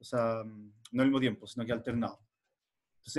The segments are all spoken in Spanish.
o sea, no al mismo tiempo, sino que alternado. Entonces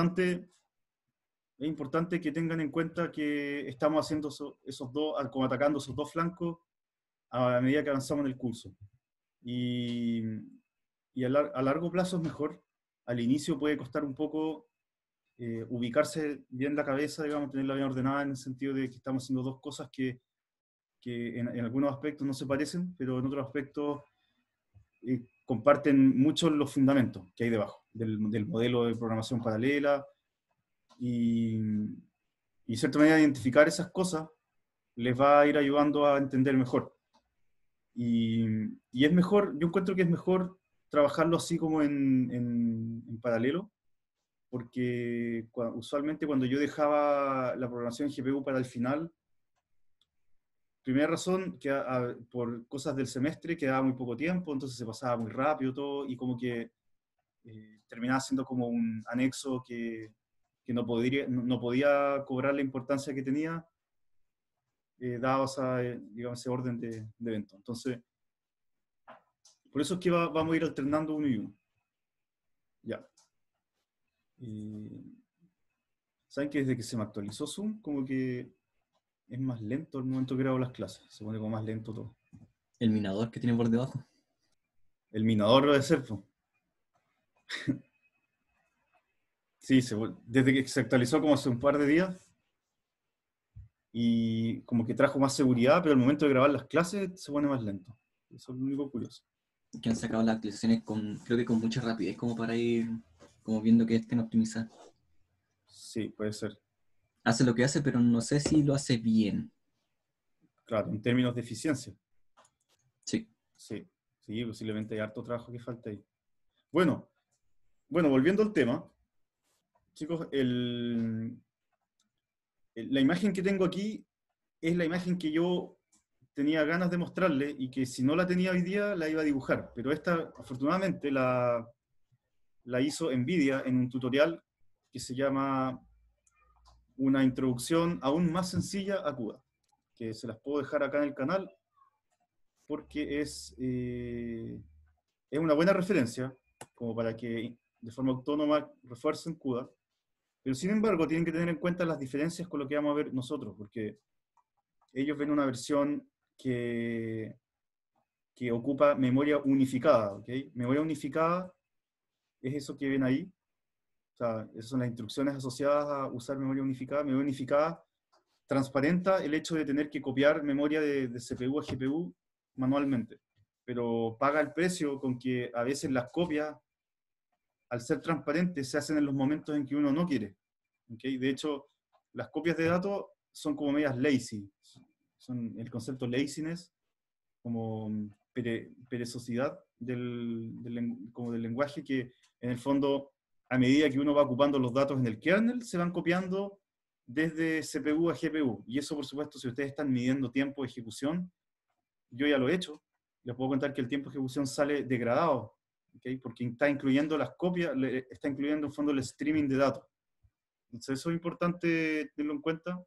es importante que tengan en cuenta que estamos haciendo esos dos, como atacando esos dos flancos a medida que avanzamos en el curso. Y, a largo plazo es mejor. Al inicio puede costar un poco ubicarse bien la cabeza, digamos, tenerla bien ordenada en el sentido de que estamos haciendo dos cosas que en algunos aspectos no se parecen, pero en otros aspectos comparten mucho los fundamentos que hay debajo del modelo de programación paralela y de cierta manera identificar esas cosas les va a ir ayudando a entender mejor. Y es mejor, yo encuentro que es mejor trabajarlo así como en paralelo, porque usualmente cuando yo dejaba la programación en GPU para el final, primera razón, que por cosas del semestre quedaba muy poco tiempo, entonces se pasaba muy rápido todo, y como que terminaba siendo como un anexo que no podía cobrar la importancia que tenía, dado digamos, ese orden de eventos. Entonces, por eso es que vamos a ir alternando uno y uno. Ya. ¿Saben que desde que se me actualizó Zoom, como que es más lento el momento que grabo las clases? Se pone como más lento todo. El minador que tiene por debajo. El minador lo de ser, po. Sí, desde que se actualizó como hace un par de días, y como que trajo más seguridad, pero al momento de grabar las clases se pone más lento. Eso es lo único curioso. Que han sacado las actualizaciones creo que con mucha rapidez, como para ir como viendo que estén optimizadas. Sí, puede ser. Hace lo que hace, pero no sé si lo hace bien. Claro, en términos de eficiencia. Sí. Sí, sí, posiblemente hay harto trabajo que falta ahí. Bueno, volviendo al tema, chicos, la imagen que tengo aquí es la imagen que yo tenía ganas de mostrarle y que si no la tenía hoy día la iba a dibujar, pero esta afortunadamente la hizo NVIDIA en un tutorial que se llama Una introducción aún más sencilla a CUDA, que se las puedo dejar acá en el canal porque es una buena referencia como para que de forma autónoma refuercen CUDA, pero sin embargo tienen que tener en cuenta las diferencias con lo que vamos a ver nosotros, porque ellos ven una versión que ocupa memoria unificada, ¿ok? Memoria unificada es eso que ven ahí, o sea, esas son las instrucciones asociadas a usar memoria unificada. Memoria unificada transparenta el hecho de tener que copiar memoria de CPU a GPU manualmente, pero paga el precio con que a veces las copias, al ser transparentes, se hacen en los momentos en que uno no quiere. ¿Okay? De hecho, las copias de datos son como medias lazy, son el concepto laziness, como perezosidad como del lenguaje, que en el fondo, a medida que uno va ocupando los datos en el kernel, se van copiando desde CPU a GPU. Y eso, por supuesto, si ustedes están midiendo tiempo de ejecución, yo ya lo he hecho, les puedo contar que el tiempo de ejecución sale degradado, ¿okay? Porque está incluyendo las copias, está incluyendo en fondo el streaming de datos. Entonces eso es importante tenerlo en cuenta,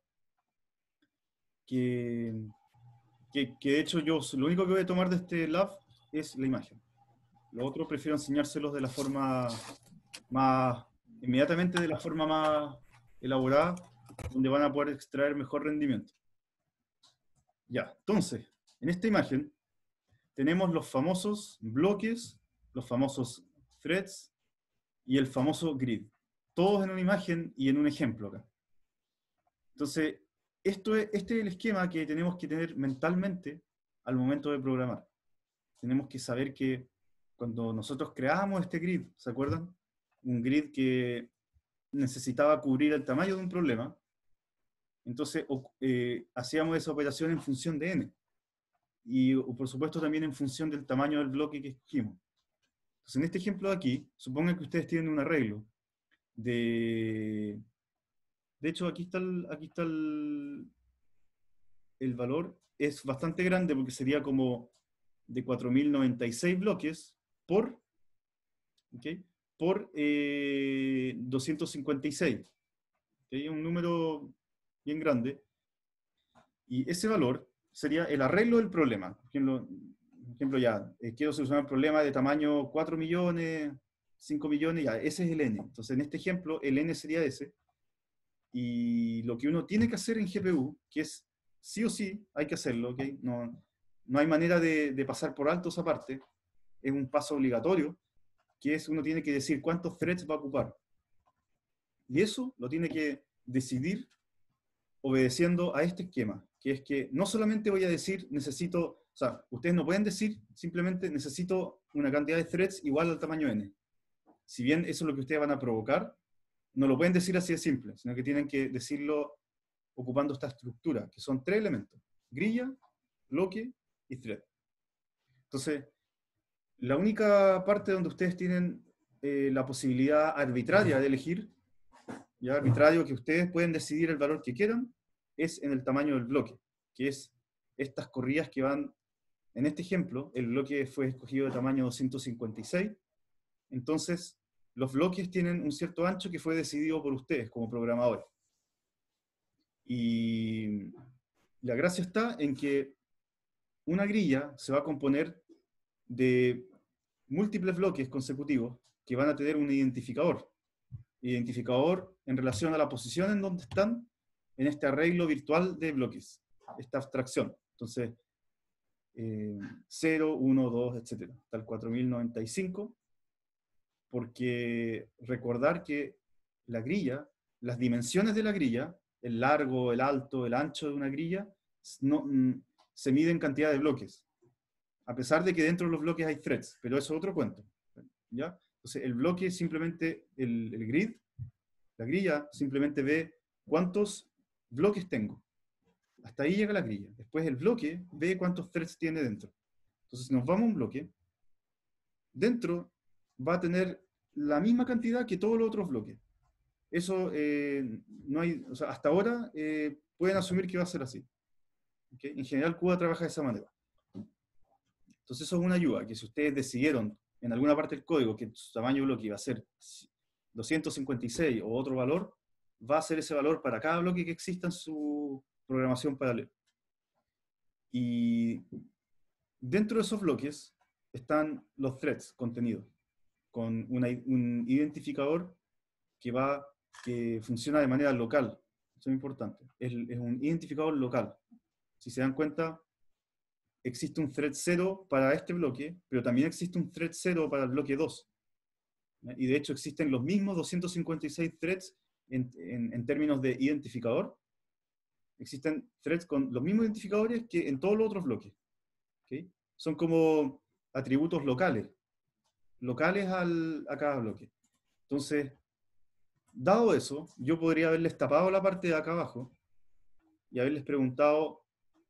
que de hecho yo lo único que voy a tomar de este lab es la imagen. Lo otro prefiero enseñárselos de la forma más, inmediatamente de la forma más elaborada, donde van a poder extraer mejor rendimiento. Ya, entonces, en esta imagen tenemos los famosos bloques, los famosos threads y el famoso grid. Todos en una imagen y en un ejemplo acá. Entonces, este es el esquema que tenemos que tener mentalmente al momento de programar. Tenemos que saber que cuando nosotros creábamos este grid, ¿se acuerdan? Un grid que necesitaba cubrir el tamaño de un problema, entonces hacíamos esa operación en función de n. Y por supuesto también en función del tamaño del bloque que escogimos. Entonces en este ejemplo de aquí, supongan que ustedes tienen un arreglo de... De hecho, aquí está el valor. Es bastante grande porque sería como de 4096 bloques por, ¿okay? Por 256. ¿Okay? Un número bien grande. Y ese valor sería el arreglo del problema. Por ejemplo, ya, quiero solucionar un problema de tamaño 4 millones, 5 millones, ya, ese es el n. Entonces, en este ejemplo, el n sería ese. Y lo que uno tiene que hacer en GPU, que es sí o sí, hay que hacerlo, ¿ok? No hay manera de pasar por alto esa parte, es un paso obligatorio, que es uno tiene que decir cuántos threads va a ocupar. Y eso lo tiene que decidir obedeciendo a este esquema, que es que no solamente voy a decir necesito, o sea, ustedes no pueden decir simplemente necesito una cantidad de threads igual al tamaño n. Si bien eso es lo que ustedes van a provocar, no lo pueden decir así de simple, sino que tienen que decirlo ocupando esta estructura, que son 3 elementos: grilla, bloque y thread. Entonces, la única parte donde ustedes tienen la posibilidad arbitraria de elegir, ya arbitrario, que ustedes pueden decidir el valor que quieran, es en el tamaño del bloque, que es estas corridas que van, en este ejemplo, el bloque fue escogido de tamaño 256, entonces los bloques tienen un cierto ancho que fue decidido por ustedes como programadores. Y la gracia está en que una grilla se va a componer de múltiples bloques consecutivos que van a tener un identificador. Identificador en relación a la posición en donde están en este arreglo virtual de bloques, esta abstracción. Entonces, 0, 1, 2, etc. Hasta el 4095, porque recordar que la grilla, las dimensiones de la grilla, el largo, el alto, el ancho de una grilla, no, se mide en cantidad de bloques, a pesar de que dentro de los bloques hay threads, pero eso es otro cuento, ¿ya? Entonces, el bloque simplemente, el grid, la grilla simplemente ve cuántos bloques tengo. Hasta ahí llega la grilla. Después el bloque ve cuántos threads tiene dentro. Entonces, si nos vamos a un bloque, dentro va a tener la misma cantidad que todos los otros bloques. Eso no hay, o sea, hasta ahora pueden asumir que va a ser así. ¿Okay? En general, CUDA trabaja de esa manera. Entonces, eso es una ayuda, que si ustedes decidieron en alguna parte del código que su tamaño de bloque iba a ser 256 o otro valor, va a ser ese valor para cada bloque que exista en su programación paralela. Y dentro de esos bloques están los threads contenidos, con un identificador que funciona de manera local. Eso es importante. Es un identificador local. Si se dan cuenta, existe un thread 0 para este bloque, pero también existe un thread 0 para el bloque 2. Y de hecho existen los mismos 256 threads en términos de identificador. Existen threads con los mismos identificadores que en todos los otros bloques. ¿Okay? Son como atributos locales a cada bloque. Entonces, dado eso, yo podría haberles tapado la parte de acá abajo y haberles preguntado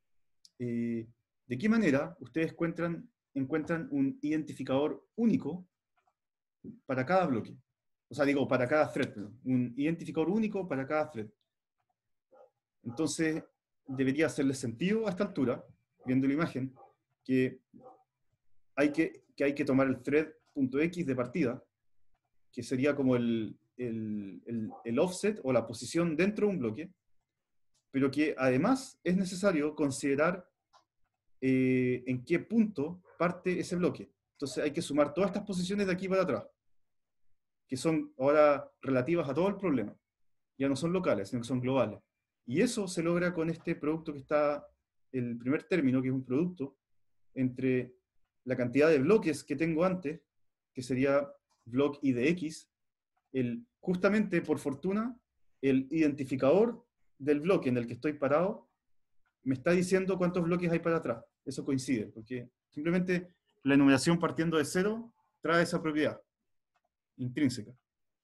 de qué manera ustedes encuentran un identificador único para cada bloque. O sea, digo, para cada thread, perdón. Un identificador único para cada thread. Entonces, debería hacerle sentido a esta altura, viendo la imagen, que hay que tomar el thread.x de partida, que sería como el offset o la posición dentro de un bloque, pero que además es necesario considerar en qué punto parte ese bloque. Entonces hay que sumar todas estas posiciones de aquí para atrás, que son ahora relativas a todo el problema. Ya no son locales, sino que son globales. Y eso se logra con este producto que está, el primer término, que es un producto, entre la cantidad de bloques que tengo antes, que sería block i de x, justamente por fortuna, el identificador del bloque en el que estoy parado me está diciendo cuántos bloques hay para atrás. Eso coincide, porque simplemente la enumeración partiendo de 0 trae esa propiedad intrínseca.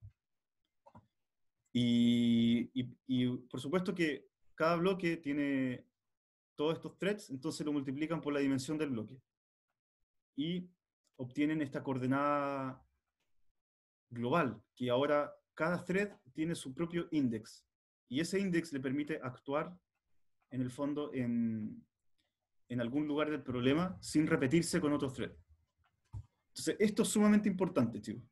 Y por supuesto que cada bloque tiene todos estos threads, entonces lo multiplican por la dimensión del bloque. Y obtienen esta coordenada global, que ahora cada thread tiene su propio index. Y ese index le permite actuar, en el fondo, en algún lugar del problema sin repetirse con otro thread. Entonces, esto es sumamente importante, chicos.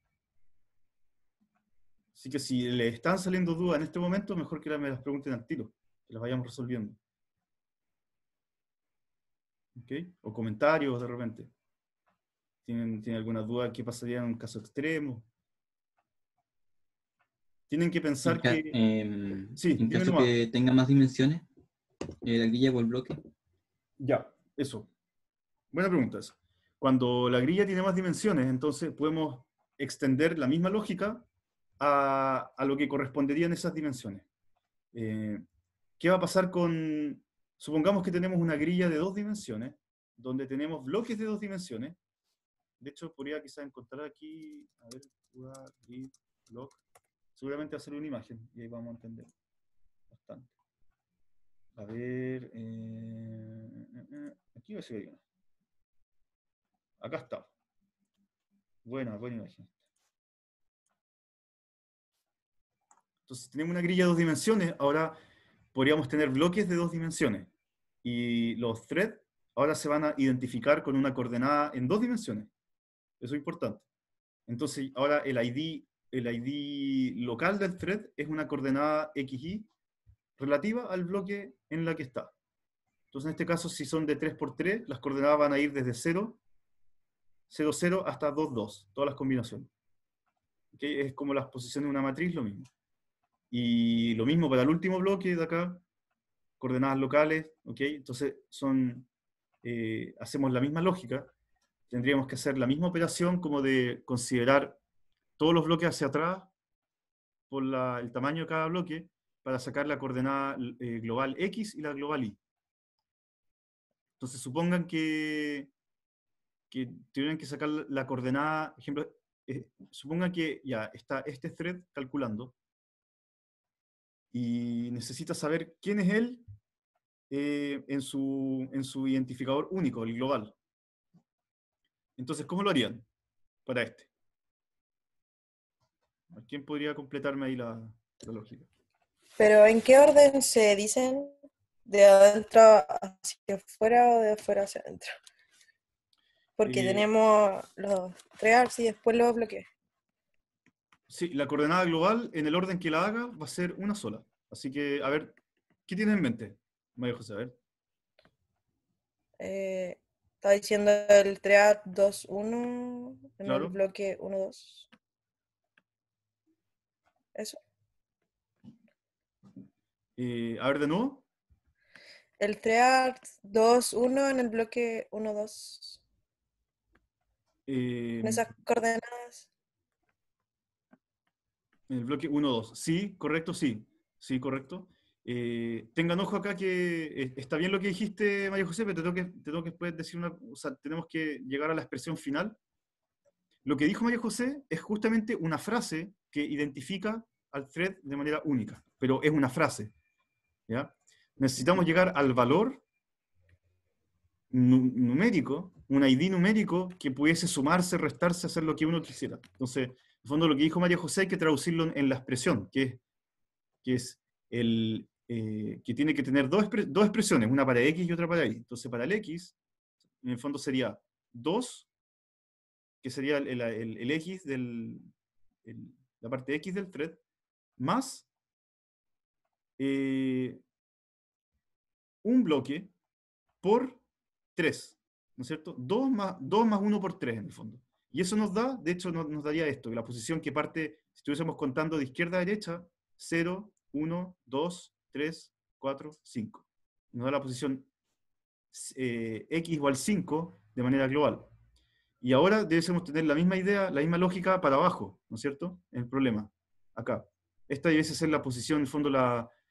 Así que si les están saliendo dudas en este momento, mejor que me las pregunten al tiro, que las vayamos resolviendo. ¿Okay? O comentarios de repente. ¿Tienen alguna duda qué pasaría en un caso extremo? Tienen que pensar que... Sí, En dime caso nomás. que tenga más dimensiones, la grilla o el bloque. Ya, eso. Buena pregunta esa. Cuando la grilla tiene más dimensiones, entonces podemos extender la misma lógica a lo que correspondería en esas dimensiones. Eh, ¿Qué va a pasar con... Supongamos que tenemos una grilla de 2 dimensiones, donde tenemos bloques de 2 dimensiones. De hecho, podría quizás encontrar aquí, a ver, grid, block. Seguramente va a ser una imagen, y ahí vamos a entender bastante. A ver, aquí va a ser una. Acá está. Buena imagen. Entonces, tenemos una grilla de 2 dimensiones, ahora podríamos tener bloques de 2 dimensiones. Y los threads ahora se van a identificar con una coordenada en 2 dimensiones. Eso es importante. Entonces, ahora el ID local del thread es una coordenada XY relativa al bloque en la que está. Entonces, en este caso, si son de 3 por 3, las coordenadas van a ir desde 0, 0, 0 hasta 2, 2, todas las combinaciones. ¿Okay? Es como las posiciones de una matriz, lo mismo. Y lo mismo para el último bloque de acá, coordenadas locales, ¿ok? Entonces hacemos la misma lógica, tendríamos que hacer la misma operación como de considerar todos los bloques hacia atrás por el tamaño de cada bloque para sacar la coordenada global X y la global Y. Entonces supongan que tuvieran que sacar la coordenada, por ejemplo, supongan que ya está este thread calculando y necesita saber quién es él en su identificador único, el global. Entonces, ¿cómo lo harían para este? ¿Quién podría completarme ahí la lógica? Pero ¿en qué orden se dicen? ¿De adentro hacia afuera o de afuera hacia adentro? Porque tenemos los trials y después los bloques. Sí, la coordenada global, en el orden que la haga, va a ser una sola. Así que, a ver, ¿qué tienes en mente, María José? A ver. Está diciendo el triad 2-1 en el Claro. bloque 1-2. Eso. A ver, de nuevo. El triad 2-1 en el bloque 1-2. En esas coordenadas. En el bloque 1, 2. Sí, correcto, sí. Sí, correcto. Tengan ojo acá que está bien lo que dijiste, María José, pero te tengo que después decir una... O sea, tenemos que llegar a la expresión final. Lo que dijo María José es justamente una frase que identifica al thread de manera única, pero es una frase. ¿Ya? Necesitamos llegar al valor numérico, un ID numérico que pudiese sumarse, restarse, hacer lo que uno quisiera. Entonces, en el fondo lo que dijo María José hay que traducirlo en la expresión, que es que tiene que tener dos expresiones, una para X y otra para Y. Entonces, para el X, en el fondo sería 2, que sería el X la parte X del thread, más un bloque por 3, ¿no es cierto? 2 más 1 por 3 en el fondo. Y eso nos da, de hecho, nos daría esto, que la posición que parte, si estuviésemos contando de izquierda a derecha, 0, 1, 2, 3, 4, 5. Nos da la posición x igual 5 de manera global. Y ahora debemos tener la misma idea, la misma lógica para abajo, ¿no es cierto? El problema, acá. Esta debe ser la posición, en el fondo,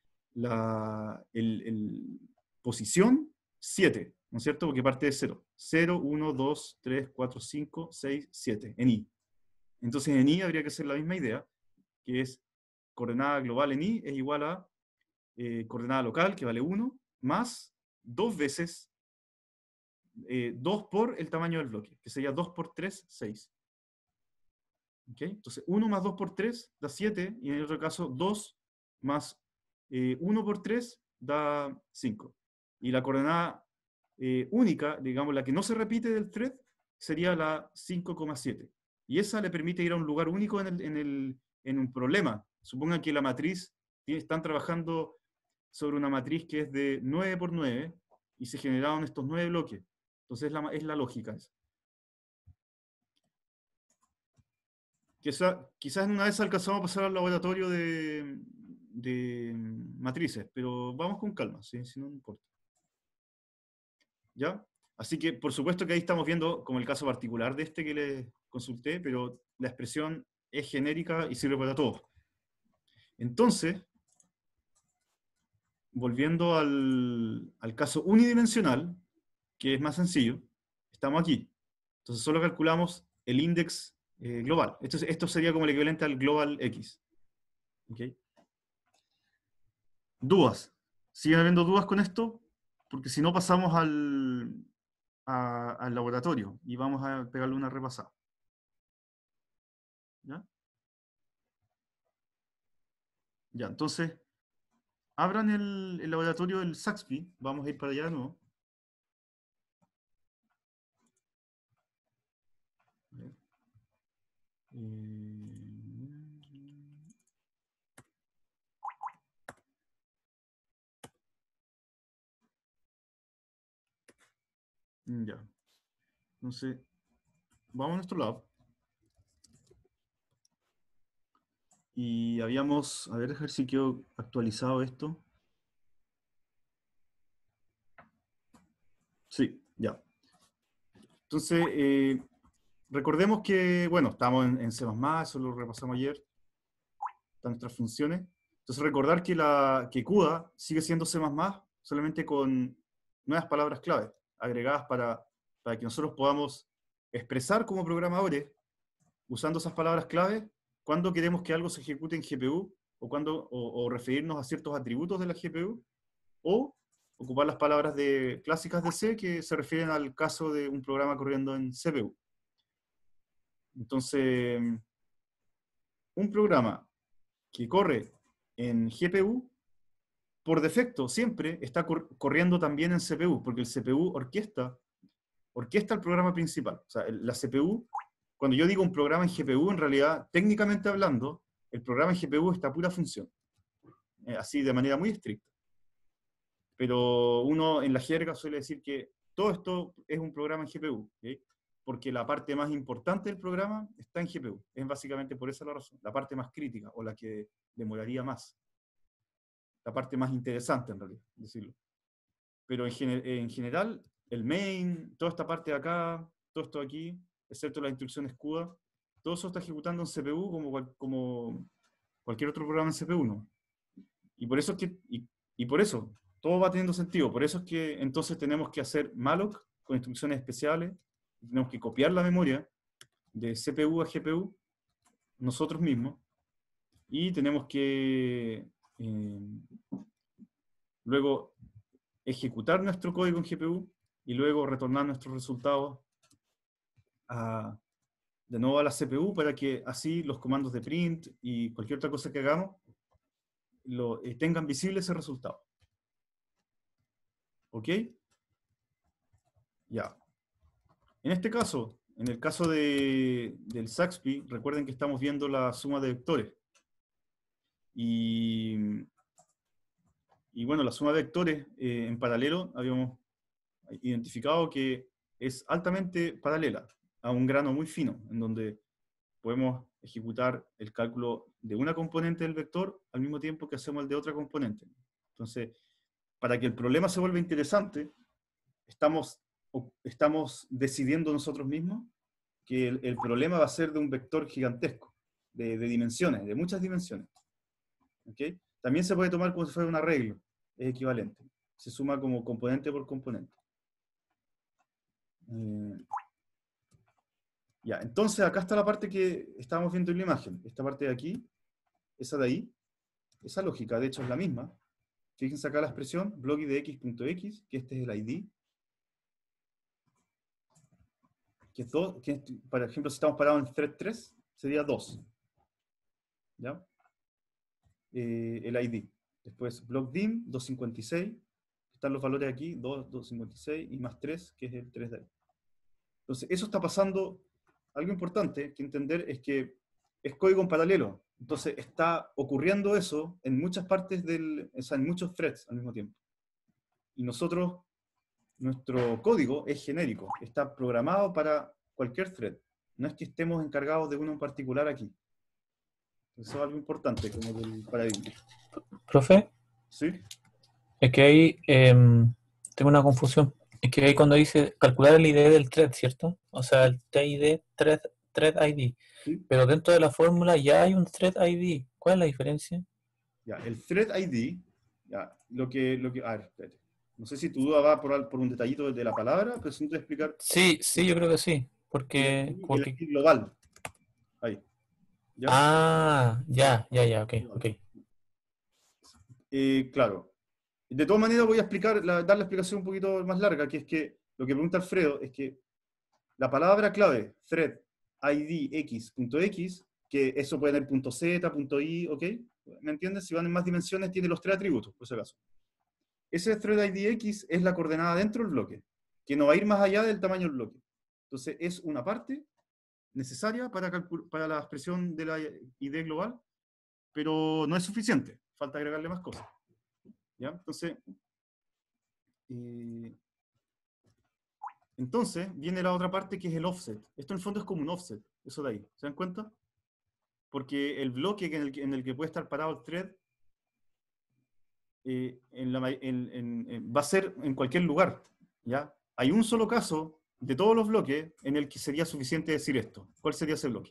posición 7, ¿no es cierto? Porque parte de 0. 0, 1, 2, 3, 4, 5, 6, 7, en I. Entonces en I habría que hacer la misma idea, que es coordenada global en I es igual a coordenada local, que vale 1, más 2 veces 2 por el tamaño del bloque, que sería 2 por 3, 6. ¿Okay? Entonces 1 más 2 por 3 da 7, y en el otro caso 2 más 1 por 3 da 5. Y la coordenada única, digamos, la que no se repite del thread, sería la 5,7. Y esa le permite ir a un lugar único en un problema. Supongan que la matriz, están trabajando sobre una matriz que es de 9 por 9, y se generaron estos 9 bloques. Entonces es la lógica esa. quizás en una vez alcanzamos a pasar al laboratorio de matrices, pero vamos con calma, ¿sí? Si no, no importa. ¿Ya? Así que, por supuesto que ahí estamos viendo como el caso particular de este que les consulté, pero la expresión es genérica y sirve para todos. Entonces, volviendo al caso unidimensional, que es más sencillo, estamos aquí. Entonces solo calculamos el índice global. Esto sería como el equivalente al global X. ¿Okay? ¿Dudas? ¿Siguen habiendo dudas con esto? Porque si no pasamos al laboratorio y vamos a pegarle una repasada. ¿Ya? Ya, entonces, abran el laboratorio del Saxby. Vamos a ir para allá, ¿no? Ya. Entonces, vamos a nuestro lab. Y habíamos, a ver si quedó actualizado esto. Sí, ya. Entonces, recordemos que, bueno, estamos en C++, eso lo repasamos ayer, están nuestras funciones. Entonces, recordar que CUDA sigue siendo C++, solamente con nuevas palabras clave, agregadas para que nosotros podamos expresar como programadores, usando esas palabras clave, cuando queremos que algo se ejecute en GPU, o referirnos a ciertos atributos de la GPU, o ocupar las palabras clásicas de C que se refieren al caso de un programa corriendo en CPU. Entonces, un programa que corre en GPU, por defecto, siempre está corriendo también en CPU, porque el CPU orquesta el programa principal. O sea, la CPU, cuando yo digo un programa en GPU, en realidad, técnicamente hablando, el programa en GPU está a pura función. Así de manera muy estricta. Pero uno en la jerga suele decir que todo esto es un programa en GPU, ¿okay? Porque la parte más importante del programa está en GPU. Es básicamente por esa la razón. La parte más crítica, o la que demoraría más. La parte más interesante, en realidad, decirlo. Pero en general, el main, toda esta parte de acá, todo esto aquí, excepto las instrucciones CUDA, todo eso está ejecutando en CPU como cualquier otro programa en CPU, ¿no? Y por eso es que, y por eso, todo va teniendo sentido. Por eso es que entonces tenemos que hacer malloc con instrucciones especiales, tenemos que copiar la memoria de CPU a GPU nosotros mismos, y tenemos que luego ejecutar nuestro código en GPU y luego retornar nuestros resultados de nuevo a la CPU para que así los comandos de print y cualquier otra cosa que hagamos tengan visible ese resultado. ¿Ok? Ya. En este caso, en el caso del Saxby, recuerden que estamos viendo la suma de vectores. Y bueno, la suma de vectores en paralelo habíamos identificado que es altamente paralela a un grano muy fino, en donde podemos ejecutar el cálculo de una componente del vector al mismo tiempo que hacemos el de otra componente. Entonces, para que el problema se vuelva interesante, estamos decidiendo nosotros mismos que el problema va a ser de un vector gigantesco, de dimensiones, de muchas dimensiones. ¿Okay? También se puede tomar como si fuera un arreglo, es equivalente. Se suma como componente por componente. Ya, entonces acá está la parte que estábamos viendo en la imagen. Esta parte de aquí, esa de ahí, esa lógica, de hecho es la misma. Fíjense acá la expresión, block de x.x, que este es el ID. Que es 2, por ejemplo, si estamos parados en thread 3, sería 2. ¿Ya? El ID. Después block dim, 256. Están los valores aquí, 2, 256, y más 3, que es el 3 de ahí. Entonces, eso está pasando. Algo importante que entender es que es código en paralelo. Entonces, está ocurriendo eso en muchas partes o sea, en muchos threads al mismo tiempo. Y nuestro código es genérico, está programado para cualquier thread. no es que estemos encargados de uno en particular aquí. Eso es algo importante, como del paradigma. Profe, ¿Sí? es que ahí tengo una confusión. Es que ahí cuando dice calcular el ID del thread, ¿cierto? O sea, el TID, thread ID. ¿Sí? Pero dentro de la fórmula ya hay un thread ID. ¿Cuál es la diferencia? Ya, el thread ID, ya, a ver, espérate. No sé si tu duda va por un detallito de la palabra, pero si no te voy a explicar Sí, yo creo que sí. Porque, el ID global. Ahí. ¿Ya? ya, ok. Claro. De todas maneras voy a dar la explicación un poquito más larga, que es que lo que pregunta Alfredo es que la palabra clave, thread ID x.x, que eso puede tener .z, .i, ¿ok? ¿Me entiendes? Si van en más dimensiones, tiene los 3 atributos, por si acaso. Ese thread ID x es la coordenada dentro del bloque, que no va a ir más allá del tamaño del bloque. Entonces, es una parte necesaria para la expresión de la ID global, pero no es suficiente. Falta agregarle más cosas. ¿Ya? Entonces, viene la otra parte que es el offset. Esto en el fondo es como un offset, eso de ahí. ¿Se dan cuenta? Porque el bloque en el que puede estar parado el thread va a ser en cualquier lugar. ¿Ya? Hay un solo caso de todos los bloques en el que sería suficiente decir esto. ¿Cuál sería ese bloque?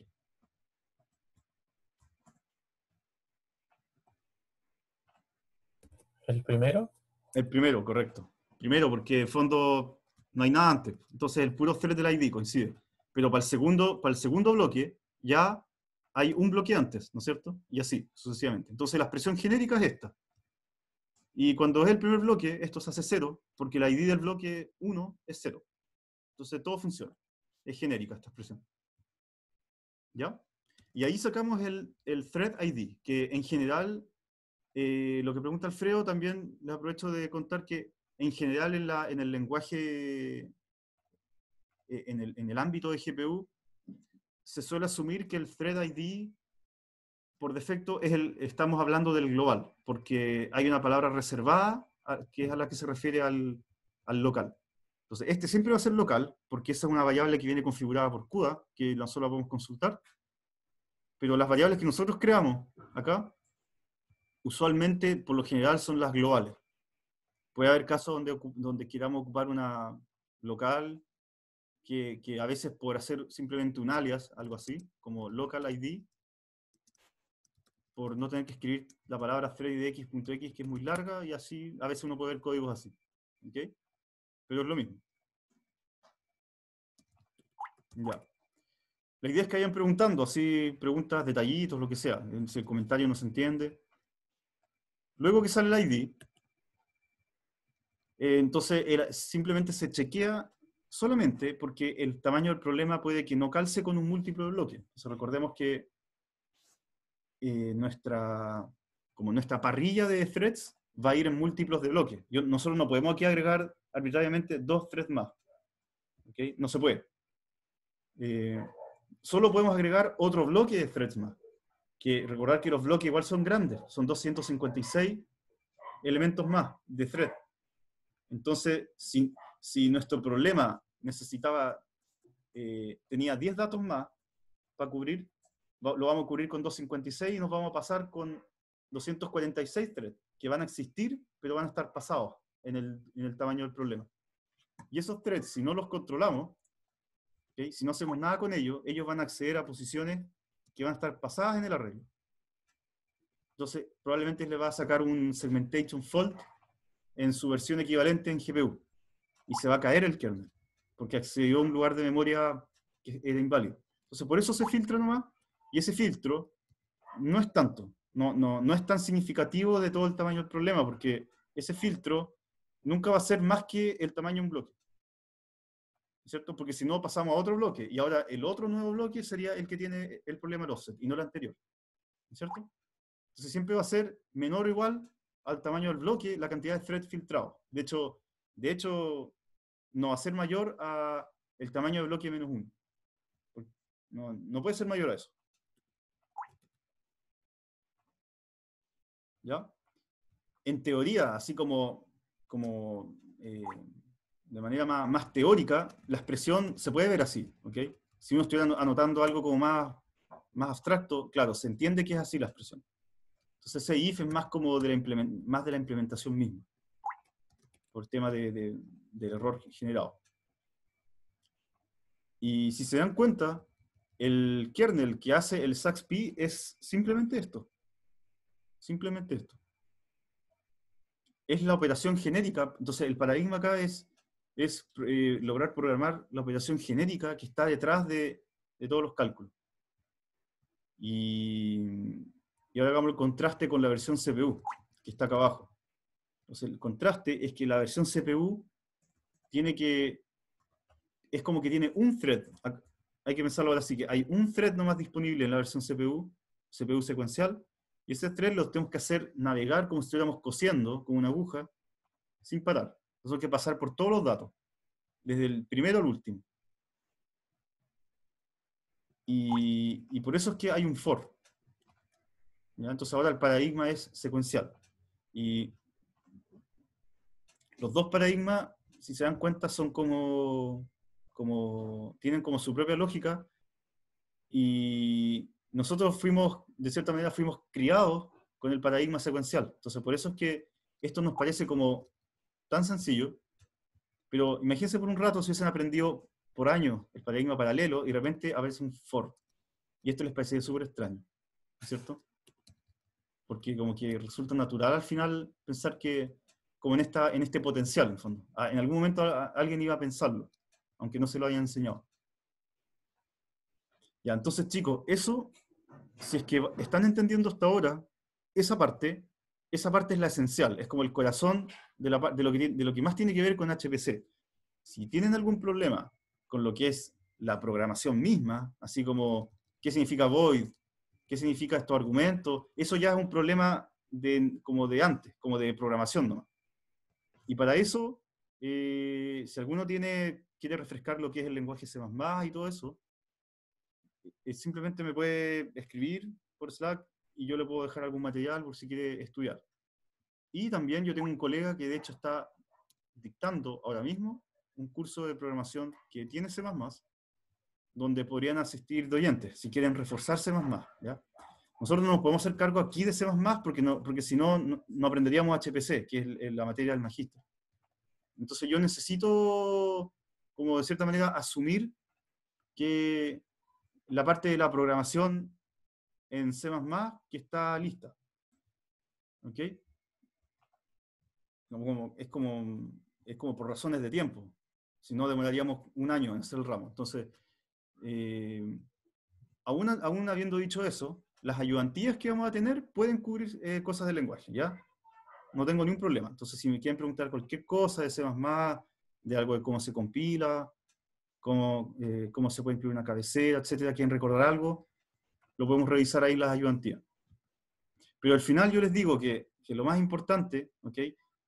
¿El primero? El primero, correcto. Primero, porque en el fondo no hay nada antes. Entonces el puro thread del ID coincide. Pero para el segundo bloque ya hay un bloque antes, ¿no es cierto? Y así, sucesivamente. Entonces la expresión genérica es esta. Y cuando es el primer bloque, esto se hace 0, porque la ID del bloque 1 es 0. Entonces todo funciona. Es genérica esta expresión. ¿Ya? Y ahí sacamos el thread ID, que en general, lo que pregunta Alfredo, también le aprovecho de contar que en general en el lenguaje, en el ámbito de GPU, se suele asumir que el thread ID, por defecto, estamos hablando del global, porque hay una palabra reservada, que es a la que se refiere al local. Entonces, este siempre va a ser local, porque esa es una variable que viene configurada por CUDA, que nosotros la podemos consultar. Pero las variables que nosotros creamos acá, usualmente, por lo general, son las globales. Puede haber casos donde queramos ocupar una local, que a veces por hacer simplemente un alias, algo así, como local ID, por no tener que escribir la palabra threadx.x, que es muy larga, y así a veces uno puede ver códigos así. ¿Ok? Pero es lo mismo. Ya. La idea es que vayan preguntando, así preguntas, detallitos, lo que sea. Si el comentario no se entiende. Luego que sale el ID, entonces simplemente se chequea solamente porque el tamaño del problema puede que no calce con un múltiplo de bloque. Entonces recordemos que como nuestra parrilla de threads va a ir en múltiplos de bloques. Nosotros no podemos aquí agregar arbitrariamente 2 threads más. ¿Okay? No se puede. Solo podemos agregar otro bloque de threads más. Que recordar que los bloques igual son grandes, son 256 elementos más de thread. Entonces, si nuestro problema tenía 10 datos más para cubrir, lo vamos a cubrir con 256 y nos vamos a pasar con 246 threads, que van a existir, pero van a estar pasados en el tamaño del problema. Y esos threads, si no los controlamos, ¿okay? Si no hacemos nada con ellos van a acceder a posiciones que van a estar pasadas en el arreglo. Entonces, probablemente le va a sacar un segmentation fault en su versión equivalente en GPU. Y se va a caer el kernel, porque accedió a un lugar de memoria que era inválido. Entonces, por eso se filtra nomás, y ese filtro no es tanto, no es tan significativo de todo el tamaño del problema, porque ese filtro nunca va a ser más que el tamaño de un bloque. ¿Cierto? Porque si no, pasamos a otro bloque, y ahora el otro nuevo bloque sería el que tiene el problema del offset, y no el anterior. ¿Cierto? Entonces siempre va a ser menor o igual al tamaño del bloque la cantidad de threads filtrados. De hecho, no va a ser mayor a el tamaño del bloque menos 1. No puede ser mayor a eso. ¿Ya? En teoría, así como de manera más teórica, la expresión se puede ver así. ¿Okay? si uno estuviera anotando algo como más abstracto, claro, se entiende que es así la expresión. Entonces ese if es más como más de la implementación misma, por el tema del error generado. Y si se dan cuenta, el kernel que hace el SAXP es simplemente esto. Simplemente esto. Es la operación genérica. Entonces el paradigma acá es lograr programar la operación genérica que está detrás de todos los cálculos. Y ahora hagamos el contraste con la versión CPU, que está acá abajo. Entonces el contraste es que la versión CPU es como que tiene un thread. Hay que pensarlo ahora así, que hay un thread nomás disponible en la versión CPU secuencial, y ese thread lo tenemos que hacer navegar como si estuviéramos cosiendo con una aguja, sin parar. Entonces hay que pasar por todos los datos, desde el primero al último. Y por eso es que hay un for. ¿Ya? Entonces ahora el paradigma es secuencial. Y los dos paradigmas, si se dan cuenta, son tienen como su propia lógica, y nosotros de cierta manera, fuimos criados con el paradigma secuencial. Entonces por eso es que esto nos parece como tan sencillo, pero imagínense por un rato si hubiesen aprendido por años el paradigma paralelo y de repente aparece un for. Y esto les parece súper extraño, ¿cierto? Porque como que resulta natural al final pensar que, como en este potencial, en el fondo. En algún momento alguien iba a pensarlo, aunque no se lo hayan enseñado. Ya, entonces chicos, eso, si es que están entendiendo hasta ahora, esa parte es la esencial, es como el corazón de lo que más tiene que ver con HPC. Si tienen algún problema con lo que es la programación misma, así como qué significa void, qué significa estos argumentos, eso ya es un problema como de antes, como de programación nomás. Y para eso, si alguno quiere refrescar lo que es el lenguaje C++ y todo eso, simplemente me puede escribir por Slack y yo le puedo dejar algún material por si quiere estudiar. Y también yo tengo un colega que de hecho está dictando ahora mismo un curso de programación que tiene C++, donde podrían asistir de oyentes, si quieren reforzar C++, ¿ya? Nosotros no nos podemos hacer cargo aquí de C++, porque si no, no aprenderíamos HPC, que es la materia del magíster. Entonces yo necesito, como de cierta manera, asumir que la parte de la programación en C++ que está lista. ¿Ok? Es como por razones de tiempo. Si no, demoraríamos un año en hacer el ramo. Entonces, aún habiendo dicho eso, las ayudantías que vamos a tener pueden cubrir cosas del lenguaje, ¿ya? No tengo ningún problema. Entonces, si me quieren preguntar cualquier cosa de C++, de algo de cómo se compila, cómo se puede imprimir una cabecera, etcétera, quieren recordar algo, lo podemos revisar ahí en las ayudantías. Pero al final yo les digo que lo más importante, ¿ok?,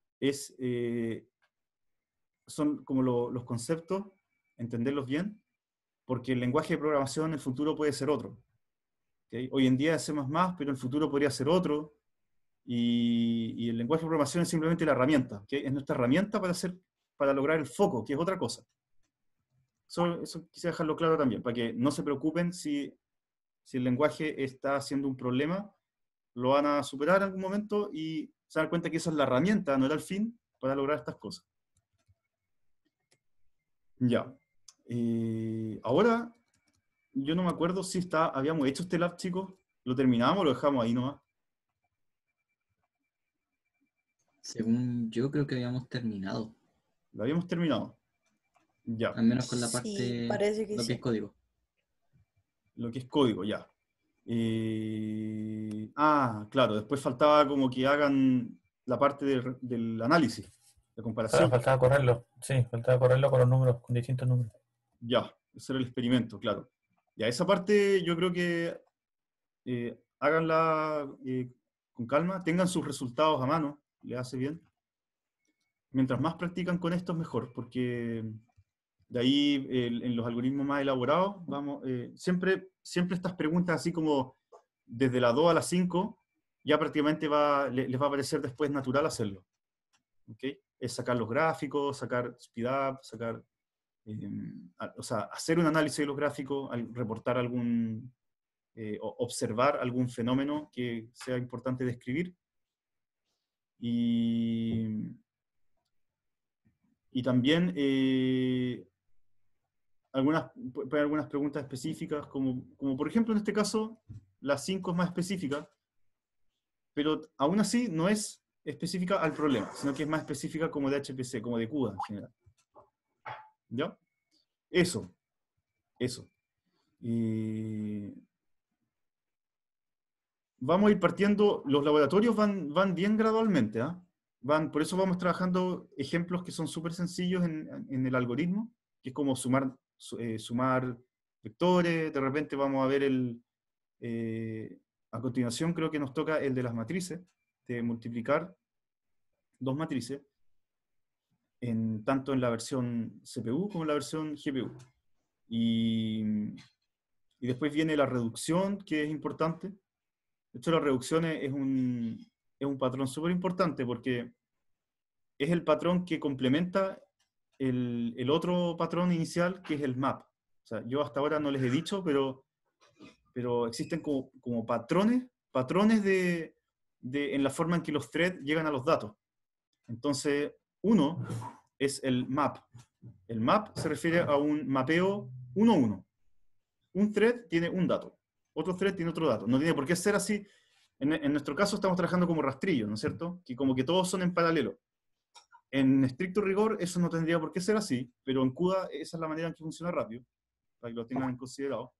son como los conceptos, entenderlos bien, porque el lenguaje de programación en el futuro puede ser otro. ¿Okay? Hoy en día es C++, pero en el futuro podría ser otro, y el lenguaje de programación es simplemente la herramienta, ¿okay? Es nuestra herramienta para lograr el foco, que es otra cosa. Eso quisiera dejarlo claro también, para que no se preocupen si el lenguaje está siendo un problema, lo van a superar en algún momento y se dan cuenta que esa es la herramienta, no era el fin, para lograr estas cosas. Ya. Ahora, yo no me acuerdo si habíamos hecho este lab, chicos. ¿Lo terminamos o lo dejamos ahí nomás? Según yo, creo que habíamos terminado. Lo habíamos terminado. Ya. Al menos con la Sí, parte, parece que lo que es sí. código. Lo que es código, ya. Claro, después faltaba como que hagan la parte del análisis, de comparación. Faltaba correrlo, sí, faltaba correrlo con los números, con distintos números. Ya, ese era el experimento, claro. Ya, esa parte yo creo que háganla con calma, tengan sus resultados a mano, les hace bien. Mientras más practican con esto es mejor, porque de ahí en los algoritmos más elaborados, siempre estas preguntas así como desde la 2 a la 5, ya prácticamente les va a parecer después natural hacerlo. ¿Okay? Es sacar los gráficos, sacar speedup, sacar o sea, hacer un análisis de los gráficos, reportar o observar algún fenómeno que sea importante describir. Y también puede haber algunas preguntas específicas, como por ejemplo en este caso, la 5 es más específica, pero aún así no es específica al problema, sino que es más específica como de HPC, como de CUDA en general. ¿Ya? Eso. Vamos a ir partiendo, los laboratorios van bien gradualmente, ¿ah? Por eso vamos trabajando ejemplos que son súper sencillos en el algoritmo, que es como sumar vectores. De repente vamos a ver a continuación creo que nos toca el de las matrices, de multiplicar dos matrices, tanto en la versión CPU como en la versión GPU. Y después viene la reducción, que es importante. De hecho, la reducción es un patrón súper importante, porque es el patrón que complementa el otro patrón inicial, que es el map. O sea, yo hasta ahora no les he dicho, pero existen como patrones en la forma en que los threads llegan a los datos. Entonces, uno es el map. El map se refiere a un mapeo 1-1. Un thread tiene un dato, otro thread tiene otro dato. No tiene por qué ser así. En nuestro caso estamos trabajando como rastrillo, ¿no es cierto? Que como que todos son en paralelo. En estricto rigor eso no tendría por qué ser así, pero en CUDA esa es la manera en que funciona rápido, para que lo tengan en considerado.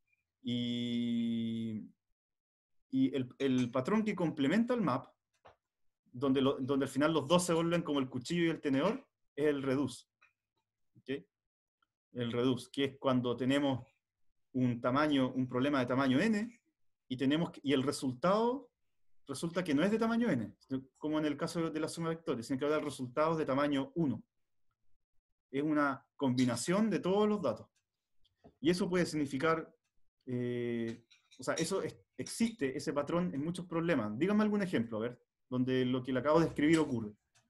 Y el patrón que complementa el map, donde al final los dos se vuelven como el cuchillo y el tenedor, es el reduce. ¿Okay? El reduce, que es cuando tenemos un problema de tamaño n, y el resultado resulta que no es de tamaño n, como en el caso de la suma de vectores, sino que ahora el resultado es de tamaño 1. Es una combinación de todos los datos. Y eso puede significar, o sea, existe ese patrón en muchos problemas. Díganme algún ejemplo, a ver, donde lo que le acabo de escribir ocurre.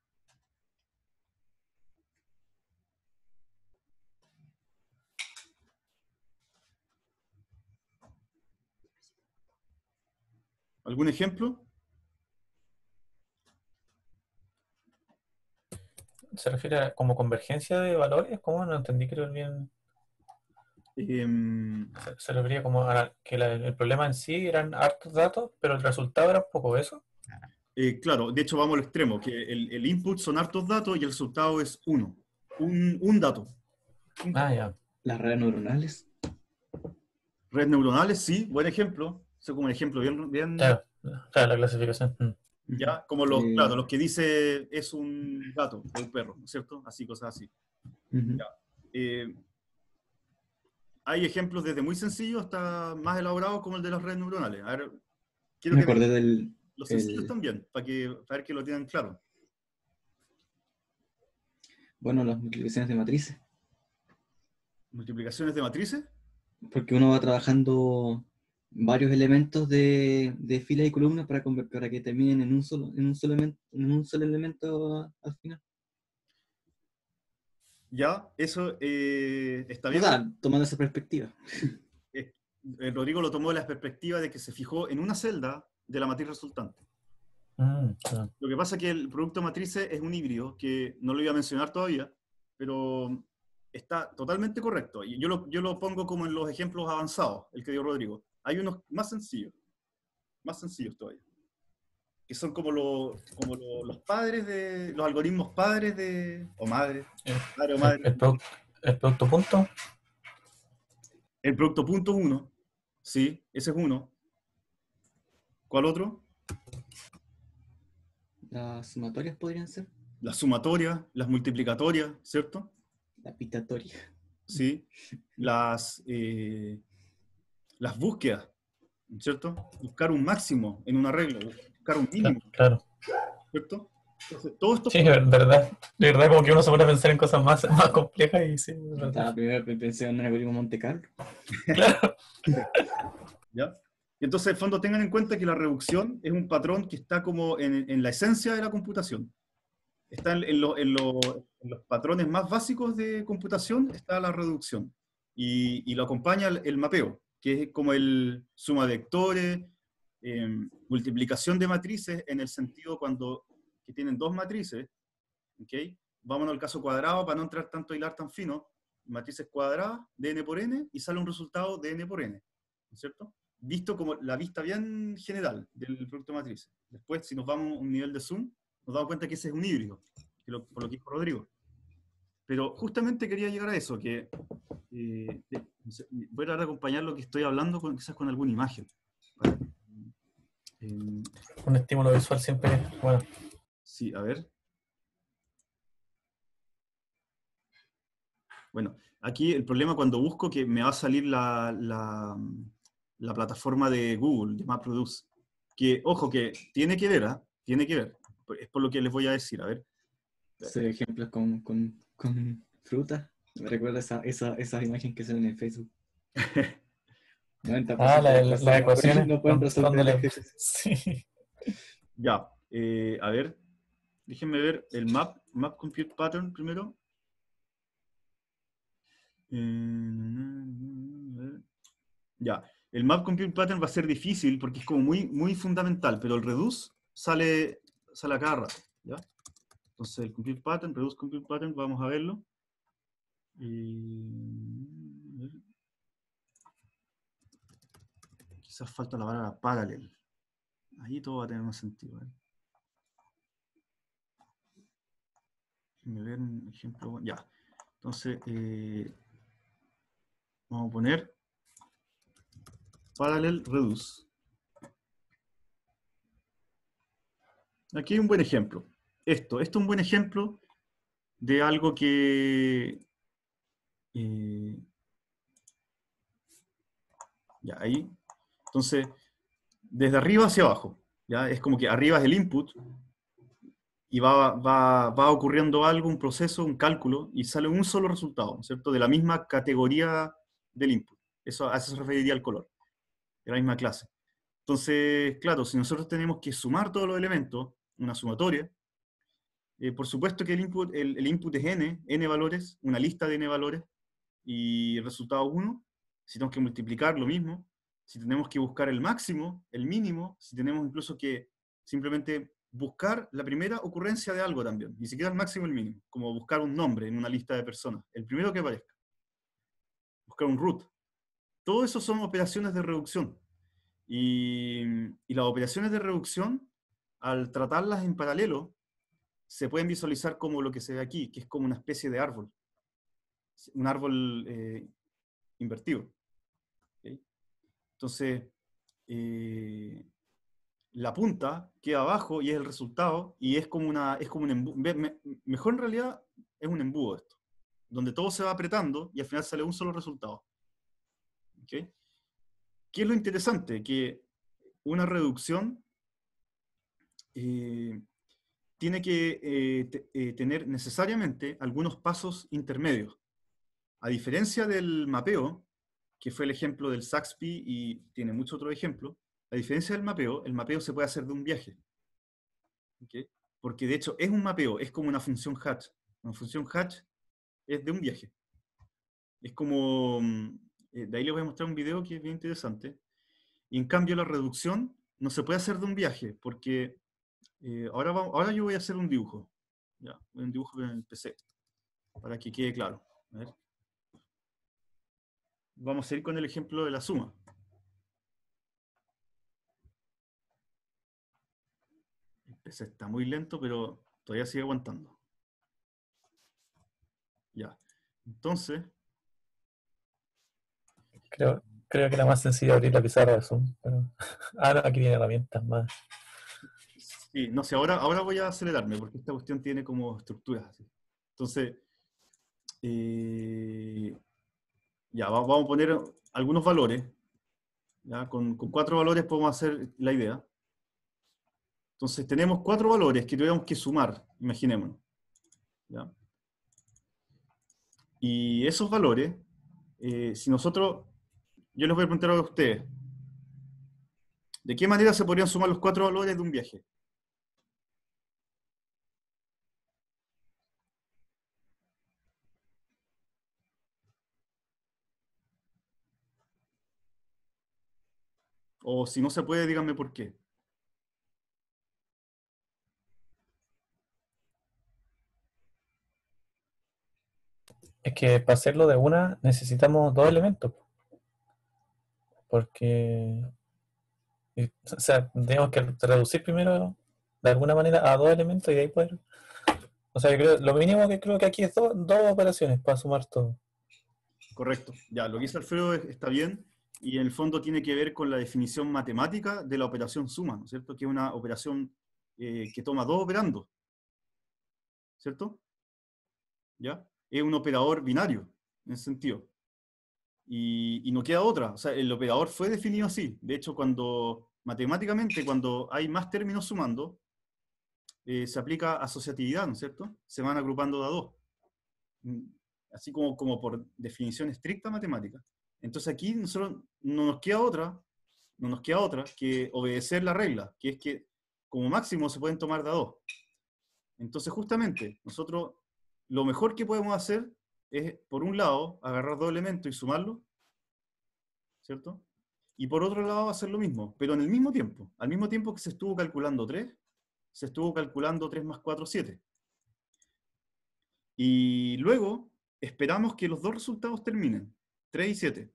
¿Algún ejemplo? ¿Se refiere a como convergencia de valores? ¿Cómo? No entendí, creo bien. Se refería como a que el problema en sí eran hartos datos, pero el resultado era poco, ¿eso? Claro, de hecho vamos al extremo, que el input son hartos datos y el resultado es uno. Un dato. Ya. Las redes neuronales. Redes neuronales, sí, buen ejemplo. Eso como un ejemplo bien Claro, la clasificación. ya, como claro, los que dice es un gato o un perro, ¿no es cierto? Así, cosas así. Ya. Hay ejemplos desde muy sencillos hasta más elaborados como el de las redes neuronales. A ver, quiero Me que acordé del... los sencillos también, para ver que lo tengan claro. Bueno, las multiplicaciones de matrices. ¿Multiplicaciones de matrices? Porque uno va trabajando varios elementos de filas y columnas para que terminen en un solo elemento al final. Ya, eso está bien. O sea, tomando esa perspectiva. Rodrigo lo tomó de la perspectiva de que se fijó en una celda de la matriz resultante. Claro. Lo que pasa es que el producto matrices es un híbrido, que no lo iba a mencionar todavía, pero está totalmente correcto. Y yo lo pongo como en los ejemplos avanzados, el que dio Rodrigo. Hay unos más sencillos todavía, que son como los padres de los algoritmos padres de, o madres, padre o madre. El producto punto. El producto punto 1, sí, ese es uno. ¿Cuál otro? Las sumatorias podrían ser. Las sumatorias, las multiplicatorias, ¿cierto? La pitatoria. Sí. Las búsquedas, ¿cierto? Buscar un máximo en un arreglo, buscar un mínimo. Claro. ¿Cierto? Entonces, todo esto... Sí, es verdad. De verdad, como que uno se pone a pensar en cosas más complejas y sí. Primero pensé en un algoritmo Monte Carlo. Claro. ¿Ya? Y entonces, en el fondo, tengan en cuenta que la reducción es un patrón que está como en la esencia de la computación. está en los patrones más básicos de computación, está la reducción. Y lo acompaña el mapeo, que es como el suma de vectores, multiplicación de matrices, en el sentido que tienen dos matrices, ¿ok? Vámonos al caso cuadrado para no entrar tanto a hilar tan fino, matrices cuadradas de n por n, y sale un resultado de n por n, ¿no es cierto? Visto como la vista bien general del producto de matrices. Después, si nos vamos a un nivel de zoom, nos damos cuenta que ese es un híbrido, por lo que dijo Rodrigo. Pero justamente quería llegar a eso, que voy a tratar de acompañar lo que estoy hablando quizás con alguna imagen. Un estímulo visual siempre, bueno. Sí, a ver. Bueno, aquí el problema cuando busco que me va a salir la plataforma de Google, de MapReduce, que, ojo, que tiene que ver, ¿ah? Tiene que ver. Es por lo que les voy a decir, a ver. Sí, ejemplos con frutas. Me recuerda esas imágenes que salen en Facebook. 90% de las las ecuaciones. no pueden resolver el ejercicio. Sí. Ya, a ver, déjenme ver el map compute pattern primero. Ya, el map compute pattern va a ser difícil porque es como muy fundamental, pero el reduce sale a cada rato, ¿ya? Entonces el compute pattern, reduce compute pattern, vamos a verlo. Quizás falta la palabra parallel. Ahí todo va a tener más sentido, ¿eh? Déjenme ver un ejemplo. Ya, entonces vamos a poner parallel reduce. Aquí hay un buen ejemplo. Esto es un buen ejemplo de algo que... ya, ahí. Entonces, desde arriba hacia abajo. ¿Ya? Es como que arriba es el input y va ocurriendo algo, un proceso, un cálculo, y sale un solo resultado, ¿cierto? De la misma categoría del input. A eso se referiría el color, de la misma clase. Entonces, claro, si nosotros tenemos que sumar todos los elementos, una sumatoria, por supuesto que el input es n valores, una lista de n valores, y el resultado 1. Si tenemos que multiplicar, lo mismo. Si tenemos que buscar el máximo, el mínimo, si tenemos incluso que simplemente buscar la primera ocurrencia de algo también, ni siquiera el máximo y el mínimo, como buscar un nombre en una lista de personas, el primero que aparezca. Buscar un root. Todo eso son operaciones de reducción. Y las operaciones de reducción, al tratarlas en paralelo, se pueden visualizar como lo que se ve aquí, que es como una especie de árbol. Un árbol invertido. ¿Okay? Entonces, la punta queda abajo y es el resultado, y es como un embudo. Mejor en realidad es un embudo esto, donde todo se va apretando y al final sale un solo resultado. ¿Okay? ¿Qué es lo interesante? Que una reducción tiene que tener necesariamente algunos pasos intermedios. A diferencia del mapeo, que fue el ejemplo del Saxby y tiene muchos otros ejemplos, a diferencia del mapeo, el mapeo se puede hacer de un viaje. ¿Okay? Porque de hecho es un mapeo, es como una función hatch. Una función hatch es de un viaje. Es como... de ahí les voy a mostrar un video que es bien interesante. Y en cambio la reducción no se puede hacer de un viaje, porque ahora yo voy a hacer un dibujo. Ya, un dibujo en el PC, para que quede claro. A ver. Vamos a ir con el ejemplo de la suma. El PC está muy lento, pero todavía sigue aguantando. Ya. Entonces... Creo que era más sencillo abrir la pizarra de Zoom. Pero... no, aquí viene herramientas más. Sí, no sé, ahora voy a acelerarme, porque esta cuestión tiene como estructuras así. Entonces, ya, vamos a poner algunos valores. ¿Ya? Con 4 valores podemos hacer la idea. Entonces tenemos 4 valores que tuviéramos que sumar, imaginémonos. ¿Ya? Y esos valores, si nosotros, yo les voy a preguntar a ustedes, ¿de qué manera se podrían sumar los 4 valores de un viaje? O si no se puede, díganme por qué. Es que para hacerlo de una necesitamos dos elementos. Porque, o sea, tenemos que reducir primero de alguna manera a dos elementos y de ahí poder. O sea, yo creo, lo mínimo que creo que aquí es dos operaciones para sumar todo. Correcto. Ya, lo que dice Alfredo está bien, y en el fondo tiene que ver con la definición matemática de la operación suma, ¿no es cierto? Que es una operación que toma dos operandos, ¿cierto? ¿Ya? Es un operador binario, en ese sentido. Y no queda otra. O sea, el operador fue definido así. De hecho, matemáticamente, cuando hay más términos sumando, se aplica asociatividad, ¿no es cierto? Se van agrupando de a dos. Así como por definición estricta matemática. Entonces aquí nosotros no nos queda otra que obedecer la regla, que es que como máximo se pueden tomar de a dos. Entonces justamente nosotros lo mejor que podemos hacer es, por un lado, agarrar dos elementos y sumarlos, ¿cierto? Y por otro lado hacer lo mismo, pero en el mismo tiempo. Al mismo tiempo que se estuvo calculando 3, se estuvo calculando 3 más 4, 7. Y luego esperamos que los dos resultados terminen, 3 y 7.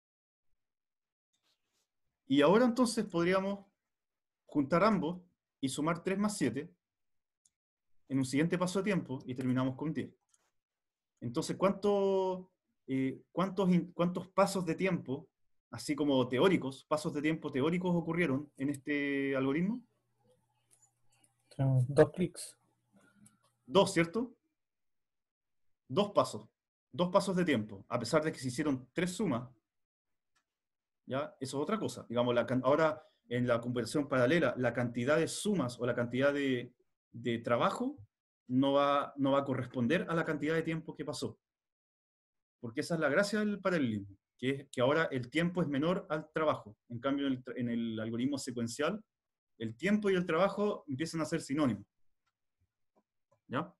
Y ahora entonces podríamos juntar ambos y sumar 3 más 7 en un siguiente paso de tiempo y terminamos con 10. Entonces, ¿cuántos pasos de tiempo, así como teóricos, pasos de tiempo teóricos ocurrieron en este algoritmo? Tenemos 2 clics. Dos, ¿cierto? Dos pasos de tiempo, a pesar de que se hicieron 3 sumas. ¿Ya? Eso es otra cosa. Digamos, ahora en la conversión paralela, la cantidad de sumas o la cantidad de trabajo no va a corresponder a la cantidad de tiempo que pasó. Porque esa es la gracia del paralelismo, que es que ahora el tiempo es menor al trabajo. En cambio, en el algoritmo secuencial, el tiempo y el trabajo empiezan a ser sinónimos. ¿Ya?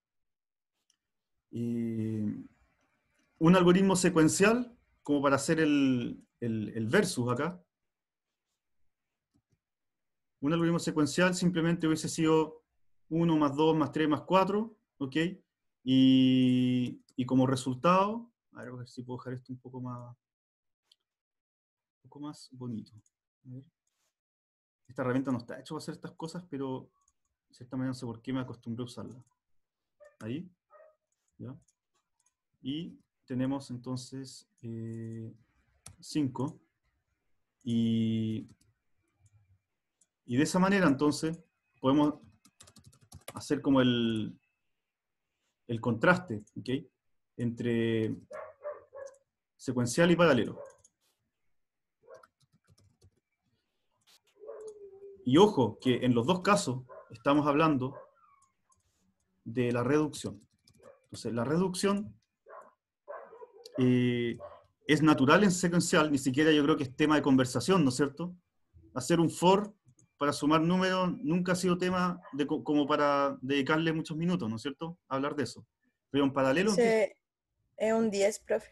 Y un algoritmo secuencial, como para hacer el versus acá, un algoritmo secuencial simplemente hubiese sido 1 más 2 más 3 más 4, ¿ok? Y como resultado, a ver si puedo dejar esto un poco más bonito. A ver. Esta herramienta no está hecha para hacer estas cosas, pero de cierta manera no sé por qué me acostumbré a usarla. Ahí. ¿Ya? Y tenemos entonces 5. Y de esa manera entonces podemos hacer como el contraste, ¿ok? Entre secuencial y paralelo. Y ojo, que en los dos casos estamos hablando de la reducción. Entonces, la reducción es natural en secuencial, ni siquiera yo creo que es tema de conversación, ¿no es cierto? Hacer un for para sumar números nunca ha sido tema como para dedicarle muchos minutos, ¿no es cierto? Hablar de eso. Pero en paralelo... Ese es un 10, profe.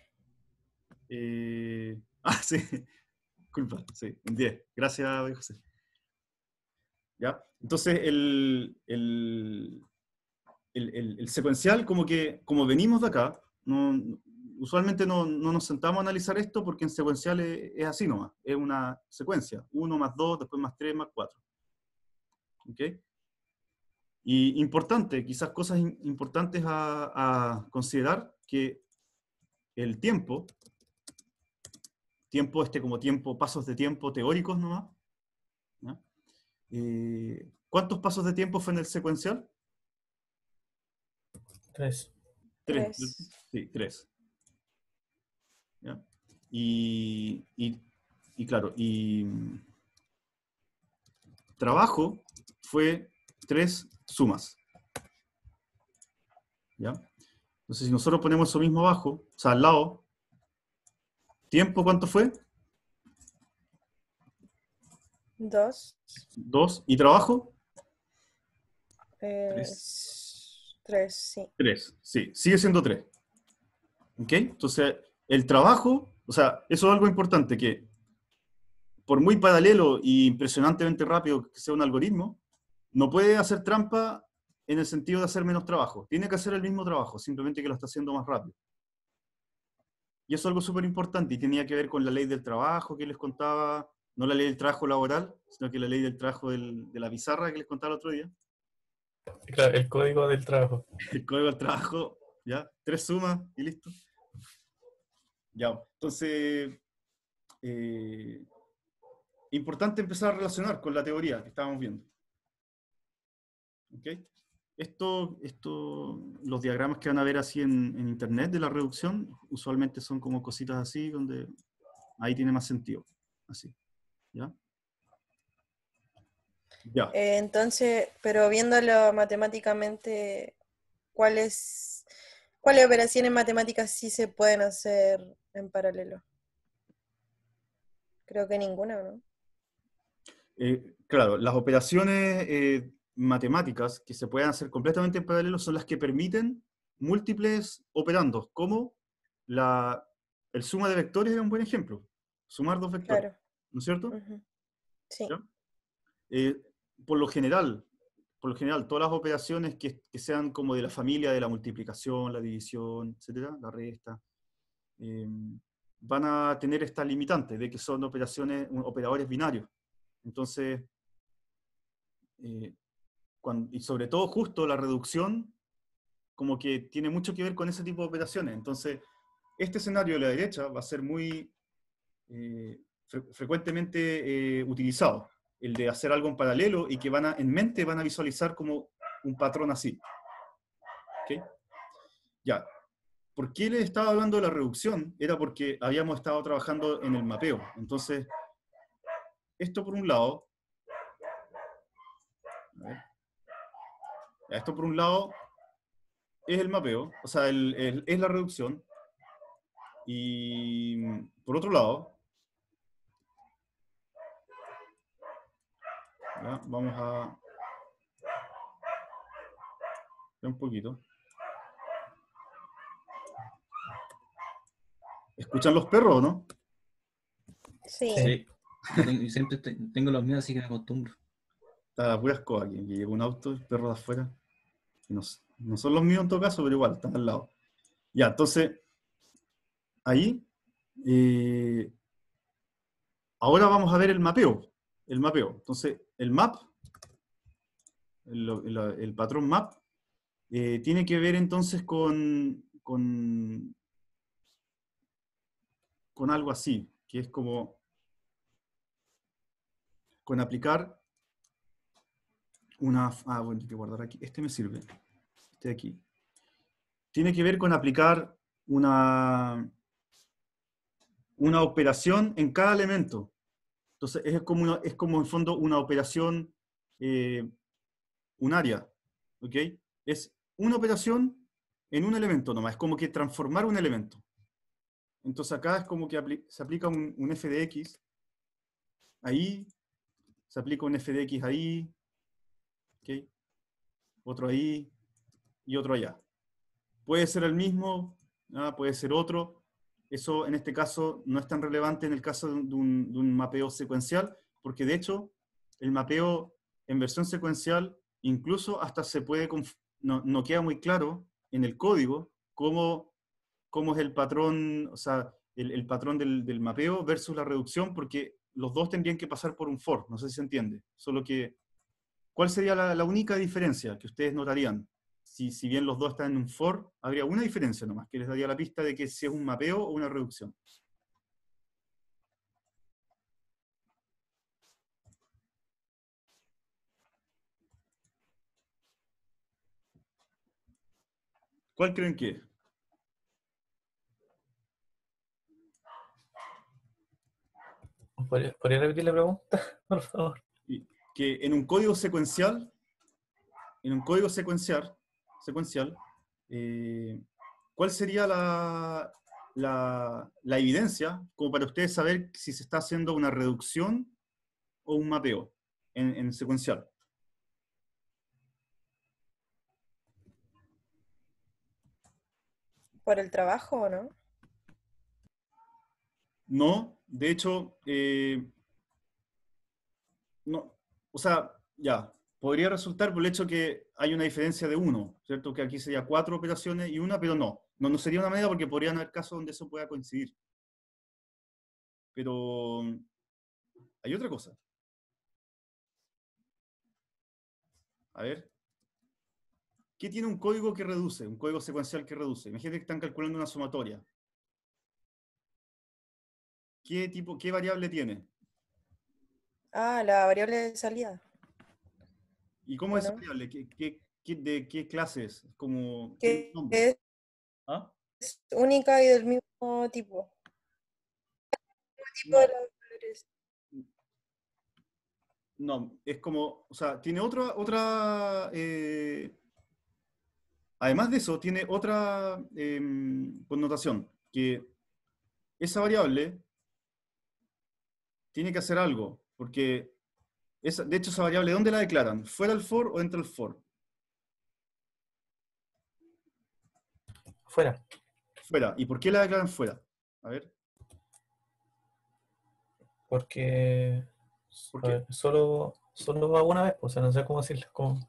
Sí, disculpa, sí, un 10. Gracias, José. ¿Ya? Entonces, el secuencial, como venimos de acá, usualmente no nos sentamos a analizar esto porque en secuencial es así nomás, es una secuencia, 1 más 2, después más 3, más 4. ¿Ok? Y importante, quizás cosas importantes a considerar, que el tiempo como tiempo, pasos de tiempo teóricos nomás, ¿ya? ¿Cuántos pasos de tiempo fue en el secuencial? 3. 3. Sí, 3. ¿Ya? Y claro, trabajo fue 3 sumas. ¿Ya? Entonces, si nosotros ponemos eso mismo abajo, o sea, al lado, ¿tiempo cuánto fue? 2. 2. ¿Y trabajo? 3, sí. 3. Sí, sigue siendo 3. ¿Ok? Entonces, el trabajo, o sea, eso es algo importante, que por muy paralelo e impresionantemente rápido que sea un algoritmo, no puede hacer trampa en el sentido de hacer menos trabajo. Tiene que hacer el mismo trabajo, simplemente que lo está haciendo más rápido. Y eso es algo súper importante, y tenía que ver con la ley del trabajo que les contaba, no la ley del trabajo laboral, sino que la ley del trabajo de la pizarra que les contaba el otro día. Claro, el código del trabajo. El código del trabajo, ya, 3 sumas y listo. Ya, entonces, importante empezar a relacionar con la teoría que estábamos viendo. ¿Ok? Los diagramas que van a ver así en internet de la reducción, usualmente son como cositas así, donde ahí tiene más sentido. Así. ¿Ya? Ya. Entonces, pero viéndolo matemáticamente, ¿cuáles operaciones matemáticas sí se pueden hacer en paralelo? Creo que ninguna, ¿no? Claro, las operaciones matemáticas que se pueden hacer completamente en paralelo son las que permiten múltiples operandos, como el suma de vectores es un buen ejemplo. Sumar 2 vectores, Claro. ¿no es cierto? Ujú. Sí. ¿Ya? Eh, por lo general, todas las operaciones que sean como de la familia de la multiplicación, la división, etcétera, la resta, van a tener esta limitante de que son operadores binarios. Entonces, y sobre todo justo la reducción, como que tiene mucho que ver con ese tipo de operaciones. Entonces, este escenario de la derecha va a ser muy frecuentemente utilizado, el de hacer algo en paralelo y que en mente van a visualizar como un patrón así. ¿Ok? Ya. ¿Por qué les estaba hablando de la reducción? Era porque habíamos estado trabajando en el mapeo. Entonces, esto por un lado, a ver, esto por un lado es el mapeo, o sea, es la reducción. Y por otro lado, ya, vamos a ver un poquito. ¿Escuchan los perros, no? Sí. Sí. Yo siempre tengo los míos, así que me acostumbro. Está pura escoba aquí, que llegó un auto, el perro de afuera. Y no son los míos en todo caso, pero igual, están al lado. Ya, entonces, ahí, eh, ahora vamos a ver el mapeo. El mapeo. Entonces, el patrón map, tiene que ver entonces con algo así, que es como con aplicar bueno, hay que guardar aquí. Este me sirve. Este de aquí. Tiene que ver con aplicar una operación en cada elemento. Entonces, es como en fondo una operación unaria. ¿Ok? Es una operación en un elemento nomás. Es como que transformar un elemento. Entonces acá es como que se aplica un f de x ahí, se aplica un f de x ahí, ¿okay? Otro ahí y otro allá. Puede ser el mismo, puede ser otro. Eso en este caso no es tan relevante en el caso de un mapeo secuencial, porque de hecho el mapeo en versión secuencial incluso hasta no queda muy claro en el código cómo es el patrón, o sea, el patrón del mapeo versus la reducción, porque los dos tendrían que pasar por un for, no sé si se entiende. Solo que, ¿cuál sería la única diferencia que ustedes notarían? Si bien los dos están en un for, habría una diferencia nomás, que les daría la pista de que si es un mapeo o una reducción. ¿Cuál creen que es? ¿Podría repetir la pregunta, por favor? Que en un código secuencial, secuencial, eh, ¿cuál sería la evidencia como para ustedes saber si se está haciendo una reducción o un mapeo en secuencial? ¿Por el trabajo o no? No, de hecho, no, o sea, ya, podría resultar por el hecho que hay una diferencia de 1, ¿cierto? Que aquí sería 4 operaciones y una, pero no sería una medida porque podrían haber casos donde eso pueda coincidir. Pero hay otra cosa. A ver, ¿qué tiene un código que reduce? Un código secuencial que reduce. Imagínate que están calculando una sumatoria. ¿Qué variable tiene? Ah, la variable de salida, ¿Y cómo ¿o es esa no? variable? ¿De qué clase es? ¿Tiene un Que nombre? es ¿Ah? única y del mismo tipo. Tipo de No, los valores. no, es como, o sea, tiene además de eso, tiene otra connotación, que esa variable tiene que hacer algo, porque de hecho esa variable, ¿dónde la declaran? ¿Fuera del for o dentro del for? Fuera. Fuera. ¿Y por qué la declaran fuera? A ver, Porque ¿por a qué? ver, solo va una vez, pues, o sea, no sé cómo decirlo.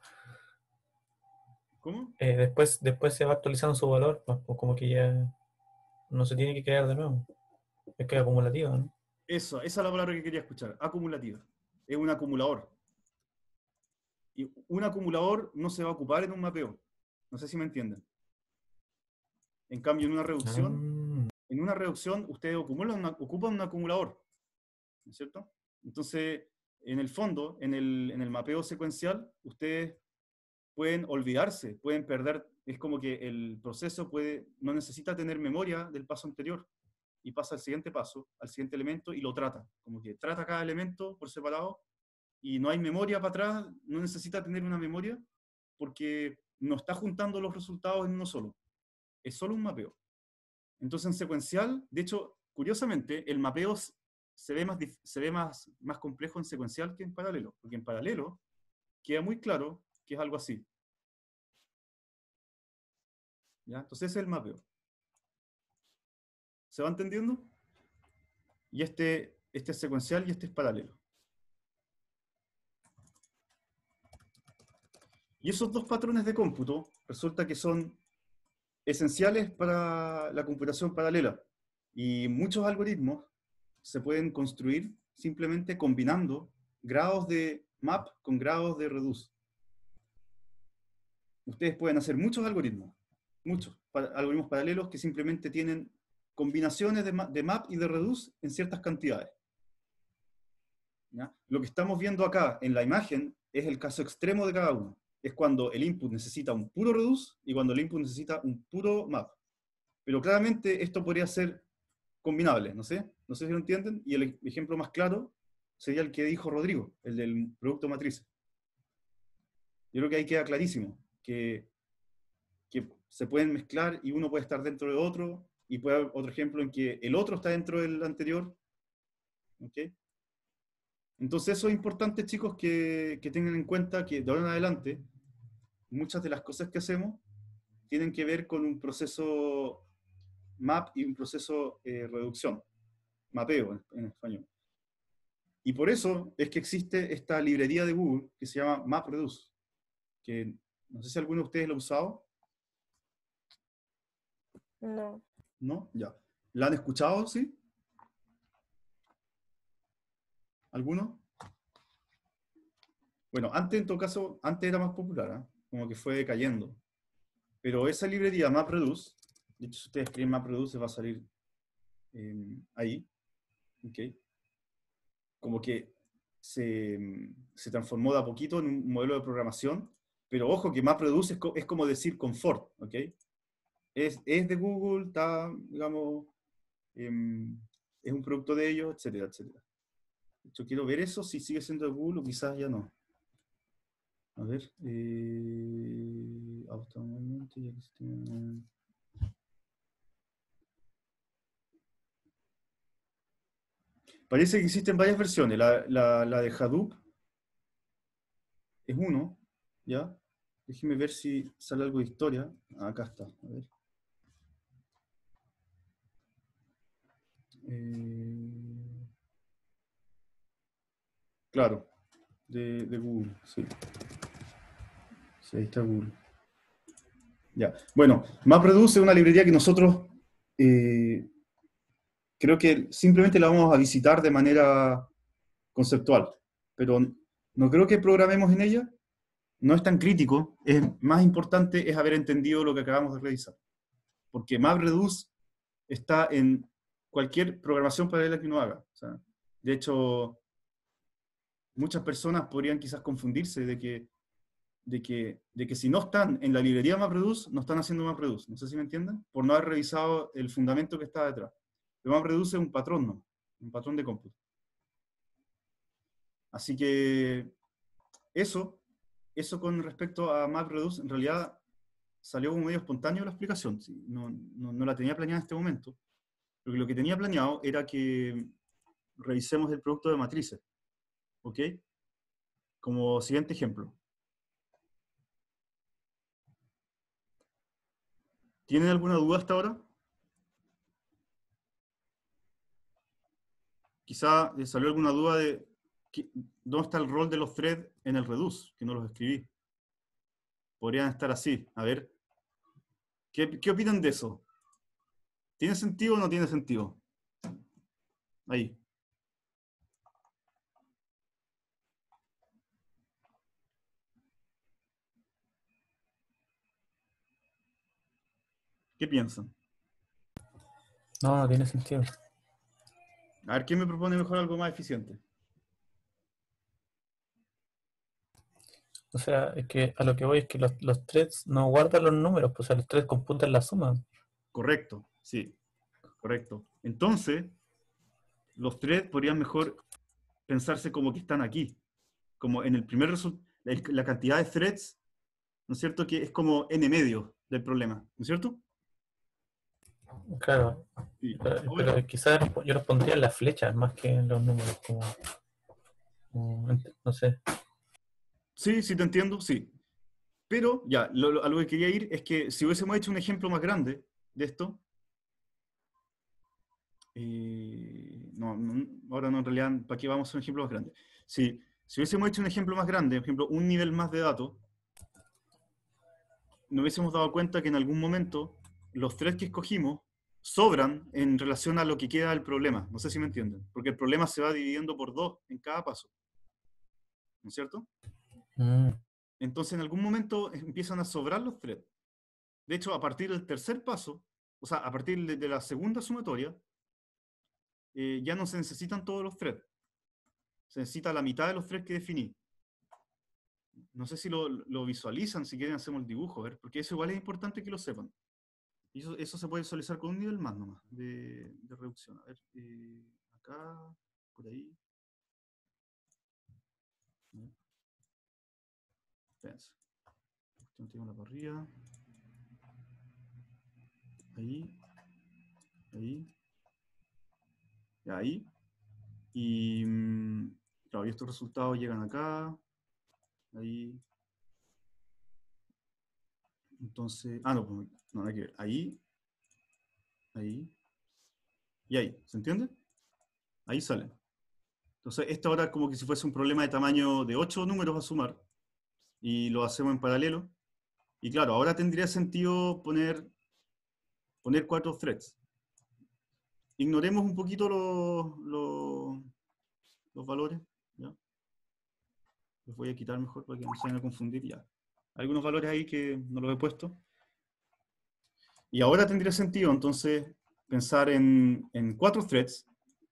¿Cómo? Después se va actualizando su valor, pues como que ya no se tiene que crear de nuevo. Es que es acumulativo, ¿no? Esa es la palabra que quería escuchar, acumulativa. Es un acumulador. Y un acumulador no se va a ocupar en un mapeo. No sé si me entienden. En cambio, Ah, en una reducción ustedes ocupan un acumulador, ¿no es cierto? Entonces, en el fondo, en el mapeo secuencial, ustedes pueden olvidarse, pueden perder, es como que el proceso no necesita tener memoria del paso anterior y pasa al siguiente paso, al siguiente elemento y lo trata, como que trata cada elemento por separado y no hay memoria para atrás, no necesita tener una memoria porque no está juntando los resultados en uno solo, es solo un mapeo. Entonces en secuencial, de hecho, curiosamente, el mapeo se ve más complejo en secuencial que en paralelo, porque en paralelo queda muy claro que es algo así. ¿Ya? Entonces ese es el mapeo. ¿Se va entendiendo? Y este es secuencial y este es paralelo. Y esos dos patrones de cómputo resulta que son esenciales para la computación paralela. Y muchos algoritmos se pueden construir simplemente combinando grados de map con grados de reduce. Ustedes pueden hacer muchos algoritmos paralelos que simplemente tienen combinaciones de map y de reduce en ciertas cantidades. ¿Ya? Lo que estamos viendo acá en la imagen es el caso extremo de cada uno. Es cuando el input necesita un puro reduce y cuando el input necesita un puro map. Pero claramente esto podría ser combinable, no sé si lo entienden. Y el ejemplo más claro sería el que dijo Rodrigo, el del producto matriz. Yo creo que ahí queda clarísimo que se pueden mezclar y uno puede estar dentro de otro, y puede haber otro ejemplo en que el otro está dentro del anterior. ¿Okay? Entonces eso es importante, chicos, que tengan en cuenta que de ahora en adelante muchas de las cosas que hacemos tienen que ver con un proceso map y un proceso reducción, mapeo en español. Y por eso es que existe esta librería de Google que se llama MapReduce, que no sé si alguno de ustedes lo ha usado, No. ¿no? Ya. ¿La han escuchado, sí? ¿Alguno? Bueno, antes en todo caso, antes era más popular, ¿eh? Como que fue cayendo. Pero esa librería MapReduce, de hecho si ustedes escriben MapReduce va a salir ahí, ¿ok? Como que se transformó de a poquito en un modelo de programación, pero ojo que MapReduce es como decir confort, ¿ok? Es de Google, está, digamos, es un producto de ellos, etcétera, etcétera. Yo quiero ver eso, si sigue siendo de Google o quizás ya no. A ver, automáticamente ya existe. Parece que existen varias versiones. La de Hadoop es uno, ¿ya? Déjeme ver si sale algo de historia. Acá está, a ver. Eh, claro. de Google, sí. Sí, ahí está Google. Ya. Bueno, MapReduce es una librería que nosotros creo que simplemente la vamos a visitar de manera conceptual, pero no creo que programemos en ella, no es tan crítico, es más importante es haber entendido lo que acabamos de revisar, porque MapReduce está en cualquier programación paralela que uno haga. O sea, de hecho, muchas personas podrían quizás confundirse de que si no están en la librería MapReduce, no están haciendo MapReduce. No sé si me entienden, por no haber revisado el fundamento que está detrás. Pero MapReduce es un patrón, ¿no? Un patrón de cómputo. Así que eso con respecto a MapReduce, en realidad salió como medio espontáneo la explicación. ¿Sí? No la tenía planeada en este momento. Porque lo que tenía planeado era que revisemos el producto de matrices. ¿Ok? Como siguiente ejemplo. ¿Tienen alguna duda hasta ahora? Quizá les salió alguna duda de dónde está el rol de los threads en el reduce, que no los escribí. Podrían estar así. A ver, ¿qué opinan de eso? ¿Tiene sentido o no tiene sentido? Ahí. ¿Qué piensan? No, no tiene sentido. A ver, ¿quién me propone mejor algo más eficiente? O sea, es que a lo que voy es que los threads no guardan los números, pues o sea, los threads computan la suma. Correcto, sí, correcto. Entonces, los threads podrían mejor pensarse como que están aquí. Como en el primer resultado, la cantidad de threads, ¿no es cierto? Que es como n medio del problema, ¿no es cierto? Claro, Sí. pero quizás yo los pondría en las flechas más que en los números, no sé. Sí, sí te entiendo, sí. Pero ya, a lo que quería ir es que si hubiésemos hecho un ejemplo más grande de esto, ahora no, en realidad, ¿para qué vamos a un ejemplo más grande? Si hubiésemos hecho un ejemplo más grande, por ejemplo, un nivel más de datos, nos hubiésemos dado cuenta que en algún momento los threads que escogimos sobran en relación a lo que queda del problema. No sé si me entienden, porque el problema se va dividiendo por dos en cada paso, ¿no es cierto? Mm, Entonces en algún momento empiezan a sobrar los threads. De hecho, a partir del tercer paso, o sea, a partir de la segunda sumatoria, ya no se necesitan todos los threads. Se necesita la mitad de los threads que definí. No sé si lo visualizan, si quieren hacemos el dibujo, a ver, porque eso igual es importante que lo sepan. Y eso se puede visualizar con un nivel más nomás de reducción. A ver, acá, por ahí. Espérense. Tengo una parrilla. Ahí. Ahí. Ya, ahí. Y, claro, y estos resultados llegan acá. Ahí. Entonces, no, pues, no hay que ver. Ahí. Ahí. Y ahí. ¿Se entiende? Ahí salen. Entonces, esto ahora es como que si fuese un problema de tamaño de 8 números a sumar. Y lo hacemos en paralelo. Y claro, ahora tendría sentido poner 4 threads. Ignoremos un poquito los valores. ¿Ya? Los voy a quitar mejor para que no se vayan a confundir ya. Hay algunos valores ahí que no los he puesto. Y ahora tendría sentido entonces pensar en 4 threads.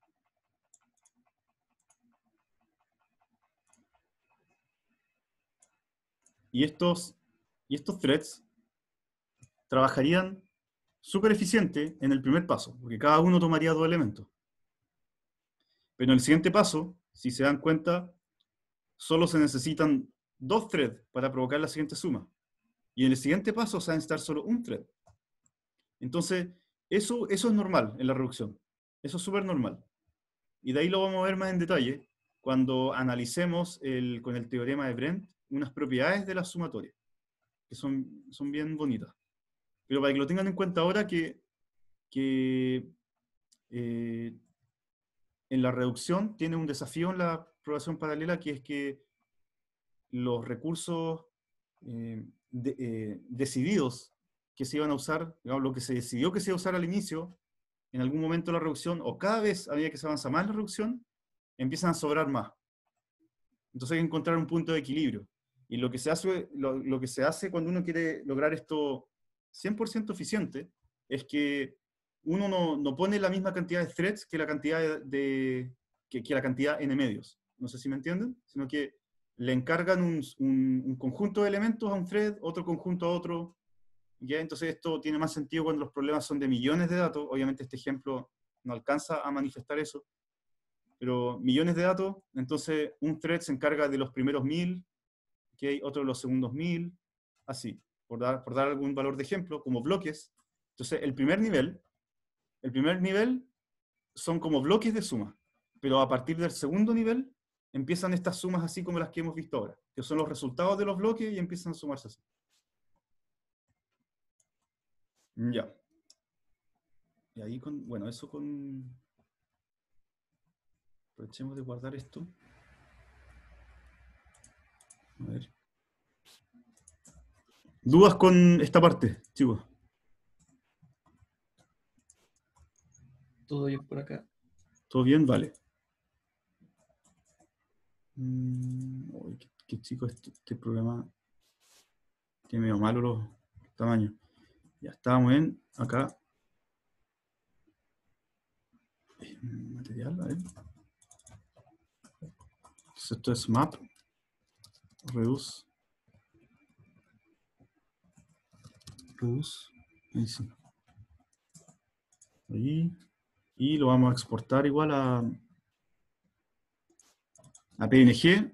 Y estos threads trabajarían súper eficiente en el primer paso, porque cada uno tomaría 2 elementos. Pero en el siguiente paso, si se dan cuenta, solo se necesitan 2 threads para provocar la siguiente suma. Y en el siguiente paso se va a necesitar solo un thread. Entonces, eso es normal en la reducción. Eso es súper normal. Y de ahí lo vamos a ver más en detalle cuando analicemos con el teorema de Brent unas propiedades de la sumatoria, que son bien bonitas. Pero para que lo tengan en cuenta ahora que en la reducción tiene un desafío en la programación paralela, que es que los recursos decididos que se iban a usar, digamos, lo que se decidió que se iba a usar al inicio, en algún momento de la reducción, o cada vez a medida que se avanza más la reducción, empiezan a sobrar más. Entonces hay que encontrar un punto de equilibrio. Y lo que se hace cuando uno quiere lograr esto 100% eficiente es que uno no pone la misma cantidad de threads que la cantidad que la cantidad n medios. No sé si me entienden, sino que le encargan un conjunto de elementos a un thread, otro conjunto a otro. ¿Ya? Entonces esto tiene más sentido cuando los problemas son de millones de datos. Obviamente este ejemplo no alcanza a manifestar eso, pero millones de datos, entonces un thread se encarga de los primeros 1000, ¿okay? Otro de los segundos 1000, así, por dar algún valor de ejemplo, como bloques. Entonces el primer nivel son como bloques de suma, pero a partir del segundo nivel empiezan estas sumas así como las que hemos visto ahora, que son los resultados de los bloques y empiezan a sumarse así. Ya. Y ahí bueno, eso con... Aprovechemos de guardar esto. A ver. ¿Dudas con esta parte, chicos? Todo bien por acá. ¿Todo bien? Vale. Uy, qué chico este programa. Tiene medio malo los tamaños. Ya estábamos en acá. Material, a ver. Entonces esto es map. Reduce. Ahí sí. Ahí. Y lo vamos a exportar igual a PNG.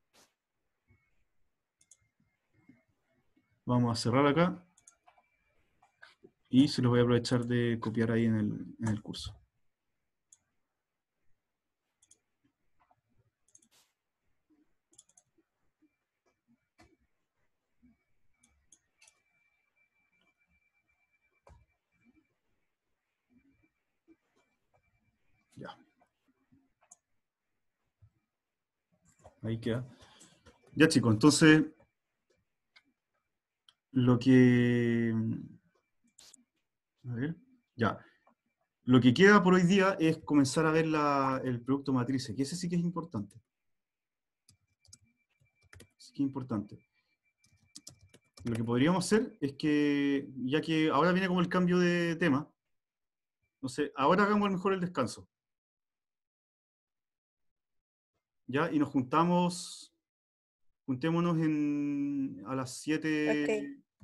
Vamos a cerrar acá. Y se los voy a aprovechar de copiar ahí en el curso. Ya. Ahí queda. Ya chicos, entonces lo que... A ver, ya. Lo que queda por hoy día es comenzar a ver el producto matrices, que ese sí que es importante. Sí que es importante. Lo que podríamos hacer es que, ya que ahora viene como el cambio de tema, no sé, ahora hagamos mejor el descanso. ¿Ya? Y nos juntémonos a las 7, Ok.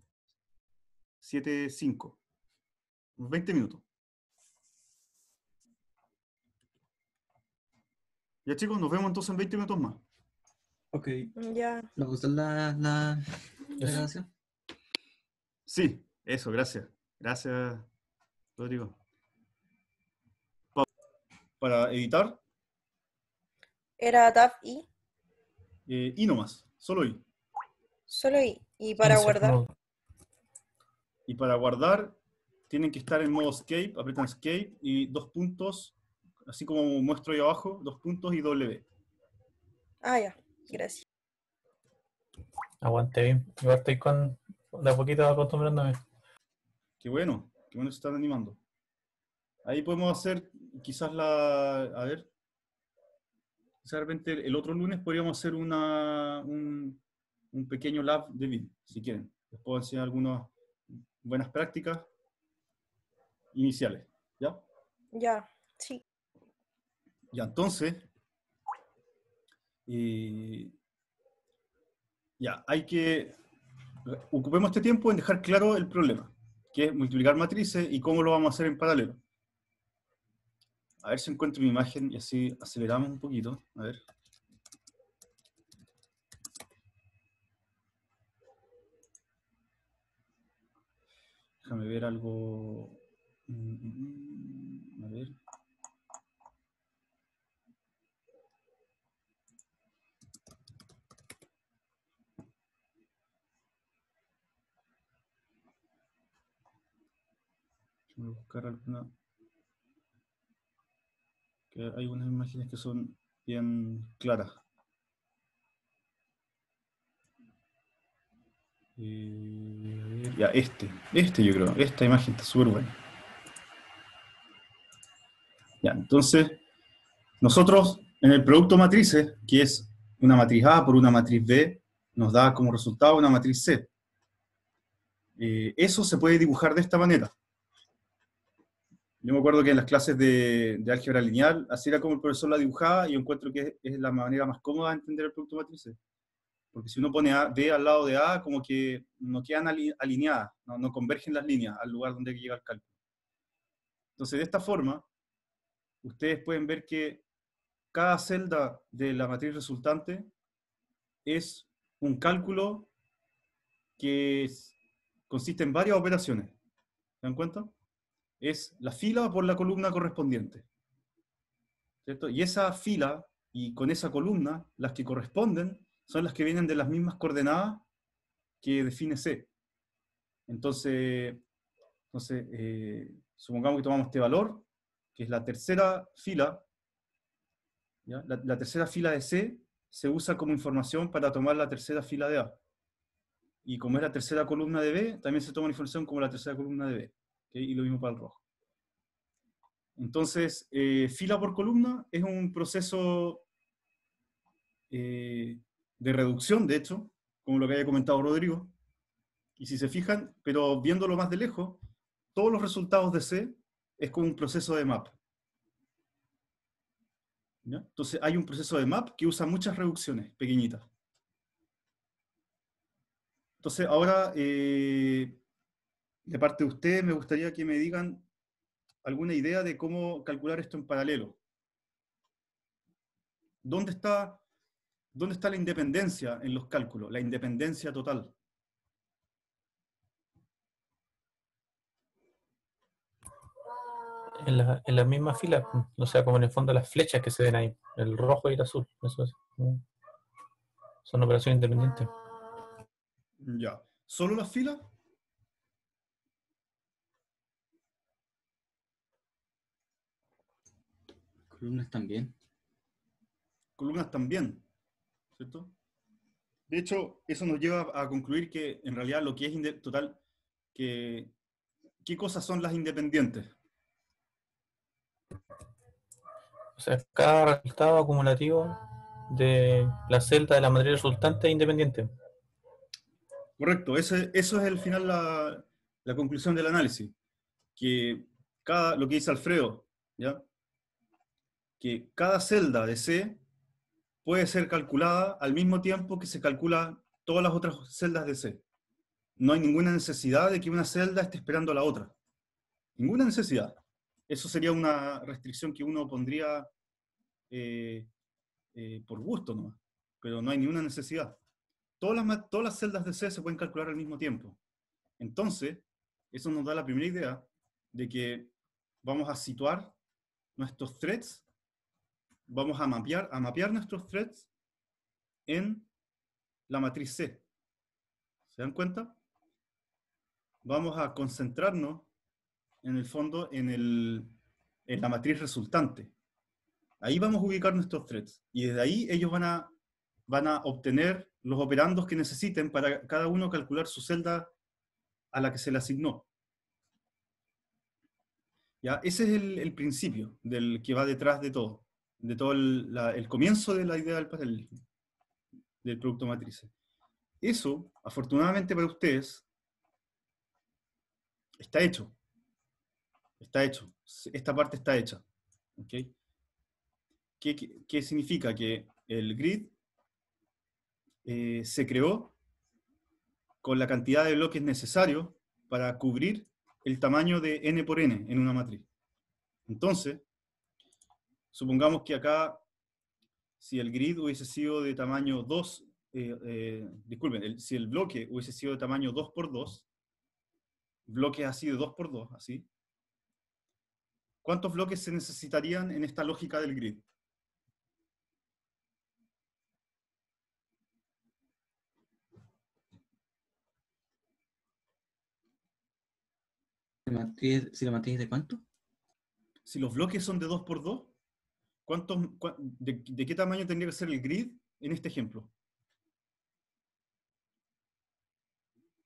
7:05, unos 20 minutos. Ya chicos, nos vemos entonces en 20 minutos más. Ok. Ya. ¿Le gustó la grabación? Sí, eso, gracias. Gracias, Rodrigo. Para editar, Era Tab I. y nomás, solo I. Solo I. Y para Insert guardar. mode. Y para guardar, tienen que estar en modo escape, apretan escape y 2 puntos, así como muestro ahí abajo, 2 puntos y W. Ah, ya. Gracias. Aguante bien. Igual estoy de a poquito acostumbrándome. Qué bueno se están animando. Ahí podemos hacer quizás a ver, quizás de repente el otro lunes podríamos hacer un pequeño lab de BIM, si quieren. Les puedo enseñar algunas buenas prácticas iniciales, ¿ya? Ya. Sí. Ya, entonces, eh, ya, ocupemos este tiempo en dejar claro el problema, que es multiplicar matrices y cómo lo vamos a hacer en paralelo. A ver si encuentro mi imagen y así aceleramos un poquito. A ver. Déjame ver algo. A ver. Voy a buscar alguna. Que hay unas imágenes que son bien claras. Ya, este yo creo, esta imagen está súper buena. Ya, entonces, nosotros en el producto matrices, que es una matriz A por una matriz B, nos da como resultado una matriz C. Eso se puede dibujar de esta manera. Yo me acuerdo que en las clases de álgebra lineal, así era como el profesor la dibujaba, y yo encuentro que es la manera más cómoda de entender el producto matrices. Porque si uno pone B al lado de A, como que no quedan alineadas, no convergen las líneas al lugar donde llega el cálculo. Entonces, de esta forma, ustedes pueden ver que cada celda de la matriz resultante es un cálculo que consiste en varias operaciones. ¿Se dan cuenta? Es la fila por la columna correspondiente, ¿cierto? Y esa fila, y con esa columna, las que corresponden, son las que vienen de las mismas coordenadas que define C. Entonces supongamos que tomamos este valor, que es la tercera fila, ¿ya? La tercera fila de C se usa como información para tomar la tercera fila de A. Y como es la tercera columna de B, también se toma la información como la tercera columna de B. ¿Okay? Y lo mismo para el rojo. Entonces, fila por columna es un proceso de reducción, de hecho, como lo que había comentado Rodrigo. Y si se fijan, pero viéndolo más de lejos, todos los resultados de C es como un proceso de map. ¿Ya? Entonces hay un proceso de map que usa muchas reducciones pequeñitas. Entonces ahora, de parte de ustedes, me gustaría que me digan alguna idea de cómo calcular esto en paralelo. ¿Dónde está la independencia en los cálculos? La independencia total. En las mismas filas, o sea, como en el fondo las flechas que se ven ahí, el rojo y el azul, eso es, son operaciones independientes. Ya. ¿Solo las filas? Columnas también. Columnas también, ¿cierto? De hecho, eso nos lleva a concluir que en realidad lo que es total, ¿qué cosas son las independientes? O sea, cada resultado acumulativo de la celda de la matriz resultante es independiente. Correcto, eso es al final la conclusión del análisis. Que lo que dice Alfredo, ¿ya? Que cada celda de C puede ser calculada al mismo tiempo que se calcula todas las otras celdas de C. No hay ninguna necesidad de que una celda esté esperando a la otra. Ninguna necesidad. Eso sería una restricción que uno pondría por gusto nomás. Pero no hay ninguna necesidad. Todas las celdas de C se pueden calcular al mismo tiempo. Entonces, eso nos da la primera idea de que vamos a situar nuestros threads, vamos a mapear nuestros threads en la matriz C. ¿Se dan cuenta? Vamos a concentrarnos, en el fondo, en la matriz resultante. Ahí vamos a ubicar nuestros threads. Y desde ahí ellos van a obtener los operandos que necesiten para cada uno calcular su celda a la que se le asignó. ¿Ya? Ese es el principio del que va detrás de todo el comienzo de la idea del paralelismo, del producto matrices. Eso, afortunadamente para ustedes, está hecho. Está hecho. Esta parte está hecha. ¿Okay? ¿Qué significa? Que el grid se creó con la cantidad de bloques necesarios para cubrir el tamaño de n por n en una matriz. Entonces, supongamos que acá, si el grid hubiese sido de tamaño 2, disculpen, si el bloque hubiese sido de tamaño 2 por 2, bloques así de 2 por 2, así, ¿cuántos bloques se necesitarían en esta lógica del grid? ¿Si la matriz de cuánto? Si los bloques son de 2 por 2, ¿de qué tamaño tendría que ser el grid en este ejemplo?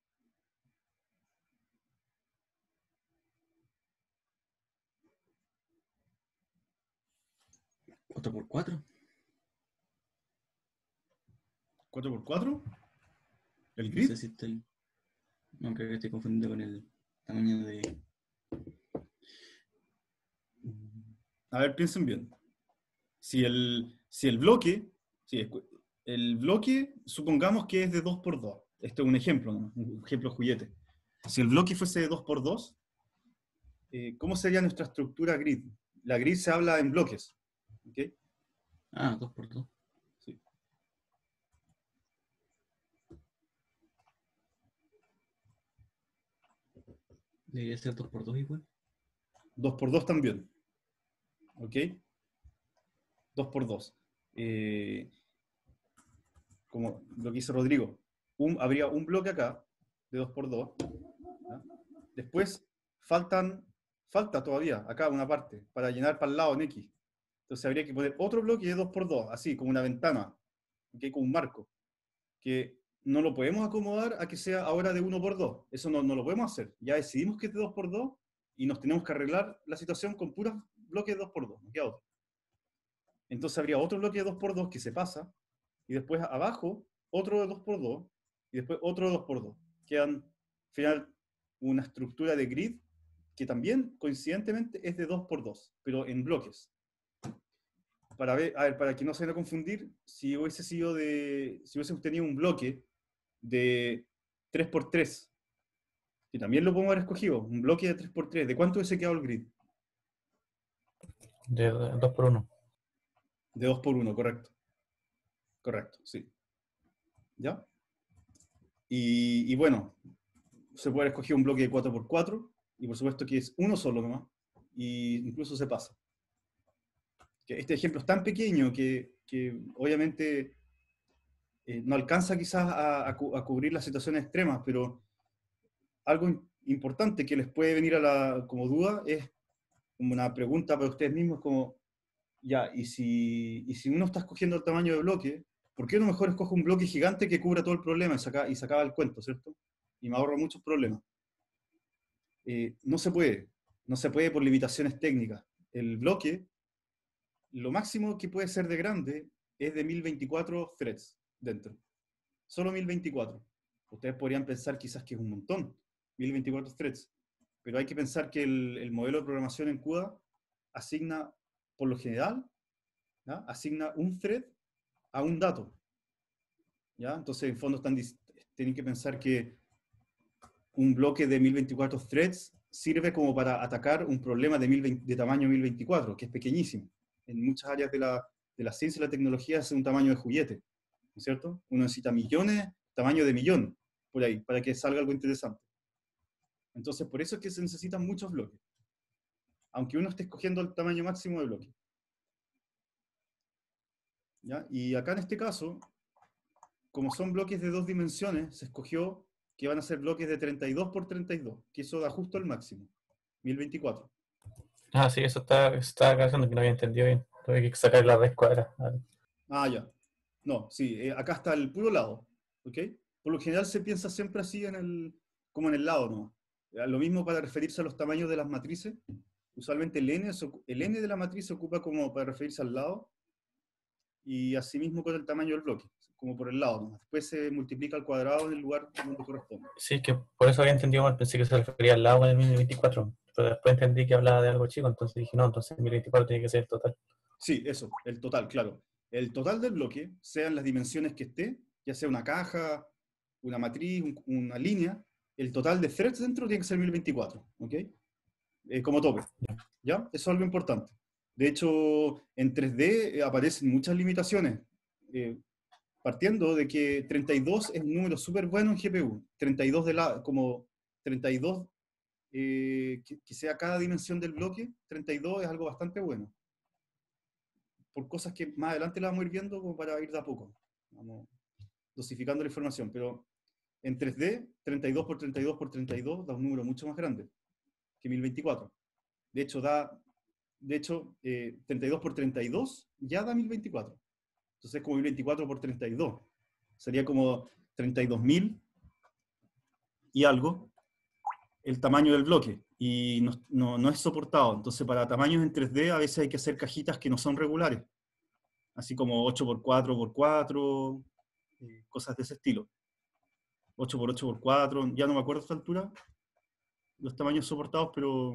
4x4. ¿4x4? ¿El No grid? sé si estoy. No, creo que estoy confundiendo con el tamaño de. A ver, piensen bien. Si el bloque, el bloque, supongamos que es de 2x2. Esto es un ejemplo, ¿no? Un ejemplo juguete. Si el bloque fuese de 2x2, ¿cómo sería nuestra estructura grid? La grid se habla en bloques. ¿Ok? Ah, 2x2. Sí. Debería ser 2x2 igual. 2x2 también. ¿Ok? 2x2. Como lo que hizo Rodrigo. Habría un bloque acá, de 2x2. ¿Ya? Después falta todavía, acá una parte, para llenar para el lado en X. Entonces habría que poner otro bloque de 2x2, así, como una ventana, ¿okay? Como un marco, que no lo podemos acomodar a que sea ahora de 1x2. Eso no lo podemos hacer. Ya decidimos que es de 2x2 y nos tenemos que arreglar la situación con puros bloques de 2x2. No queda otro. Entonces habría otro bloque de 2x2 que se pasa, y después abajo otro de 2x2, y después otro de 2x2. Quedan, al final, una estructura de grid que también, coincidentemente, es de 2x2, pero en bloques. Para ver, a ver, para que no se vayan a confundir, si hubiésemos tenido un bloque de 3x3, que también lo podemos haber escogido, un bloque de 3x3, ¿de cuánto hubiese quedado el grid? De 2x1. De 2x1, correcto. Correcto, sí. ¿Ya? Y bueno, se puede escoger un bloque de 4x4, y por supuesto que es uno solo nomás, y incluso se pasa. Que este ejemplo es tan pequeño que obviamente no alcanza quizás a cubrir las situaciones extremas, pero algo importante que les puede venir como duda es como una pregunta para ustedes mismos, como, ya, y si uno está escogiendo el tamaño de bloque, ¿por qué no mejor escojo un bloque gigante que cubra todo el problema y se acaba el cuento, ¿cierto? Y me ahorro muchos problemas. No se puede. No se puede por limitaciones técnicas. El bloque, lo máximo que puede ser de grande es de 1024 threads dentro. Solo 1024. Ustedes podrían pensar quizás que es un montón, 1024 threads. Pero hay que pensar que el modelo de programación en CUDA asigna, por lo general, ¿ya? Asigna un thread a un dato. ¿Ya? Entonces, en fondo, tienen que pensar que un bloque de 1024 threads sirve como para atacar un problema de tamaño 1024, que es pequeñísimo. En muchas áreas de la ciencia y la tecnología es un tamaño de juguete, ¿no es cierto? Uno necesita millones, tamaño de millón, por ahí, para que salga algo interesante. Entonces, por eso es que se necesitan muchos bloques, aunque uno esté escogiendo el tamaño máximo de bloque. ¿Ya? Y acá en este caso, como son bloques de 2 dimensiones, se escogió que van a ser bloques de 32 por 32, que eso da justo el máximo, 1024. Ah, sí, eso estaba cachando que no había entendido bien. Tuve que sacar la raíz cuadrada. Ah, ya. No, sí, acá está el puro lado, ¿ok? Por lo general se piensa siempre así como en el lado, ¿no? Lo mismo para referirse a los tamaños de las matrices. Usualmente el n de la matriz se ocupa como para referirse al lado, y asimismo con el tamaño del bloque, como por el lado, ¿no? Después se multiplica al cuadrado en el lugar donde corresponde. Sí, que por eso había entendido mal, pensé que se refería al lado del 1024, pero después entendí que hablaba de algo chico, entonces dije, no, entonces 1024 tiene que ser el total. Sí, eso, el total, claro. El total del bloque, sean las dimensiones que esté, ya sea una caja, una matriz, una línea, el total de threads dentro tiene que ser 1024, ¿ok? Como tope, ¿ya? Eso es algo importante. De hecho, en 3D aparecen muchas limitaciones, partiendo de que 32 es un número súper bueno en GPU, 32 como 32, que sea cada dimensión del bloque, 32 es algo bastante bueno. Por cosas que más adelante las vamos a ir viendo como para ir de a poco. Vamos dosificando la información, pero en 3D, 32 por 32 por 32 da un número mucho más grande que 1024. De hecho, 32 por 32 ya da 1024. Entonces es como 1024 por 32. Sería como 32.000 y algo el tamaño del bloque. Y no es soportado. Entonces para tamaños en 3D a veces hay que hacer cajitas que no son regulares. así como 8x4x4, cosas de ese estilo. 8x8x4, ya no me acuerdo a esta altura los tamaños soportados, pero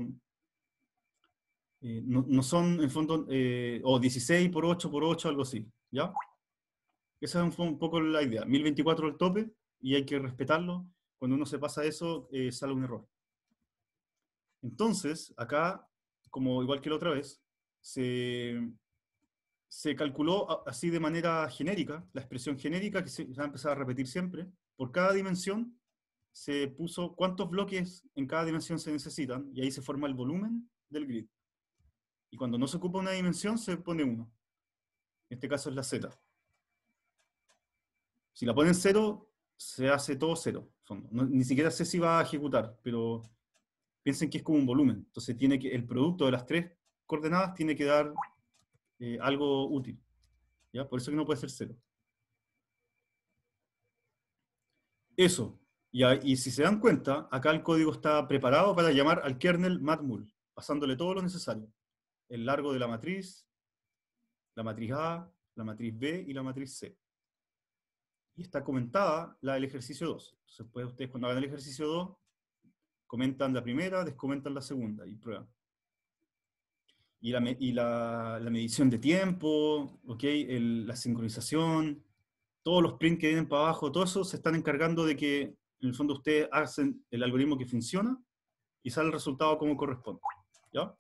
no son, en fondo, o 16x8x8, algo así, ¿ya? Esa es un poco la idea. 1024 el tope, y hay que respetarlo. Cuando uno se pasa eso, sale un error. Entonces, acá, como igual que la otra vez, se calculó así de manera genérica, la expresión genérica que se va a empezar a repetir siempre. Por cada dimensión se puso cuántos bloques en cada dimensión se necesitan, y ahí se forma el volumen del grid. Y cuando no se ocupa una dimensión, se pone 1. En este caso es la Z. Si la ponen 0, se hace todo 0. Ni siquiera sé si va a ejecutar, pero piensen que es como un volumen. Entonces el producto de las 3 coordenadas tiene que dar algo útil. ¿Ya? Por eso que no puede ser 0. Eso. Y si se dan cuenta, acá el código está preparado para llamar al kernel matmul, pasándole todo lo necesario. El largo de la matriz A, la matriz B y la matriz C. Y está comentada la del ejercicio 2. Entonces, pues, ustedes cuando hagan el ejercicio 2, comentan la primera, descomentan la segunda y prueban. Y la medición de tiempo, ¿okay? La sincronización, todos los prints que vienen para abajo, todo eso se están encargando de que, en el fondo, ustedes hacen el algoritmo que funciona y sale el resultado como corresponde. ¿Ya?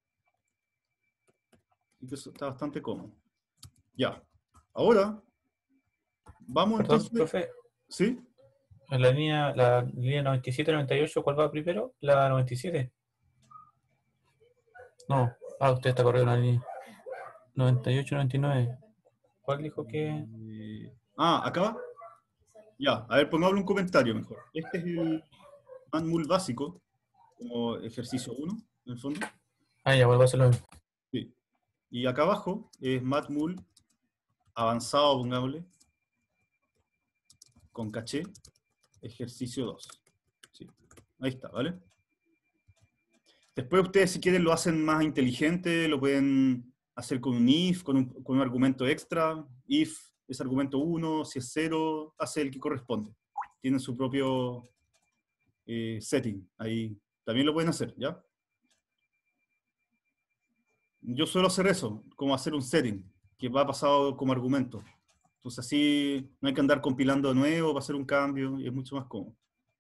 Y que eso está bastante cómodo. Ya. Ahora, vamos Perdón, entonces... profe, ¿Sí? en la línea 97-98, ¿cuál va primero? ¿La 97? No. Usted está corriendo la línea 98-99. ¿Cuál dijo que...? Acá. Ya, a ver, pongámosle un comentario mejor. Este es el matmul básico, como ejercicio 1, en el fondo. Ya, vuelvo a hacerlo. Sí. Y acá abajo es matmul avanzado, pongámosle, con caché, ejercicio 2. Sí. Ahí está, ¿vale? Después ustedes, si quieren, lo hacen más inteligente, lo pueden hacer con un if, con un argumento extra. If es argumento 1, si es 0, hace el que corresponde. Tienen su propio setting. Ahí también lo pueden hacer, ¿ya? Yo suelo hacer eso, como hacer un setting, que va pasado como argumento. Entonces así no hay que andar compilando de nuevo para hacer un cambio, y es mucho más cómodo.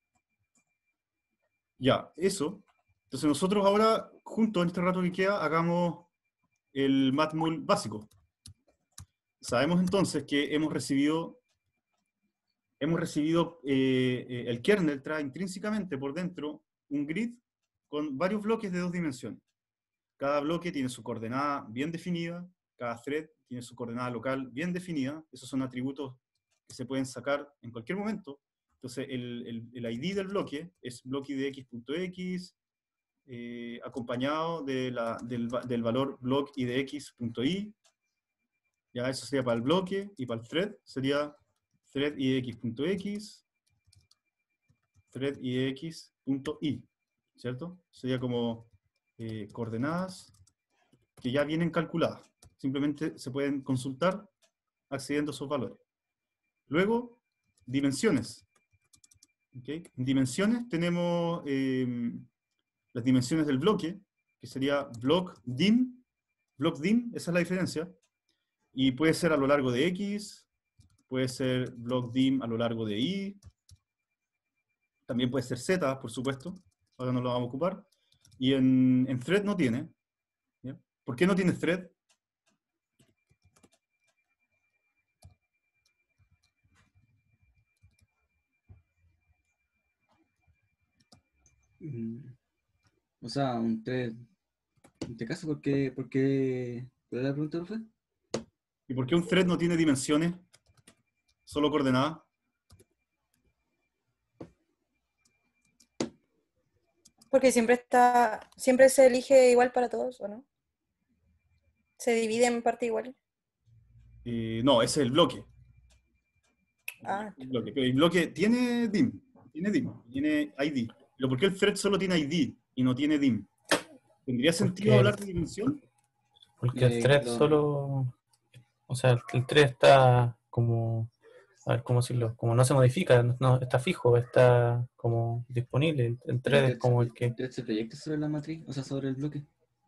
Ya, eso. Entonces nosotros ahora, juntos en este rato que queda, hagamos el matmul básico. Sabemos entonces que hemos recibido el kernel trae intrínsecamente por dentro un grid con varios bloques de 2 dimensiones. Cada bloque tiene su coordenada bien definida, cada thread tiene su coordenada local bien definida. Esos son atributos que se pueden sacar en cualquier momento. Entonces el ID del bloque es blockidx.x, acompañado del valor blockidx.y. Ya eso sería para el bloque, y para el thread sería threadidx.x, threadidx.y, ¿cierto? Sería como coordenadas que ya vienen calculadas. Simplemente se pueden consultar accediendo a esos valores. Luego, dimensiones. ¿Okay? En dimensiones tenemos las dimensiones del bloque, que sería block dim. Block dim, esa es la diferencia. Y puede ser a lo largo de X, puede ser block dim a lo largo de Y, también puede ser Z, por supuesto, ahora no lo vamos a ocupar. Y en thread no tiene. ¿Ya? ¿Por qué no tiene thread? O sea, un 3. En este caso, ¿por qué? ¿Puede la pregunta, profe? ¿Y por qué un thread no tiene dimensiones? Solo coordenadas. Porque siempre se elige igual para todos, ¿o no? Se divide en parte igual. No, ese es el bloque. Ah, Pero el bloque tiene dim, tiene ID. Pero ¿por qué el thread solo tiene ID y no tiene dim? ¿Tendría sentido Porque hablar de dimensión? el thread solo... O sea, el thread está como, a ver, ¿cómo decirlo? Como no se modifica, no, está fijo, está como disponible. El El thread es como el que... thread se proyecta sobre la matriz, o sea, sobre el bloque.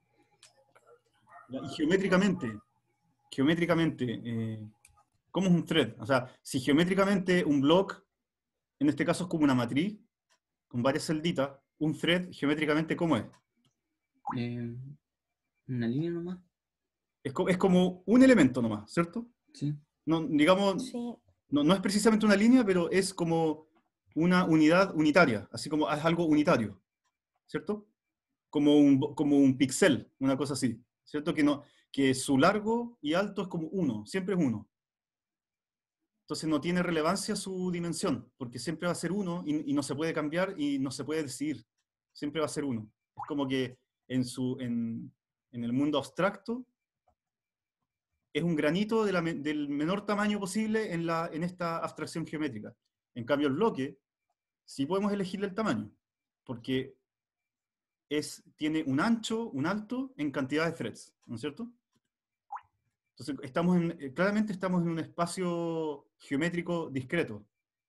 Y geométricamente, ¿cómo es un thread? O sea, si geométricamente un block, en este caso es como una matriz, con varias celditas, un thread geométricamente, ¿cómo es? Eh, una línea nomás, Es como un elemento nomás, ¿cierto? sí. No, digamos, Sí, no es precisamente una línea, pero es como una unidad unitaria, así como es algo unitario, ¿cierto? Como un píxel, una cosa así, ¿cierto? Que su largo y alto es como uno, siempre es uno. Entonces no tiene relevancia su dimensión, porque siempre va a ser uno y no se puede cambiar y no se puede decidir. Siempre va a ser uno. Es como que en el mundo abstracto es un granito del menor tamaño posible en esta abstracción geométrica. En cambio, el bloque sí podemos elegirle el tamaño, porque tiene un ancho, un alto en cantidad de threads, ¿no es cierto? Entonces, claramente estamos en un espacio geométrico discreto.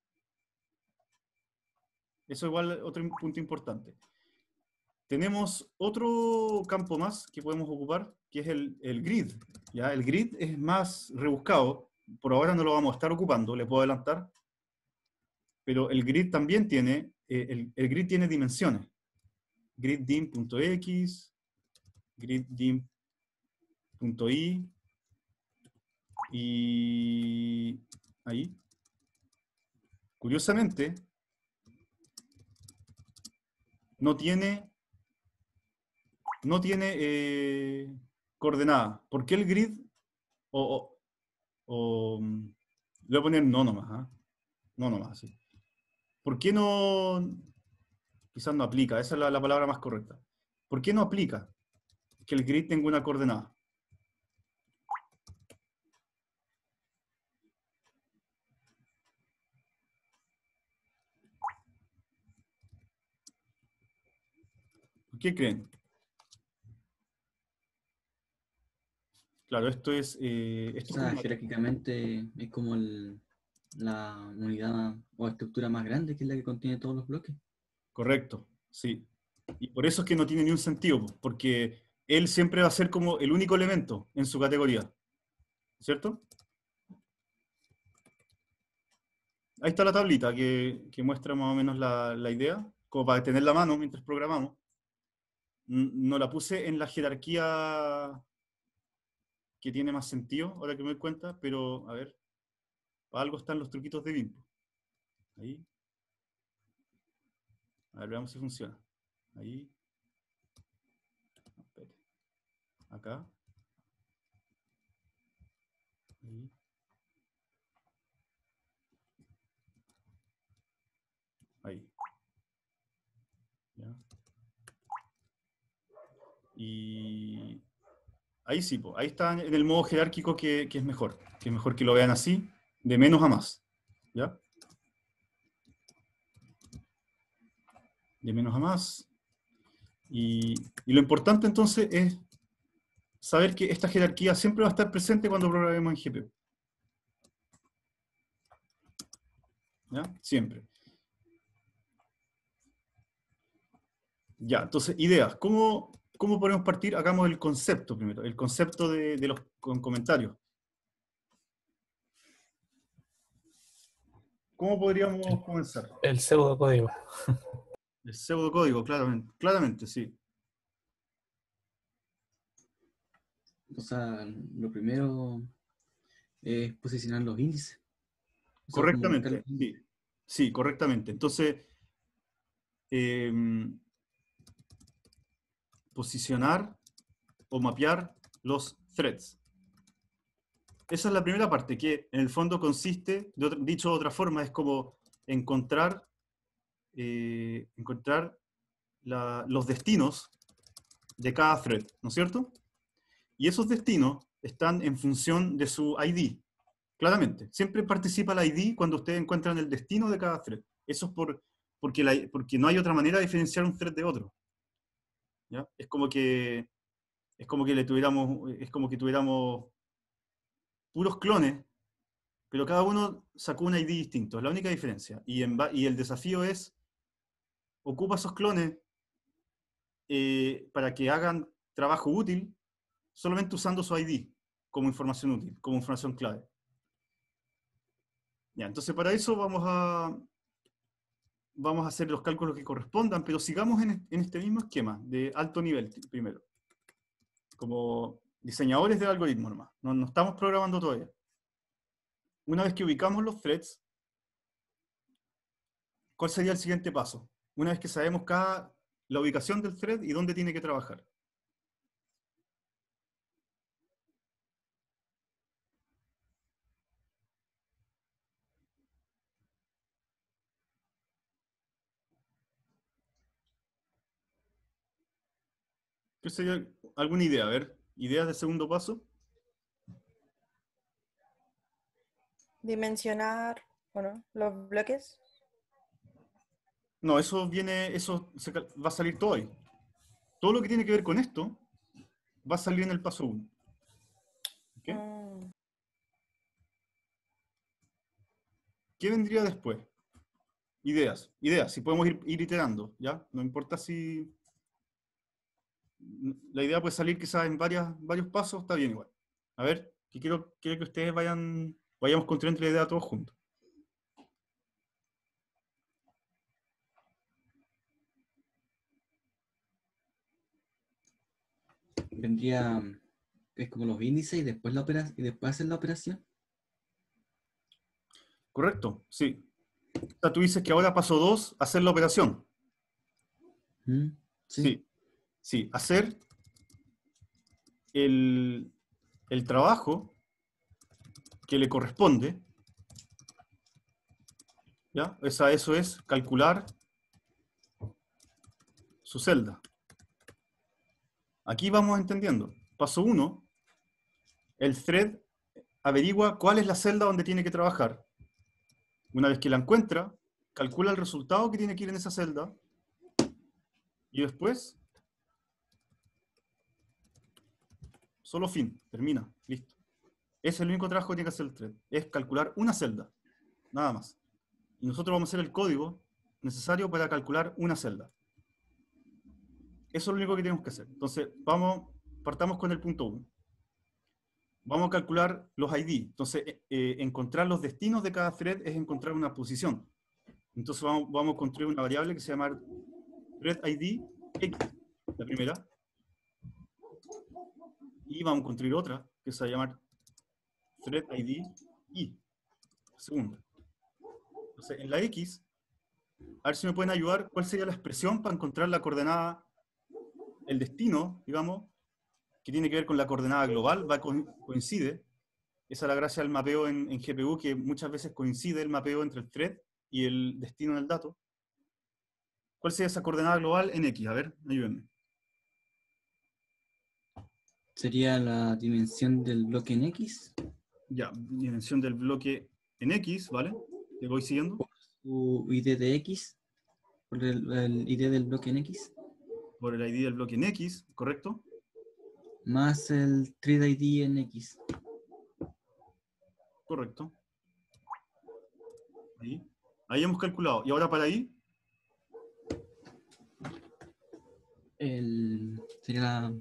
Eso igual es otro punto importante. Tenemos otro campo más que podemos ocupar, que es el grid. ¿Ya? El grid es más rebuscado. Por ahora no lo vamos a estar ocupando, le puedo adelantar. Pero el grid también tiene, el grid tiene dimensiones. Griddim.x, griddim.y, y ahí. Curiosamente, no tiene coordenada. ¿Por qué el grid? O, le voy a poner no nomás. ¿Ah? No nomás, sí. ¿Por qué no? Quizás no aplica, esa es la palabra más correcta. ¿Por qué no aplica que el grid tenga una coordenada? ¿Por qué creen? Claro, esto O es sea, como jerárquicamente es como la unidad o estructura más grande que es la que contiene todos los bloques. correcto, sí. Y por eso es que no tiene ni un sentido, porque él siempre va a ser como el único elemento en su categoría, ¿cierto? Ahí está la tablita que muestra más o menos la idea, como para tener la mano mientras programamos. No la puse en la jerarquía que tiene más sentido, ahora que me doy cuenta, pero a ver, para algo están los truquitos de BIM. Ahí. A ver, veamos si funciona. Ahí. Espérate. Acá. Ahí. Ahí. ¿Ya? Y ahí sí, ahí está en el modo jerárquico que es mejor que lo vean así, de menos a más. ¿Ya? De menos a más. Y lo importante entonces es saber que esta jerarquía siempre va a estar presente cuando programemos en GPU. ¿Ya? Siempre. Ya, entonces, ideas. ¿Cómo podemos partir? Hagamos el concepto primero, el concepto de los comentarios. ¿Cómo podríamos comenzar? El pseudocódigo. El pseudocódigo, claramente, sí. O sea, lo primero es posicionar los índices. O sea, como marcar los Correctamente, índices. sí. Sí, correctamente. Entonces, posicionar o mapear los threads. Esa es la primera parte, que en el fondo consiste, dicho de otra forma, es como encontrar los destinos de cada thread, ¿no es cierto? Y esos destinos están en función de su ID, claramente. Siempre participa la ID cuando ustedes encuentran el destino de cada thread. Eso es porque no hay otra manera de diferenciar un thread de otro. ¿Ya? Es como que tuviéramos puros clones, pero cada uno sacó un ID distinto, es la única diferencia. Y el desafío es, ocupa esos clones para que hagan trabajo útil, solamente usando su ID como información útil, como información clave. Ya, entonces para eso vamos a hacer los cálculos que correspondan, pero sigamos en este mismo esquema de alto nivel primero. Como diseñadores del algoritmo nomás. No estamos programando todavía. Una vez que ubicamos los threads, ¿cuál sería el siguiente paso? Una vez que sabemos la ubicación del thread y dónde tiene que trabajar. ¿Qué sería alguna idea? A ver, ¿ideas de segundo paso? Dimensionar, bueno, los bloques. No, eso va a salir todo ahí. Todo lo que tiene que ver con esto va a salir en el paso 1. ¿Okay? ¿Qué vendría después? Ideas, si podemos ir iterando, ¿ya? No importa si... La idea puede salir quizás en varios pasos, está bien igual. A ver, quiero que ustedes vayamos construyendo la idea todos juntos. Vendría, es como los índices y después y después hacer la operación. Correcto, sí. O sea, tú dices que ahora paso 2, hacer la operación. Sí. Sí, hacer el trabajo que le corresponde, ¿ya? Eso es calcular su celda. Aquí vamos entendiendo. Paso 1, el thread averigua cuál es la celda donde tiene que trabajar. Una vez que la encuentra, calcula el resultado que tiene que ir en esa celda y después, solo fin, termina, listo. Ese es el único trabajo que tiene que hacer el thread, es calcular una celda, nada más. Y nosotros vamos a hacer el código necesario para calcular una celda. Eso es lo único que tenemos que hacer. Entonces, partamos con el punto 1. Vamos a calcular los ID. Entonces, encontrar los destinos de cada thread es encontrar una posición. Entonces, vamos a construir una variable que se llama thread ID X, la primera. Y vamos a construir otra que se va a llamar thread ID Y, la segunda. Entonces, en la X, a ver si me pueden ayudar, ¿cuál sería la expresión para encontrar la coordenada, el destino, digamos, que tiene que ver con la coordenada global, coincide? Esa es la gracia del mapeo en GPU, que muchas veces coincide el mapeo entre el thread y el destino del dato. ¿Cuál sería esa coordenada global en X? A ver, ayúdenme. Sería la dimensión del bloque en X. Ya, dimensión del bloque en X, ¿vale? ¿Te voy siguiendo? Por su ID de X, por el ID del bloque en X. Por el ID del bloque en X, ¿correcto? Más el thread ID en X. Correcto. Ahí hemos calculado. ¿Y ahora para ahí? Sería la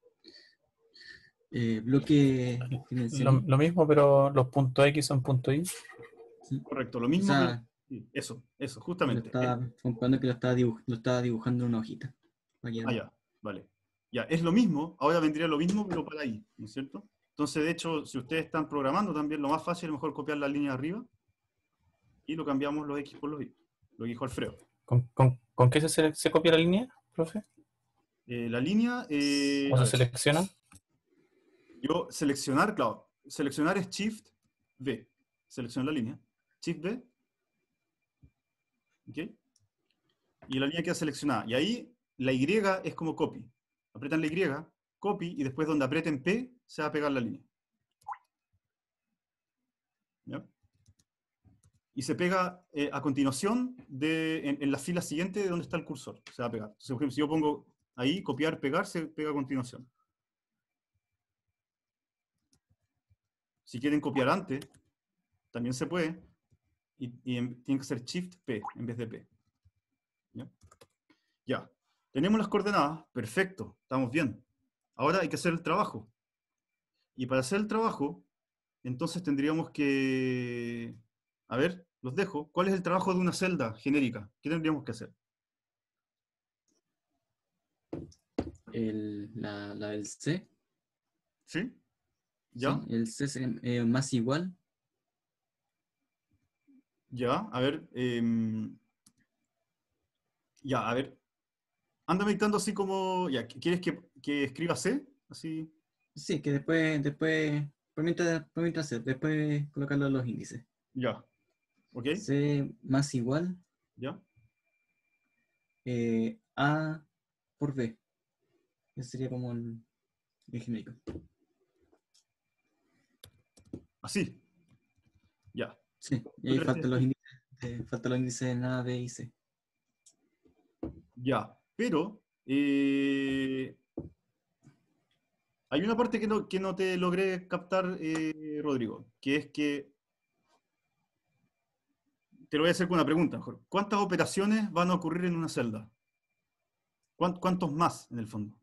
bloque dimensión. Lo mismo, pero los puntos X son puntos Y. Correcto, lo mismo. O sea, eso, justamente. Comprando que lo estaba dibujando en una hojita. Ya, vale. Ya, es lo mismo, ahora vendría lo mismo, pero para ahí, ¿no es cierto? Entonces, de hecho, si ustedes están programando también, lo más fácil es mejor copiar la línea de arriba y lo cambiamos los X por los Y, lo que dijo Alfredo. ¿Con qué se copia la línea, profe? La línea... ¿O se selecciona? Yo seleccionar, claro, seleccionar es Shift V, seleccionar la línea, Shift V, ¿ok? Y la línea queda seleccionada, y ahí la Y es como copy, apretan la Y, copy, y después donde aprieten P, se va a pegar la línea. ¿Ya? Y se pega a continuación en la fila siguiente de donde está el cursor, se va a pegar. Entonces, por ejemplo, si yo pongo ahí, copiar, pegar, se pega a continuación. Si quieren copiar antes, también se puede. Tiene que ser Shift P en vez de P. ¿Ya? Ya. Tenemos las coordenadas. Perfecto. Estamos bien. Ahora hay que hacer el trabajo. Y para hacer el trabajo, entonces tendríamos que... A ver, los dejo. ¿Cuál es el trabajo de una celda genérica? ¿Qué tendríamos que hacer? La del C, ¿Sí? ¿sí? ¿Ya? El C sería más igual. Ya, a ver. Ya, a ver. Anda meditando así como... Ya, ¿quieres que escriba C? Así. Sí, que después, por mientras hacer, después colocarlo en los índices. Ya. ¿Ok? C más igual ¿Ya? A por B. Ese sería como el genérico. Así. Ya. Sí, y ¿Tú ahí te refieres faltan los índices en A, B y C. Ya. Pero... hay una parte que no te logré captar, Rodrigo, que es que... Te lo voy a hacer con una pregunta mejor. ¿Cuántas operaciones van a ocurrir en una celda? ¿Cuántos más, en el fondo?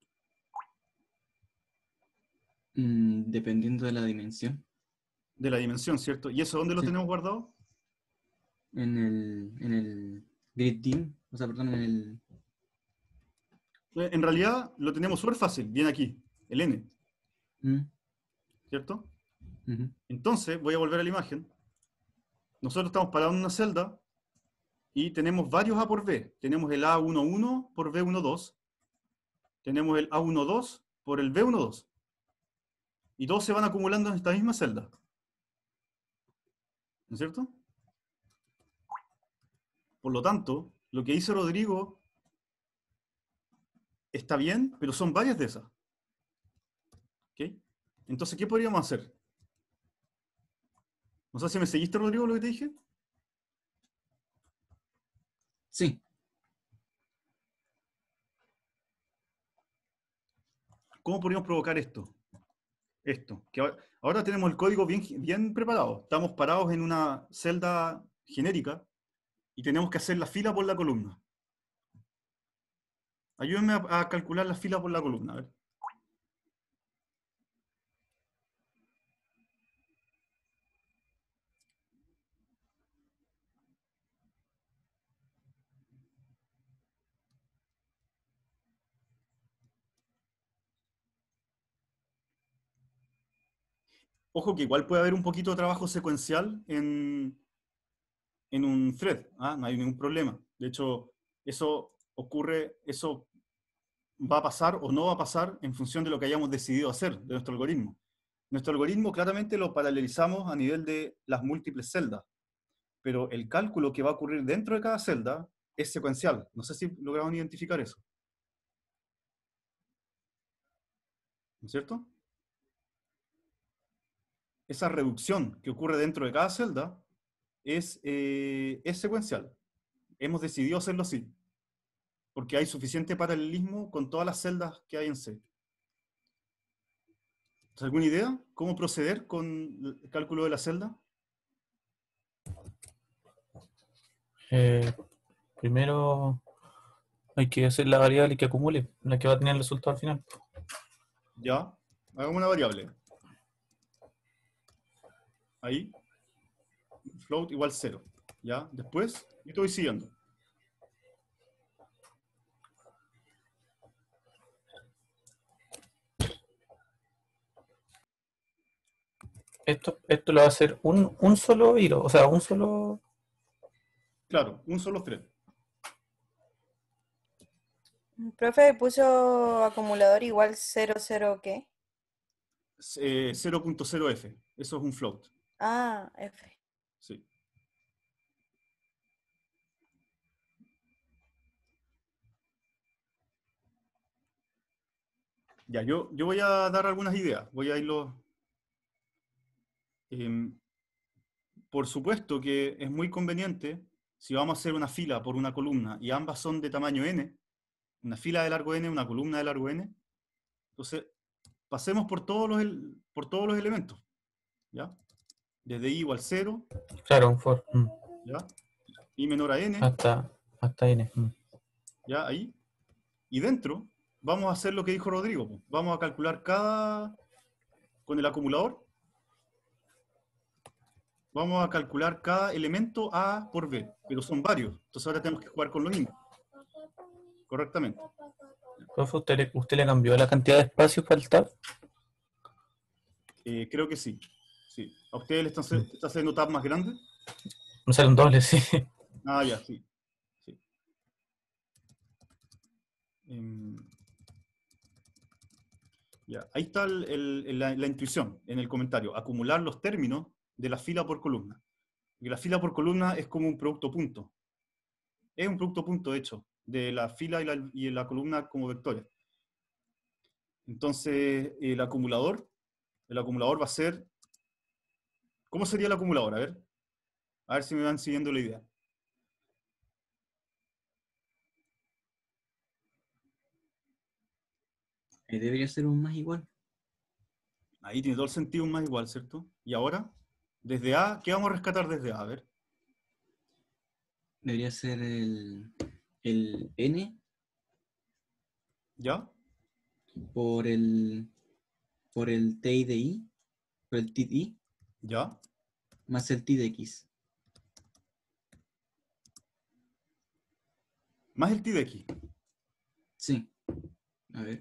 Dependiendo de la dimensión. De la dimensión, ¿cierto? ¿Y eso dónde lo Sí. tenemos guardado? En el grid dim, o sea, perdón, En realidad lo tenemos súper fácil, bien aquí, el n, mm, ¿cierto? ujú. Entonces, voy a volver a la imagen. Nosotros estamos parados en una celda y tenemos varios A por B. Tenemos el A11 por B12. Tenemos el A12 por el B12. Y todos se van acumulando en esta misma celda. ¿No es cierto? Por lo tanto, lo que dice Rodrigo está bien, pero son varias de esas. ¿Ok? Entonces, ¿qué podríamos hacer? No sé si me seguiste, Rodrigo, lo que te dije. Sí, ¿Cómo podríamos provocar esto? Que ahora tenemos el código bien preparado. Estamos parados en una celda genérica y tenemos que hacer la fila por la columna. Ayúdenme a calcular la fila por la columna. A ver. Ojo que igual puede haber un poquito de trabajo secuencial en un thread. ¿Ah? No hay ningún problema. De hecho, eso va a pasar o no va a pasar en función de lo que hayamos decidido hacer, de nuestro algoritmo. Nuestro algoritmo claramente lo paralelizamos a nivel de las múltiples celdas, pero el cálculo que va a ocurrir dentro de cada celda es secuencial. No sé si logramos identificar eso. ¿No es cierto? Esa reducción que ocurre dentro de cada celda es secuencial. Hemos decidido hacerlo así, porque hay suficiente paralelismo con todas las celdas que hay en C. ¿Alguna idea? ¿Cómo proceder con el cálculo de la celda? Primero hay que hacer la variable que acumule, la que va a tener el resultado al final. Ya, hagamos una variable. Ahí, float igual 0. ¿Ya? Después, yo estoy siguiendo. Esto lo va a hacer un solo hilo, o sea, un solo... Claro, un solo thread. Profe, puso acumulador igual 00 ¿qué? 0.0f. Eso es un float. Ah, F. Sí. Ya, yo voy a dar algunas ideas. Voy a irlo. Por supuesto que es muy conveniente, si vamos a hacer una fila por una columna y ambas son de tamaño n, una fila de largo n, una columna de largo n, entonces pasemos por todos los elementos. ¿ya? Desde i igual 0, Claro, un for. ¿ya? I menor a n, Hasta n. ¿ya? Ahí. Y dentro vamos a hacer lo que dijo Rodrigo, po. Vamos a calcular con el acumulador, vamos a calcular cada elemento A por B, pero son varios, entonces ahora tenemos que jugar con lo mismo, correctamente. Profe, ¿usted le cambió la cantidad de espacios para el tab? Creo que sí. Sí. ¿A ustedes les está haciendo tab más grande? Me sale un doble, sí. Ah, ya, sí. Sí. Ya. Ahí está la intuición en el comentario. Acumular los términos de la fila por columna. Y la fila por columna es como un producto punto. Es un producto punto hecho de la fila y la columna como vectores. Entonces, el acumulador va a ser... ¿Cómo sería el acumulador? A ver si me van siguiendo la idea. Debería ser un más igual. Ahí tiene todo el sentido un más igual, ¿cierto? Y ahora, desde A, ¿qué vamos a rescatar desde A? A ver. Debería ser el n ¿Ya? por el ti de i, por el ti de i, ¿Ya? más el ti de x. Más el t de x. Sí. A ver.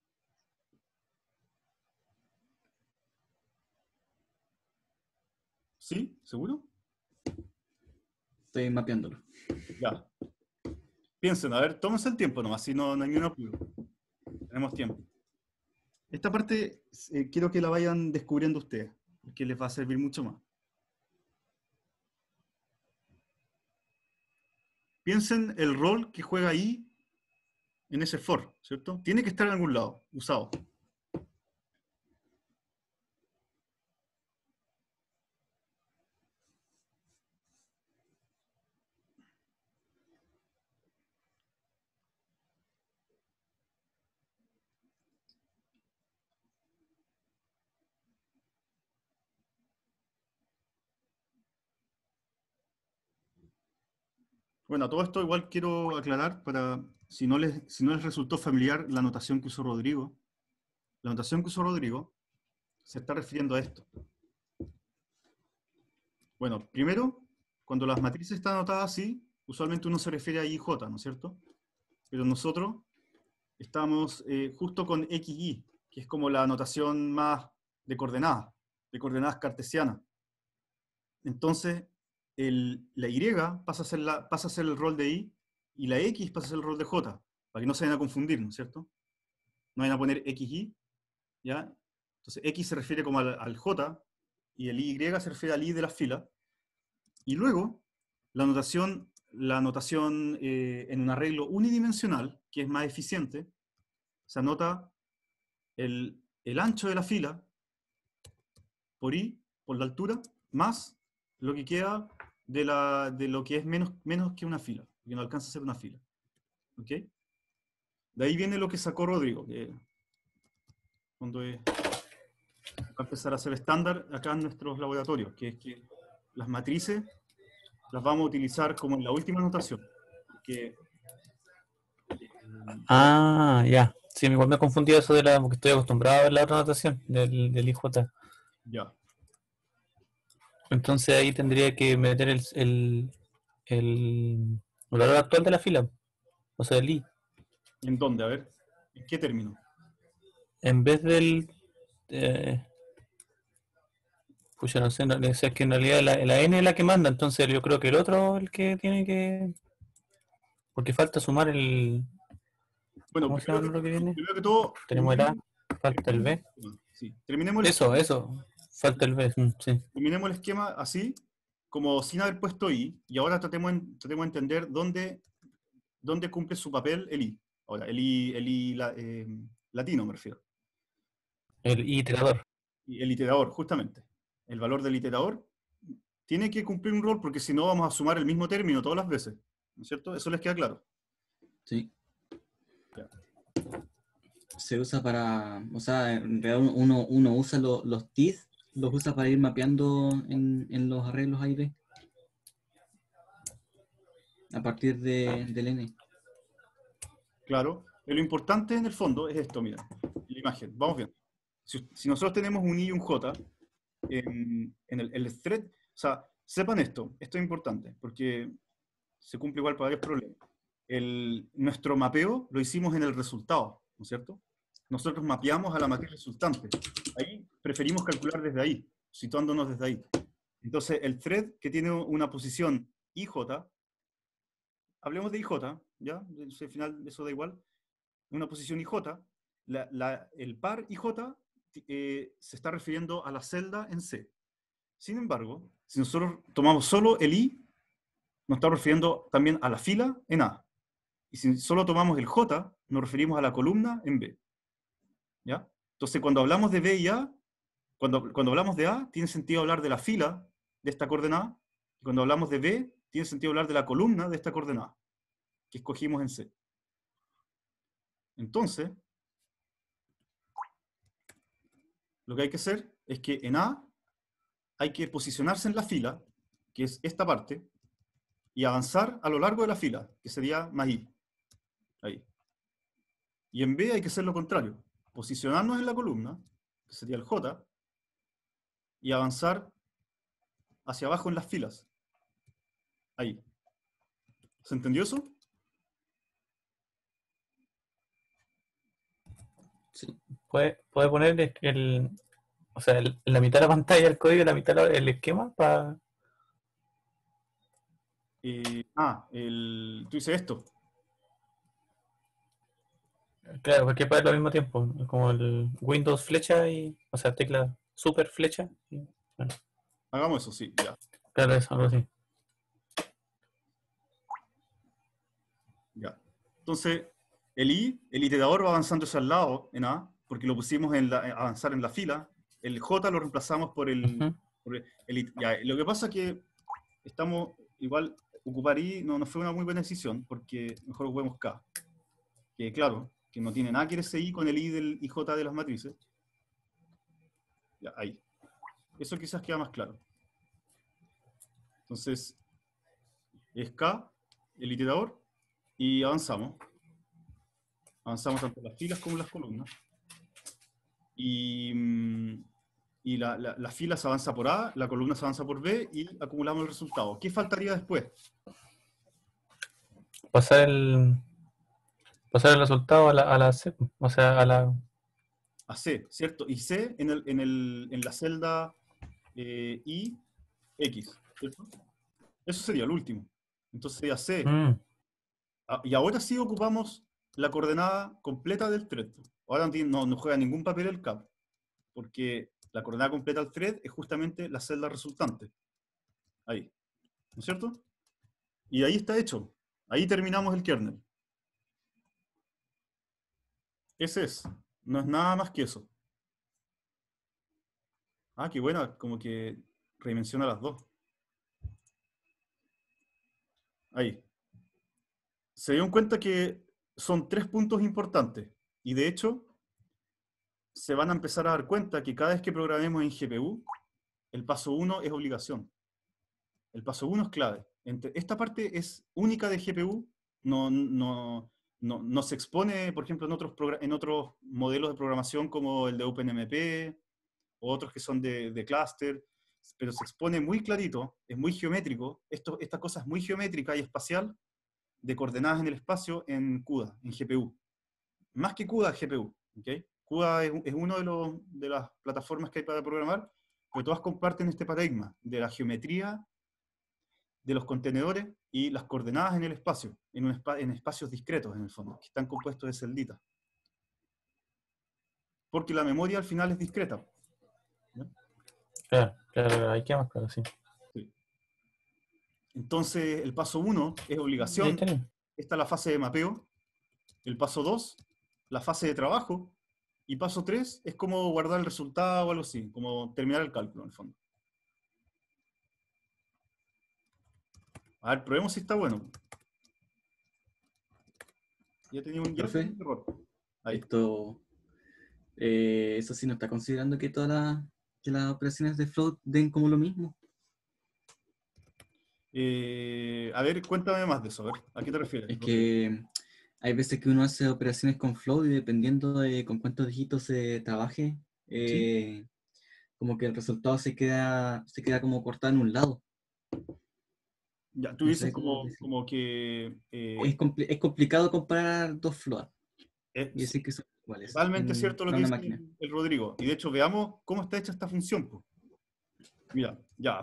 ¿Sí? ¿Seguro? Estoy mapeándolo. Ya. Piensen, a ver, tómense el tiempo nomás, si no hay ningún apuro. Tenemos tiempo. Esta parte quiero que la vayan descubriendo ustedes, porque les va a servir mucho más. Piensen el rol que juega ahí en ese for, ¿cierto? Tiene que estar en algún lado, usado. Bueno, a todo esto igual quiero aclarar para, si no les resultó familiar la notación que usó Rodrigo. La notación que usó Rodrigo se está refiriendo a esto. Bueno, primero, cuando las matrices están anotadas así, usualmente uno se refiere a IJ, ¿no es cierto? Pero nosotros estamos justo con XY, que es como la notación más de coordenadas cartesianas. Entonces, la Y pasa a ser el rol de I, y la X pasa a ser el rol de J, para que no se vayan a confundir, ¿no es cierto? No vayan a poner XY, ¿ya? Entonces, X se refiere como al J, y el Y se refiere al I de la fila. Y luego, la notación en un arreglo unidimensional, que es más eficiente, se anota el ancho de la fila por I, por la altura, más lo que queda de lo que es menos que una fila, que no alcanza a ser una fila. ¿Ok? De ahí viene lo que sacó Rodrigo, que cuando va a empezar a ser estándar acá en nuestros laboratorios, que es que las matrices las vamos a utilizar como en la última notación. Porque, Ya. Sí, igual me confundí eso porque estoy acostumbrado a ver la otra notación del IJ. ya. Entonces ahí tendría que meter el valor actual de la fila, o sea, el I. ¿En dónde? A ver. ¿En qué término? En vez del... pucha, no sé, es que en realidad la N es la que manda, entonces yo creo que el otro es el que tiene que... Porque falta sumar el... Bueno, ¿Cómo se llama lo que viene? primero que todo, Tenemos el A, falta el B. sí, terminemos Eso, falta el B, sí. terminemos el esquema así, como sin haber puesto I, y ahora tratemos de entender dónde cumple su papel el I. Ahora, el I latino me refiero. El iterador. Y el iterador, justamente. El valor del iterador tiene que cumplir un rol, porque si no vamos a sumar el mismo término todas las veces. ¿No es cierto? Eso les queda claro. Sí. Ya. Se usa para, o sea, en realidad uno usa los TID los usa para ir mapeando en los arreglos A y B a partir del N. Claro. Pero lo importante en el fondo es esto, mira. La imagen. Vamos bien. Si nosotros tenemos un I y un J en el thread, o sea, sepan esto es importante, porque se cumple igual para varios problemas. Nuestro mapeo lo hicimos en el resultado, ¿no es cierto? Nosotros mapeamos a la matriz resultante. Ahí preferimos calcular desde ahí, situándonos desde ahí. Entonces, el thread que tiene una posición IJ, hablemos de IJ, ¿ya? Al final eso da igual. Una posición IJ, el par IJ se está refiriendo a la celda en C. Sin embargo, si nosotros tomamos solo el I, nos está refiriendo también a la fila en A. Y si solo tomamos el J, nos referimos a la columna en B. ¿Ya? Entonces, cuando hablamos de B y A, cuando hablamos de A, tiene sentido hablar de la fila de esta coordenada, y cuando hablamos de B, tiene sentido hablar de la columna de esta coordenada, que escogimos en C. Entonces, lo que hay que hacer es que en A hay que posicionarse en la fila, que es esta parte, y avanzar a lo largo de la fila, que sería más I. Ahí. Y en B hay que hacer lo contrario, posicionarnos en la columna, que sería el J, y avanzar hacia abajo en las filas. Ahí. ¿Se entendió eso? Sí. ¿Puede poner o sea, en la mitad de la pantalla el código y en la mitad el esquema para... Tú dices esto. Claro, porque para al mismo tiempo, como el Windows flecha y, o sea, tecla super flecha. Bueno, Hagamos eso, sí, ya. claro, eso, algo así. Ya. Entonces, el iterador va avanzando hacia el lado en A, porque lo pusimos en avanzar en la fila. El J lo reemplazamos por Ujú. ya. Lo que pasa es que estamos, igual, ocupar I no fue una muy buena decisión, porque mejor ocupemos K. Que claro, que no tiene nada que ver ese I con el I del IJ de las matrices. Ya, ahí. Eso quizás queda más claro. Entonces, es K, el iterador, y avanzamos. Avanzamos tanto en las filas como en las columnas. Y la fila se avanza por A, la columna se avanza por B, y acumulamos el resultado. ¿Qué faltaría después? Pasar el resultado a la C, o sea, a la... A C, ¿cierto? Y C en la celda I, X, ¿cierto? Eso sería el último. Entonces sería C. Y ahora sí ocupamos la coordenada completa del thread. Ahora no juega ningún papel el cap, porque la coordenada completa del thread es justamente la celda resultante. Ahí. ¿No es cierto? Y ahí está hecho. Ahí terminamos el kernel. Ese es. No es nada más que eso. Ah, qué buena. Como que redimensiona las dos. Ahí. Se dieron cuenta que son 3 puntos importantes. Y de hecho, se van a empezar a dar cuenta que cada vez que programemos en GPU, el paso 1 es obligación. El paso 1 es clave. Esta parte es única de GPU, no se expone, por ejemplo, en otros modelos de programación como el de OpenMP o otros que son de clúster, pero se expone muy clarito, es muy geométrico. Esta cosa es muy geométrica y espacial de coordenadas en el espacio en CUDA, en GPU. Más que CUDA, GPU. ¿Okay? CUDA es uno de las plataformas que hay para programar, pero todas comparten este paradigma de la geometría de los contenedores y las coordenadas en el espacio, en espacios discretos en el fondo, que están compuestos de celditas. Porque la memoria al final es discreta. ¿No? Claro, ahí queda más claro, sí. Sí. Entonces, el paso 1 es Y ahí obligación. tenés. Esta es la fase de mapeo. El paso 2, la fase de trabajo. Y paso 3 es como guardar el resultado o algo así, como terminar el cálculo en el fondo. A ver, probemos si está bueno. Ya tenía un Profe, error. Ahí. eso sí no está considerando que que las operaciones de float den como lo mismo. A ver, cuéntame más de eso. A ver, ¿a qué te refieres? Es que hay veces que uno hace operaciones con float y dependiendo de con cuántos dígitos se trabaje, ¿Sí? como que el resultado se queda como cortado en un lado. Ya, tú No dices sé cómo decir. como que Es complicado comparar dos float y sí, decir que son iguales totalmente cierto lo para que una dice máquina. el Rodrigo. Y de hecho, veamos cómo está hecha esta función, po. Mira, ya,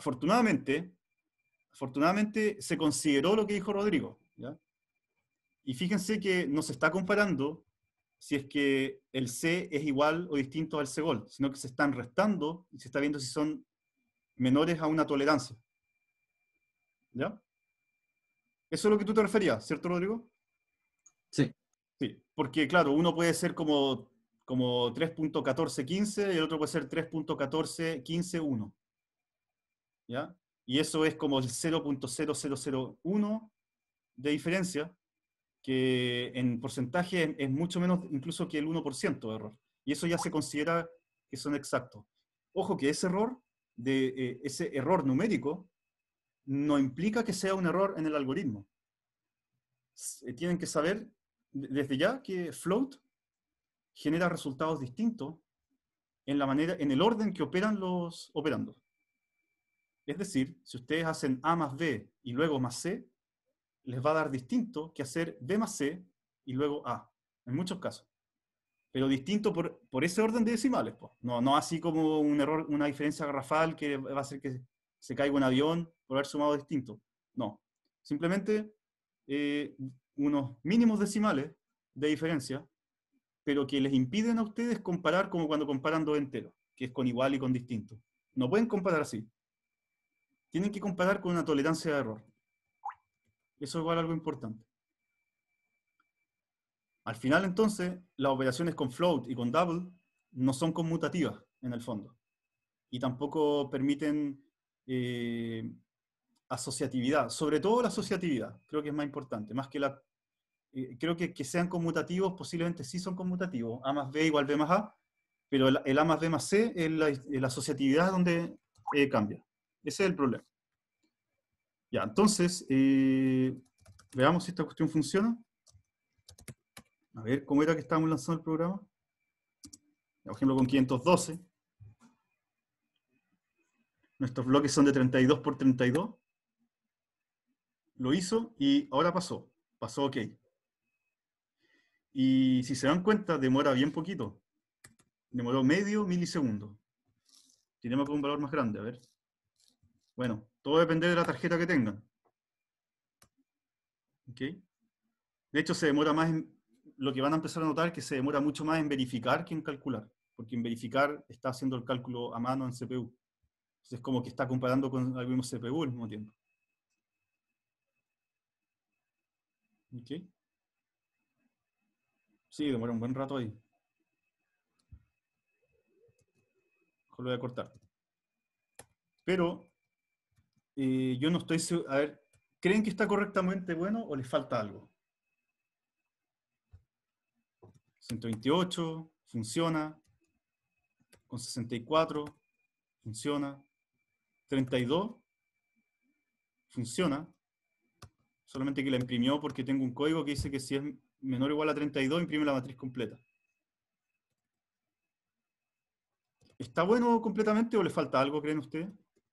afortunadamente se consideró lo que dijo Rodrigo, ¿ya? Y fíjense que no se está comparando si es que el C es igual o distinto al Cgol, sino que se están restando y se está viendo si son menores a una tolerancia. ¿Ya? Eso es lo que tú te referías, ¿cierto, Rodrigo? Sí. Sí, porque claro, uno puede ser como 3.1415 y el otro puede ser 3.1415.1. ¿Ya? Y eso es como el 0.0001 de diferencia, que en porcentaje es mucho menos incluso que el 1% de error. Y eso ya se considera que son exactos. Ojo que ese error numérico no implica que sea un error en el algoritmo. Tienen que saber desde ya que float genera resultados distintos en el orden que operan los operandos. Es decir, si ustedes hacen A más B y luego más C, les va a dar distinto que hacer B más C y luego A, en muchos casos. Pero distinto por ese orden de decimales, pues. No así como un error, una diferencia garrafal que va a hacer que se caiga un avión por haber sumado distinto. No. Simplemente unos mínimos decimales de diferencia, pero que les impiden a ustedes comparar como cuando comparan dos enteros, que es con igual y con distinto. No pueden comparar así. Tienen que comparar con una tolerancia de error. Eso es igual algo importante. Al final, entonces, las operaciones con float y con double no son conmutativas, en el fondo. Y tampoco permiten asociatividad. Sobre todo la asociatividad, creo que es más importante. Más que creo que sean conmutativos, posiblemente sí son conmutativos. A más B igual B más A, pero el A más B más C es la asociatividad donde cambia. Ese es el problema. Ya, entonces, veamos si esta cuestión funciona. A ver, ¿cómo era que estábamos lanzando el programa? Por ejemplo, con 512. Nuestros bloques son de 32 por 32. Lo hizo y ahora pasó. Pasó OK. Y si se dan cuenta, demora bien poquito. Demoró medio milisegundo. Tenemos un valor más grande, a ver. Bueno, todo depende de la tarjeta que tengan. ¿Ok? De hecho, se demora más lo que van a empezar a notar es que se demora mucho más en verificar que en calcular. Porque en verificar está haciendo el cálculo a mano en CPU. Entonces es como que está comparando con el mismo CPU al mismo tiempo. ¿Ok? Sí, demora un buen rato ahí. Lo voy a cortar. Pero yo no estoy seguro. A ver, ¿creen que está correctamente bueno o les falta algo? 128 funciona. Con 64 funciona. 32 funciona. Solamente que la imprimió porque tengo un código que dice que si es menor o igual a 32, imprime la matriz completa. ¿Está bueno completamente o le falta algo, creen ustedes?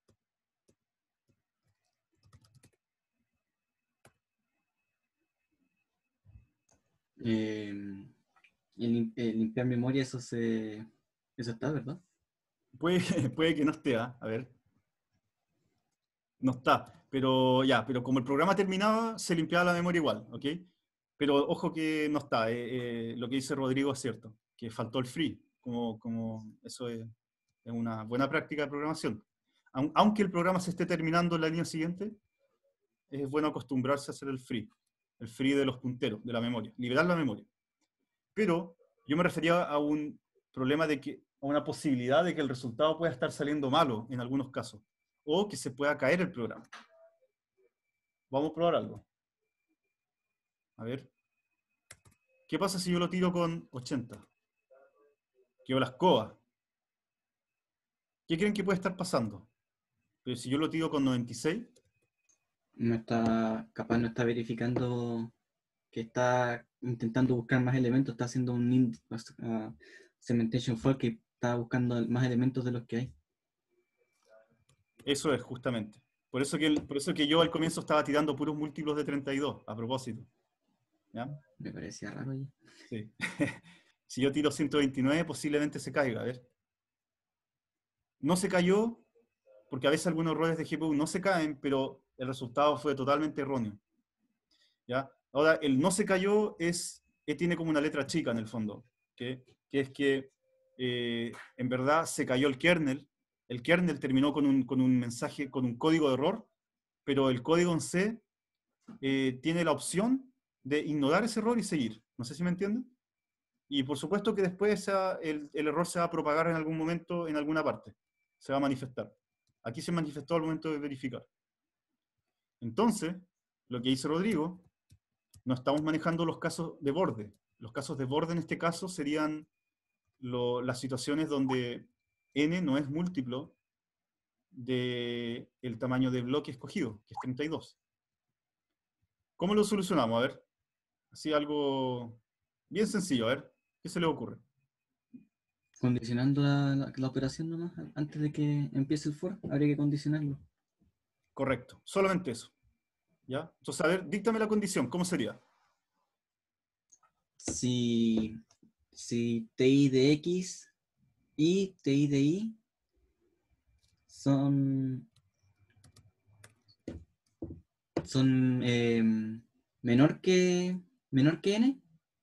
Limpiar memoria, eso está, ¿verdad? Puede que no esté, ¿ah? A ver. No está. Pero ya, pero como el programa terminaba, se limpiaba la memoria igual, ¿ok? Pero ojo que no está. Lo que dice Rodrigo es cierto, que faltó el free. Como eso es una buena práctica de programación. Aunque el programa se esté terminando en la línea siguiente, es bueno acostumbrarse a hacer el free de los punteros, de la memoria, liberar la memoria. Pero yo me refería a un problema a una posibilidad de que el resultado pueda estar saliendo malo en algunos casos, o que se pueda caer el programa. Vamos a probar algo. A ver. ¿Qué pasa si yo lo tiro con 80? Quedó la escoba. ¿Qué creen que puede estar pasando? Pero si yo lo tiro con 96, Capaz no está verificando que está intentando buscar más elementos, está haciendo un segmentation for que está buscando más elementos de los que hay. eso es justamente. Por eso que yo al comienzo estaba tirando puros múltiplos de 32, a propósito. ¿Ya? Me parecía raro ya. Sí. Si yo tiro 129, posiblemente se caiga. A ver. No se cayó, porque a veces algunos errores de GPU no se caen, pero el resultado fue totalmente erróneo. ¿Ya? Ahora, el no se cayó tiene como una letra chica en el fondo, que es que en verdad se cayó el kernel. El kernel terminó con un mensaje, con un código de error, pero el código en C tiene la opción de ignorar ese error y seguir. No sé si me entienden. Y por supuesto que después el error se va a propagar en algún momento en alguna parte. Se va a manifestar. Aquí se manifestó al momento de verificar. Entonces, lo que dice Rodrigo, no estamos manejando los casos de borde. Los casos de borde en este caso serían las situaciones donde n no es múltiplo del tamaño de bloque escogido, que es 32. ¿Cómo lo solucionamos? A ver, así algo bien sencillo, a ver, ¿qué se le ocurre? Condicionando la operación nomás, antes de que empiece el for, habría que condicionarlo. Correcto, solamente eso. ¿Ya? Entonces, a ver, díctame la condición, ¿cómo sería? Si TI de X y TI de Y son menor que N,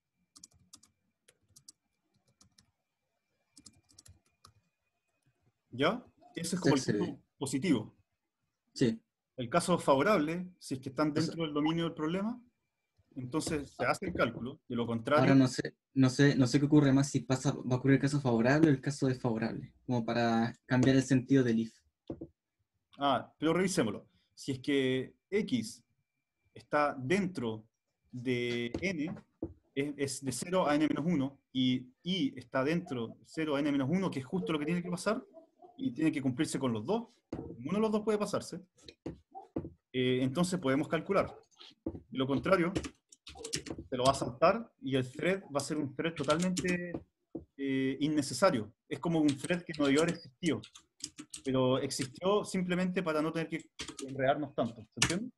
¿Ya? Ese es como el CERCD. caso positivo. Sí. El caso favorable, si es que están O sea, dentro del dominio del problema, entonces se hace el cálculo. De lo ahora contrario, no sé qué ocurre más si va a ocurrir el caso favorable o el caso desfavorable, como para cambiar el sentido del if. pero revisémoslo. Si es que X está dentro de N, es de 0 a N-1, y Y está dentro de 0 a N-1, que es justo lo que tiene que pasar, y tiene que cumplirse con los dos. Uno de los dos puede pasarse. Entonces podemos calcular. De lo contrario, se lo va a saltar y el thread va a ser un thread totalmente innecesario. Es como un thread que no debió haber existido, pero existió simplemente para no tener que enredarnos tanto. ¿Se entiende?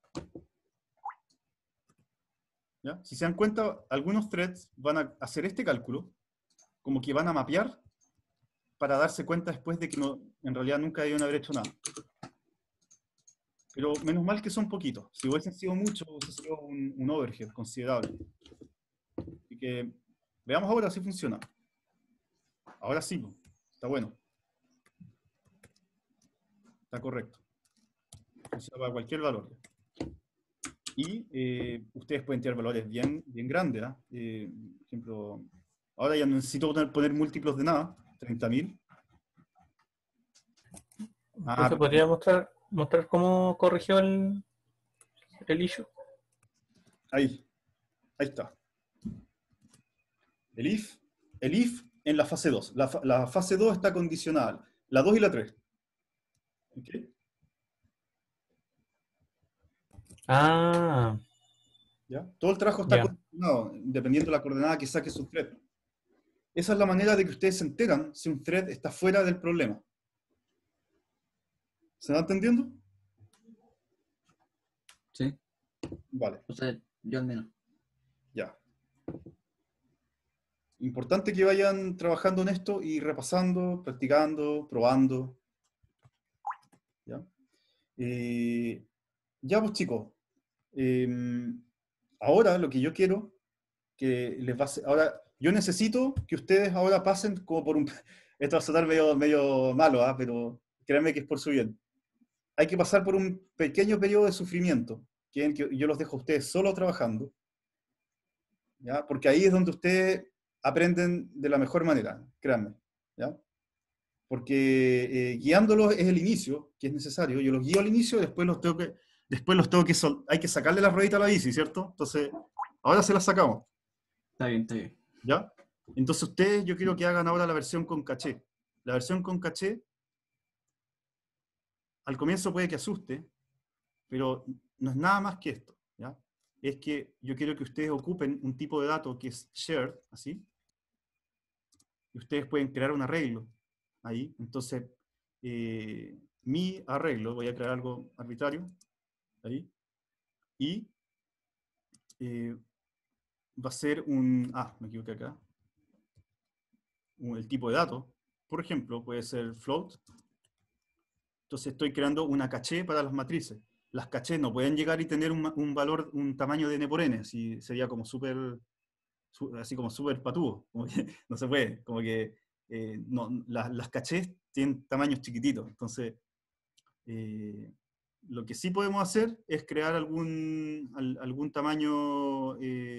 ¿Ya? Si se dan cuenta, algunos threads van a hacer este cálculo, como que van a mapear para darse cuenta después de que en realidad nunca debieron haber hecho nada. Pero menos mal que son poquitos. Si hubiesen sido muchos, hubiese sido un overhead considerable. Así que veamos ahora si funciona. Ahora sí, está bueno. Está correcto. Funciona para cualquier valor. Y ustedes pueden tener valores bien, bien grandes. Por ejemplo, ahora ya no necesito poner múltiplos de nada. 30.000. Entonces podría mostrar cómo corrigió el issue. Ahí está. El if en la fase 2. La fase 2 está condicionada. La 2 y la 3. ¿Okay? Ah, ¿Ya? Todo el trabajo está ya. condicionado, dependiendo de la coordenada que saque su thread. Esa es la manera de que ustedes se enteran si un thread está fuera del problema. ¿Se va entendiendo? Sí. Vale. O sea, yo al menos. Ya. Importante que vayan trabajando en esto y repasando, practicando, probando. ¿Ya? Ya pues chicos, ahora lo que yo quiero que les va a hacer, ahora yo necesito que ustedes ahora pasen como por un, esto va a sonar medio malo, pero créanme que es por su bien. Hay que pasar por un pequeño periodo de sufrimiento, que yo los dejo a ustedes solo trabajando, ¿ya? Porque ahí es donde ustedes aprenden de la mejor manera, créanme, ¿ya? Porque guiándolos es el inicio, que es necesario. Yo los guío al inicio, después hay que sacarle la ruedita a la bici, ¿cierto? Entonces, ahora se las sacamos, Está bien, está bien. ¿ya? Entonces ustedes, yo quiero que hagan ahora la versión con caché. La versión con caché al comienzo puede que asuste, pero no es nada más que esto, ¿ya? Es que yo quiero que ustedes ocupen un tipo de dato que es shared, así, y ustedes pueden crear un arreglo ahí. Entonces, mi arreglo, voy a crear algo arbitrario, ahí, y va a ser me equivoqué acá, el tipo de dato, por ejemplo, puede ser float. Entonces estoy creando una caché para las matrices. Las cachés no pueden llegar y tener un valor, un tamaño de n por n, así sería como así como súper patúo, como que no se puede, como que las cachés tienen tamaños chiquititos. Entonces, lo que sí podemos hacer es crear algún tamaño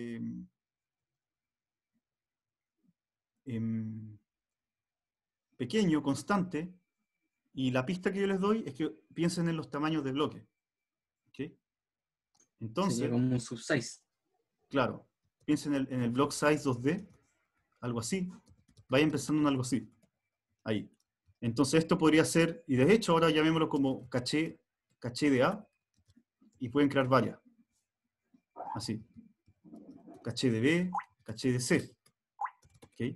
pequeño, constante, y la pista que yo les doy es que piensen en los tamaños de bloque. ¿Ok? Entonces, Sería como un subsize. claro, piensen en el block size 2D, algo así. Vayan pensando en algo así. Ahí. Entonces esto podría ser, y de hecho ahora llamémoslo como caché de A, y pueden crear varias. Así. Caché de B, caché de C. ¿Ok?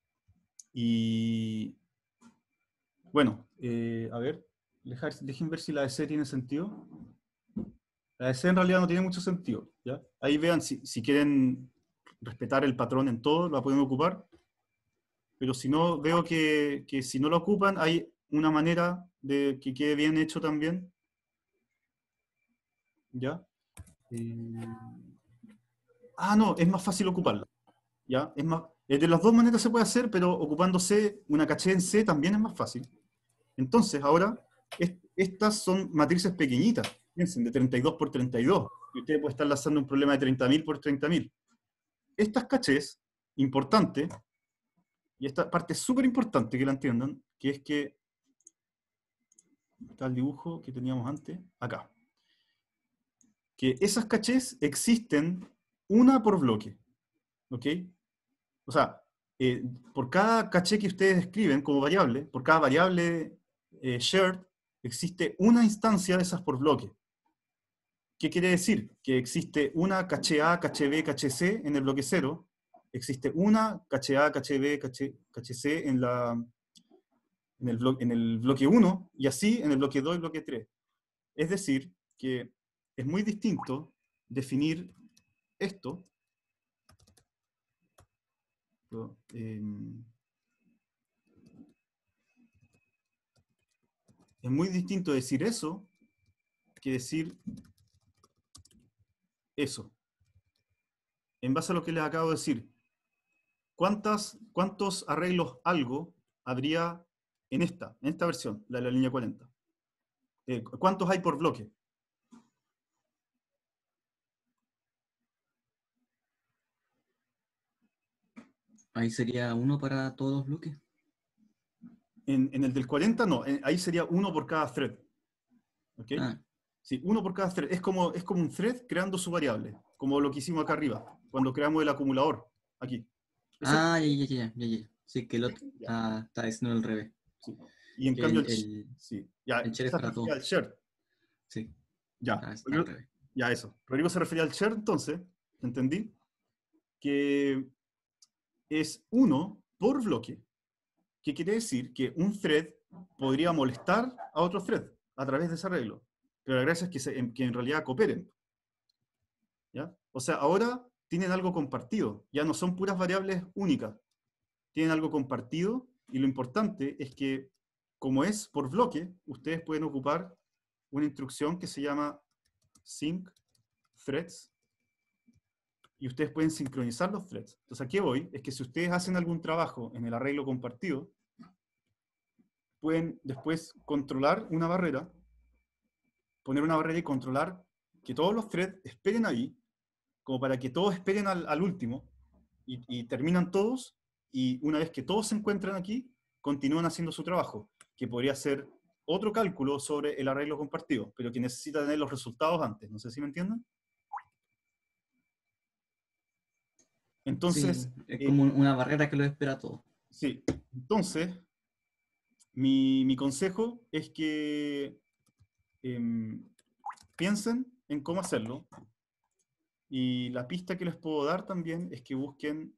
Y bueno, a ver, dejen ver si la de C tiene sentido. La de C en realidad no tiene mucho sentido, ¿ya? Ahí vean, si quieren respetar el patrón en todo, la pueden ocupar, pero si no, veo que si no lo ocupan, hay una manera de que quede bien hecho también, ¿ya? No, es más fácil ocuparla, ¿ya? De las dos maneras se puede hacer, pero ocupando C, una caché en C también es más fácil. Entonces, ahora, estas son matrices pequeñitas, piensen, de 32 por 32, y ustedes pueden estar lanzando un problema de 30.000 por 30.000. Estas cachés, importante, y esta parte es súper importante que la entiendan, que es que, está el dibujo que teníamos antes, acá, que esas cachés existen una por bloque, ¿ok? O sea, por cada caché que ustedes escriben como variable, por cada variable shared, existe una instancia de esas por bloque. ¿Qué quiere decir? Que existe una caché A, caché B, caché C en el bloque 0, existe una caché A, caché B, caché C en el bloque 1, y así en el bloque 2 y bloque 3. Es decir, que es muy distinto definir esto, es muy distinto decir eso que decir eso. En base a lo que les acabo de decir, ¿cuántos arreglos algo habría en esta versión, la de la línea 40? ¿Cuántos hay por bloque? Ahí sería uno para todos los bloques. En el del 40 no, ahí sería uno por cada thread. ¿Ok? Ah, Sí, uno por cada thread. Es como un thread creando su variable, como lo que hicimos acá arriba, cuando creamos el acumulador, aquí. ya. Sí, que el otro Ya, está diciendo al revés. sí. Y en Que cambio, el ya, share es se para refería todo. al share. Sí, Ya, está al revés. ya eso. Rodrigo se refería al share, entonces, entendí, que es uno por bloque, que quiere decir que un thread podría molestar a otro thread a través de ese arreglo. Pero la gracia es que en realidad cooperen. ¿Ya? O sea, ahora tienen algo compartido, ya no son puras variables únicas, tienen algo compartido, y lo importante es que, como es por bloque, ustedes pueden ocupar una instrucción que se llama sync threads, y ustedes pueden sincronizar los threads. Entonces, ¿a qué voy? Es que si ustedes hacen algún trabajo en el arreglo compartido, pueden después controlar una barrera, poner una barrera y controlar que todos los threads esperen ahí, como para que todos esperen al último, y terminan todos, y una vez que todos se encuentran aquí, continúan haciendo su trabajo, que podría ser otro cálculo sobre el arreglo compartido, pero que necesita tener los resultados antes. No sé si me entienden. Sí, Entonces, es como una barrera que lo espera todo. sí, entonces, mi consejo es que piensen en cómo hacerlo. Y la pista que les puedo dar también es que busquen.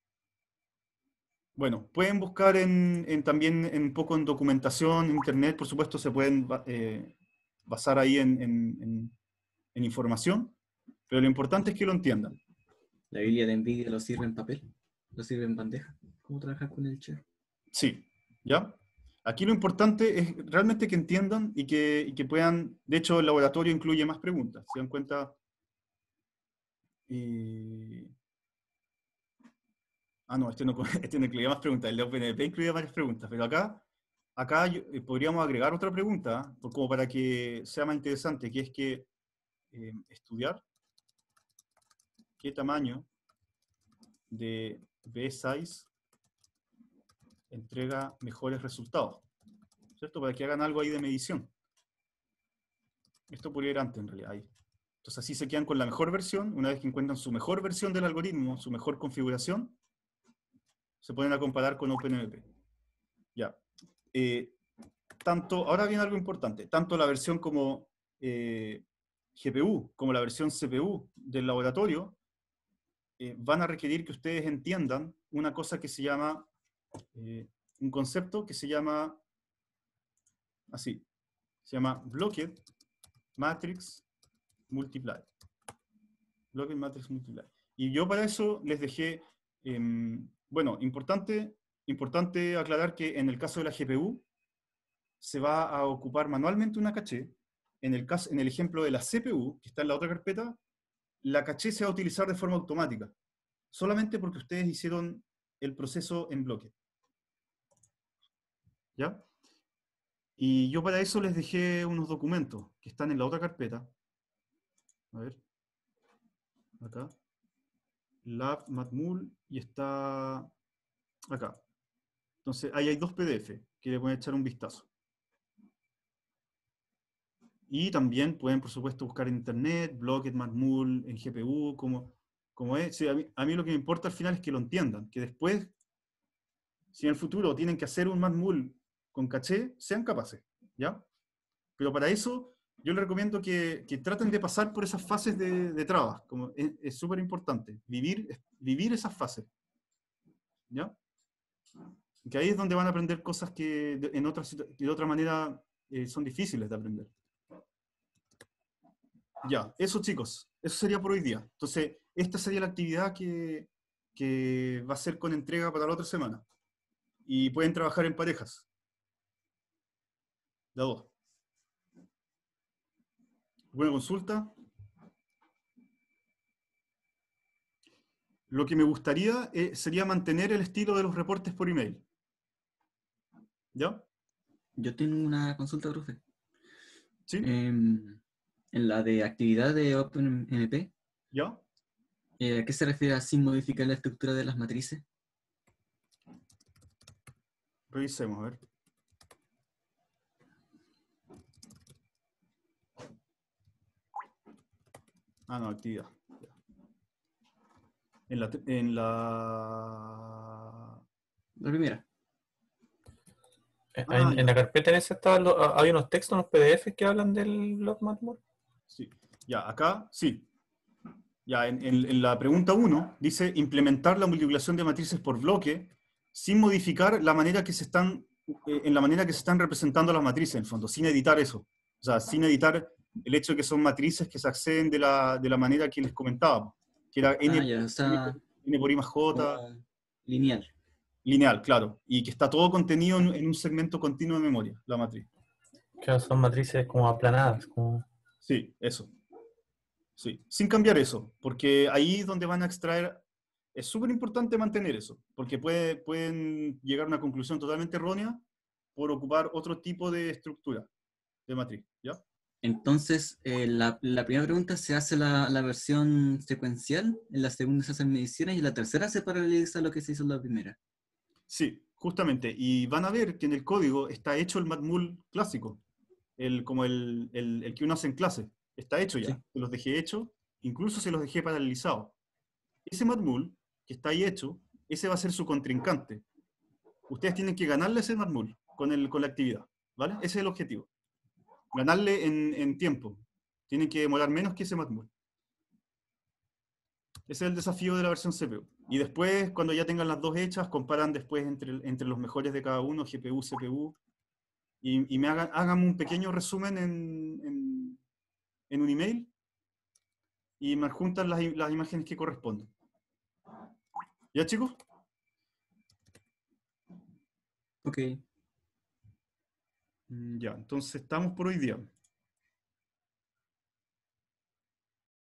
Bueno, pueden buscar también un poco en documentación, internet, por supuesto, se pueden basar ahí en información, pero lo importante es que lo entiendan. La Biblia de NVIDIA lo sirve en papel, lo sirve en bandeja. ¿Cómo trabajar con el share? Sí, ¿ya? Aquí lo importante es realmente que entiendan y que puedan, de hecho el laboratorio incluye más preguntas, ¿se dan cuenta? No, este no incluye más preguntas, el de OpenMP incluye varias preguntas, pero acá podríamos agregar otra pregunta, como para que sea más interesante, que es que estudiar qué tamaño de B-size entrega mejores resultados, ¿cierto? Para que hagan algo ahí de medición. Esto podría ir antes, en realidad, ahí. Entonces así se quedan con la mejor versión. Una vez que encuentran su mejor versión del algoritmo, su mejor configuración, se pueden a comparar con OpenMP. Ya. Ahora viene algo importante. Tanto la versión como GPU, como la versión CPU del laboratorio, van a requerir que ustedes entiendan una cosa que se llama, un concepto que se llama, así, se llama Blocked Matrix Multiply. Blocked Matrix Multiply. Y yo para eso les dejé, bueno, importante aclarar que en el caso de la GPU, se va a ocupar manualmente una caché. En el ejemplo de la CPU, que está en la otra carpeta, la caché se va a utilizar de forma automática, solamente porque ustedes hicieron el proceso en bloque. ¿Ya? Y yo para eso les dejé unos documentos que están en la otra carpeta. A ver. Acá. Lab, Matmul, y está acá. Entonces, ahí hay 2 PDF que le pueden echar un vistazo. Y también pueden, por supuesto, buscar en internet, Blocked, Matmul, en GPU, como es. Sí, a mí lo que me importa al final es que lo entiendan, que después, si en el futuro tienen que hacer un Matmul con caché, sean capaces, ¿ya? Pero para eso, yo les recomiendo que traten de pasar por esas fases de trabas, como es súper importante, vivir esas fases, ¿ya? Que ahí es donde van a aprender cosas que de otra manera son difíciles de aprender. Ya, eso chicos, eso sería por hoy día. Entonces, esta sería la actividad que va a ser con entrega para la otra semana. Y pueden trabajar en parejas. De a 2. ¿Alguna consulta? Lo que me gustaría sería mantener el estilo de los reportes por email. ¿Ya? Yo tengo una consulta, profe. ¿Sí? En la de actividad de OpenMP, ¿Ya? ¿a qué se refiere a sin modificar la estructura de las matrices? Revisemos, a ver. No, actividad. La primera. En la carpeta esa hay unos textos, unos PDF que hablan del Block Matmul. Sí. Ya, acá, sí. Ya, en la pregunta 1 dice implementar la multiplicación de matrices por bloque sin modificar la manera que se están, en la manera que se están representando las matrices, en el fondo, sin editar eso. O sea, sin editar el hecho de que son matrices que se acceden de la manera que les comentábamos, que era N por I más J. Lineal. Lineal, claro. Y que está todo contenido en un segmento continuo de memoria, la matriz. Que son matrices como aplanadas. Sí, eso. Sí, sin cambiar eso, porque ahí es donde van a extraer, es súper importante mantener eso, porque pueden llegar a una conclusión totalmente errónea por ocupar otro tipo de estructura de matriz, ¿ya? Entonces, la primera pregunta se hace la versión secuencial, en la segunda se hacen mediciones y en la tercera se paraleliza lo que se hizo en la primera. Sí, justamente, y van a ver que en el código está hecho el Matmul clásico, como el que uno hace en clase. Está hecho ya, Sí. se los dejé hecho, incluso se los dejé paralelizados. Ese Matmul, que está ahí hecho, ese va a ser su contrincante. Ustedes tienen que ganarle ese Matmul con la actividad, ¿vale? Ese es el objetivo. ganarle en tiempo. Tienen que demorar menos que ese Matmul. Ese es el desafío de la versión CPU. Y después, cuando ya tengan las dos hechas, comparan después entre los mejores de cada uno, GPU, CPU, y me hagan un pequeño resumen en un email, y me adjuntan las imágenes que corresponden. ¿Ya, chicos? Ok. Ya, entonces estamos por hoy día.